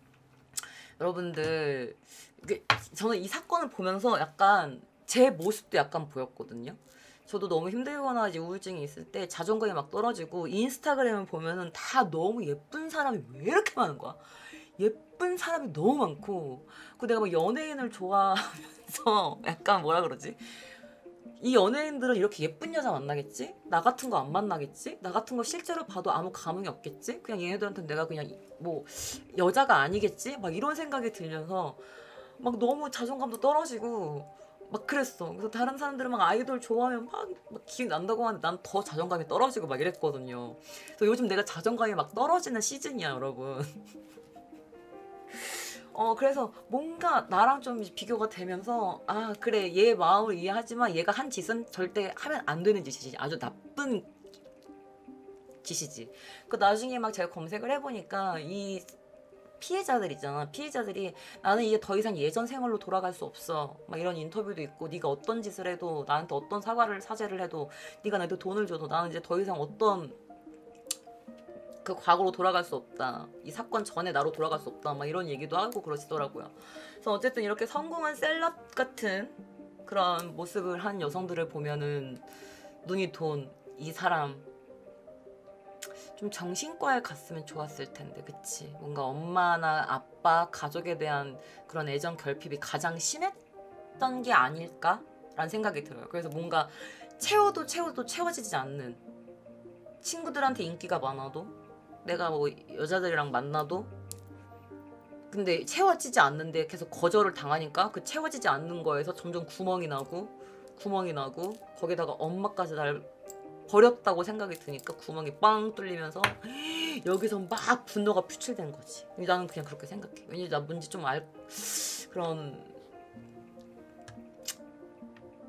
여러분들 저는 이 사건을 보면서 약간 제 모습도 약간 보였거든요. 저도 너무 힘들거나 이제 우울증이 있을 때 자존감이 막 떨어지고 인스타그램을 보면은 다 너무 예쁜 사람이 왜 이렇게 많은 거야? 예쁜 사람이 너무 많고 그 내가 막 연예인을 좋아하면서 약간 뭐라 그러지? 이 연예인들은 이렇게 예쁜 여자 만나겠지? 나 같은 거 안 만나겠지? 나 같은 거 실제로 봐도 아무 감흥이 없겠지? 그냥 얘네들한테 내가 그냥 뭐 여자가 아니겠지? 막 이런 생각이 들면서 막 너무 자존감도 떨어지고 막 그랬어. 그래서 다른 사람들은 막 아이돌 좋아하면 막 기억 난다고 하는데 난 더 자존감이 떨어지고 막 이랬거든요. 그래서 요즘 내가 자존감이 막 떨어지는 시즌이야, 여러분. 그래서 뭔가 나랑 좀 비교가 되면서 아 그래 얘 마음을 이해하지만 얘가 한 짓은 절대 하면 안 되는 짓이지. 아주 나쁜 짓이지. 그 나중에 막 제가 검색을 해보니까 이 피해자들 있잖아. 피해자들이 나는 이게 더 이상 예전 생활로 돌아갈 수 없어. 막 이런 인터뷰도 있고 네가 어떤 짓을 해도 나한테 어떤 사죄를 해도 네가 나한테 돈을 줘도 나는 이제 더 이상 어떤 그 과거로 돌아갈 수 없다. 이 사건 전에 나로 돌아갈 수 없다. 막 이런 얘기도 하고 그러시더라고요. 그래서 어쨌든 이렇게 성공한 셀럽 같은 그런 모습을 한 여성들을 보면은 눈이 돈 이 사람 좀 정신과에 갔으면 좋았을 텐데 그치? 뭔가 엄마나 아빠 가족에 대한 그런 애정 결핍이 가장 심했던 게 아닐까라는 생각이 들어요. 그래서 뭔가 채워도 채워지지 않는 친구들한테 인기가 많아도 내가 뭐 여자들이랑 만나도 근데 채워지지 않는데 계속 거절을 당하니까 그 채워지지 않는 거에서 점점 구멍이 나고 거기다가 엄마까지 날 버렸다고 생각이 드니까 구멍이 빵 뚫리면서 여기서 막 분노가 표출된 거지. 나는 그냥 그렇게 생각해. 왜냐면 나 뭔지 좀 그런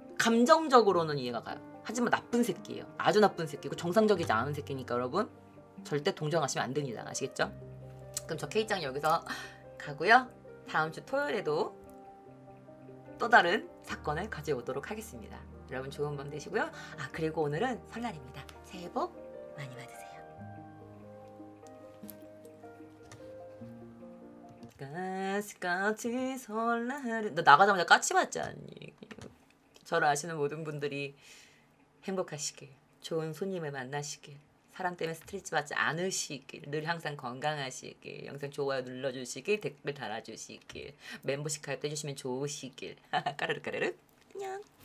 감정적으로는 이해가 가요. 하지만 나쁜 새끼예요. 아주 나쁜 새끼고 정상적이지 않은 새끼니까 여러분 절대 동정하시면 안 됩니다. 아시겠죠? 그럼 저 K짱 여기서 가고요. 다음 주 토요일에도 또 다른 사건을 가져오도록 하겠습니다. 여러분 좋은 밤 되시고요. 아 그리고 오늘은 설날입니다. 새해 복 많이 받으세요. 까치까치 설날은 너 나가자마자 까치 맞지 않니? 저를 아시는 모든 분들이 행복하시길, 좋은 손님을 만나시길, 사람 때문에 스트레스 받지 않으시길, 늘 항상 건강하시길, 영상 좋아요 눌러주시길, 댓글 달아주시길, 멤버십 가입도 해주시면 좋으시길. 까르르 까르르 안녕.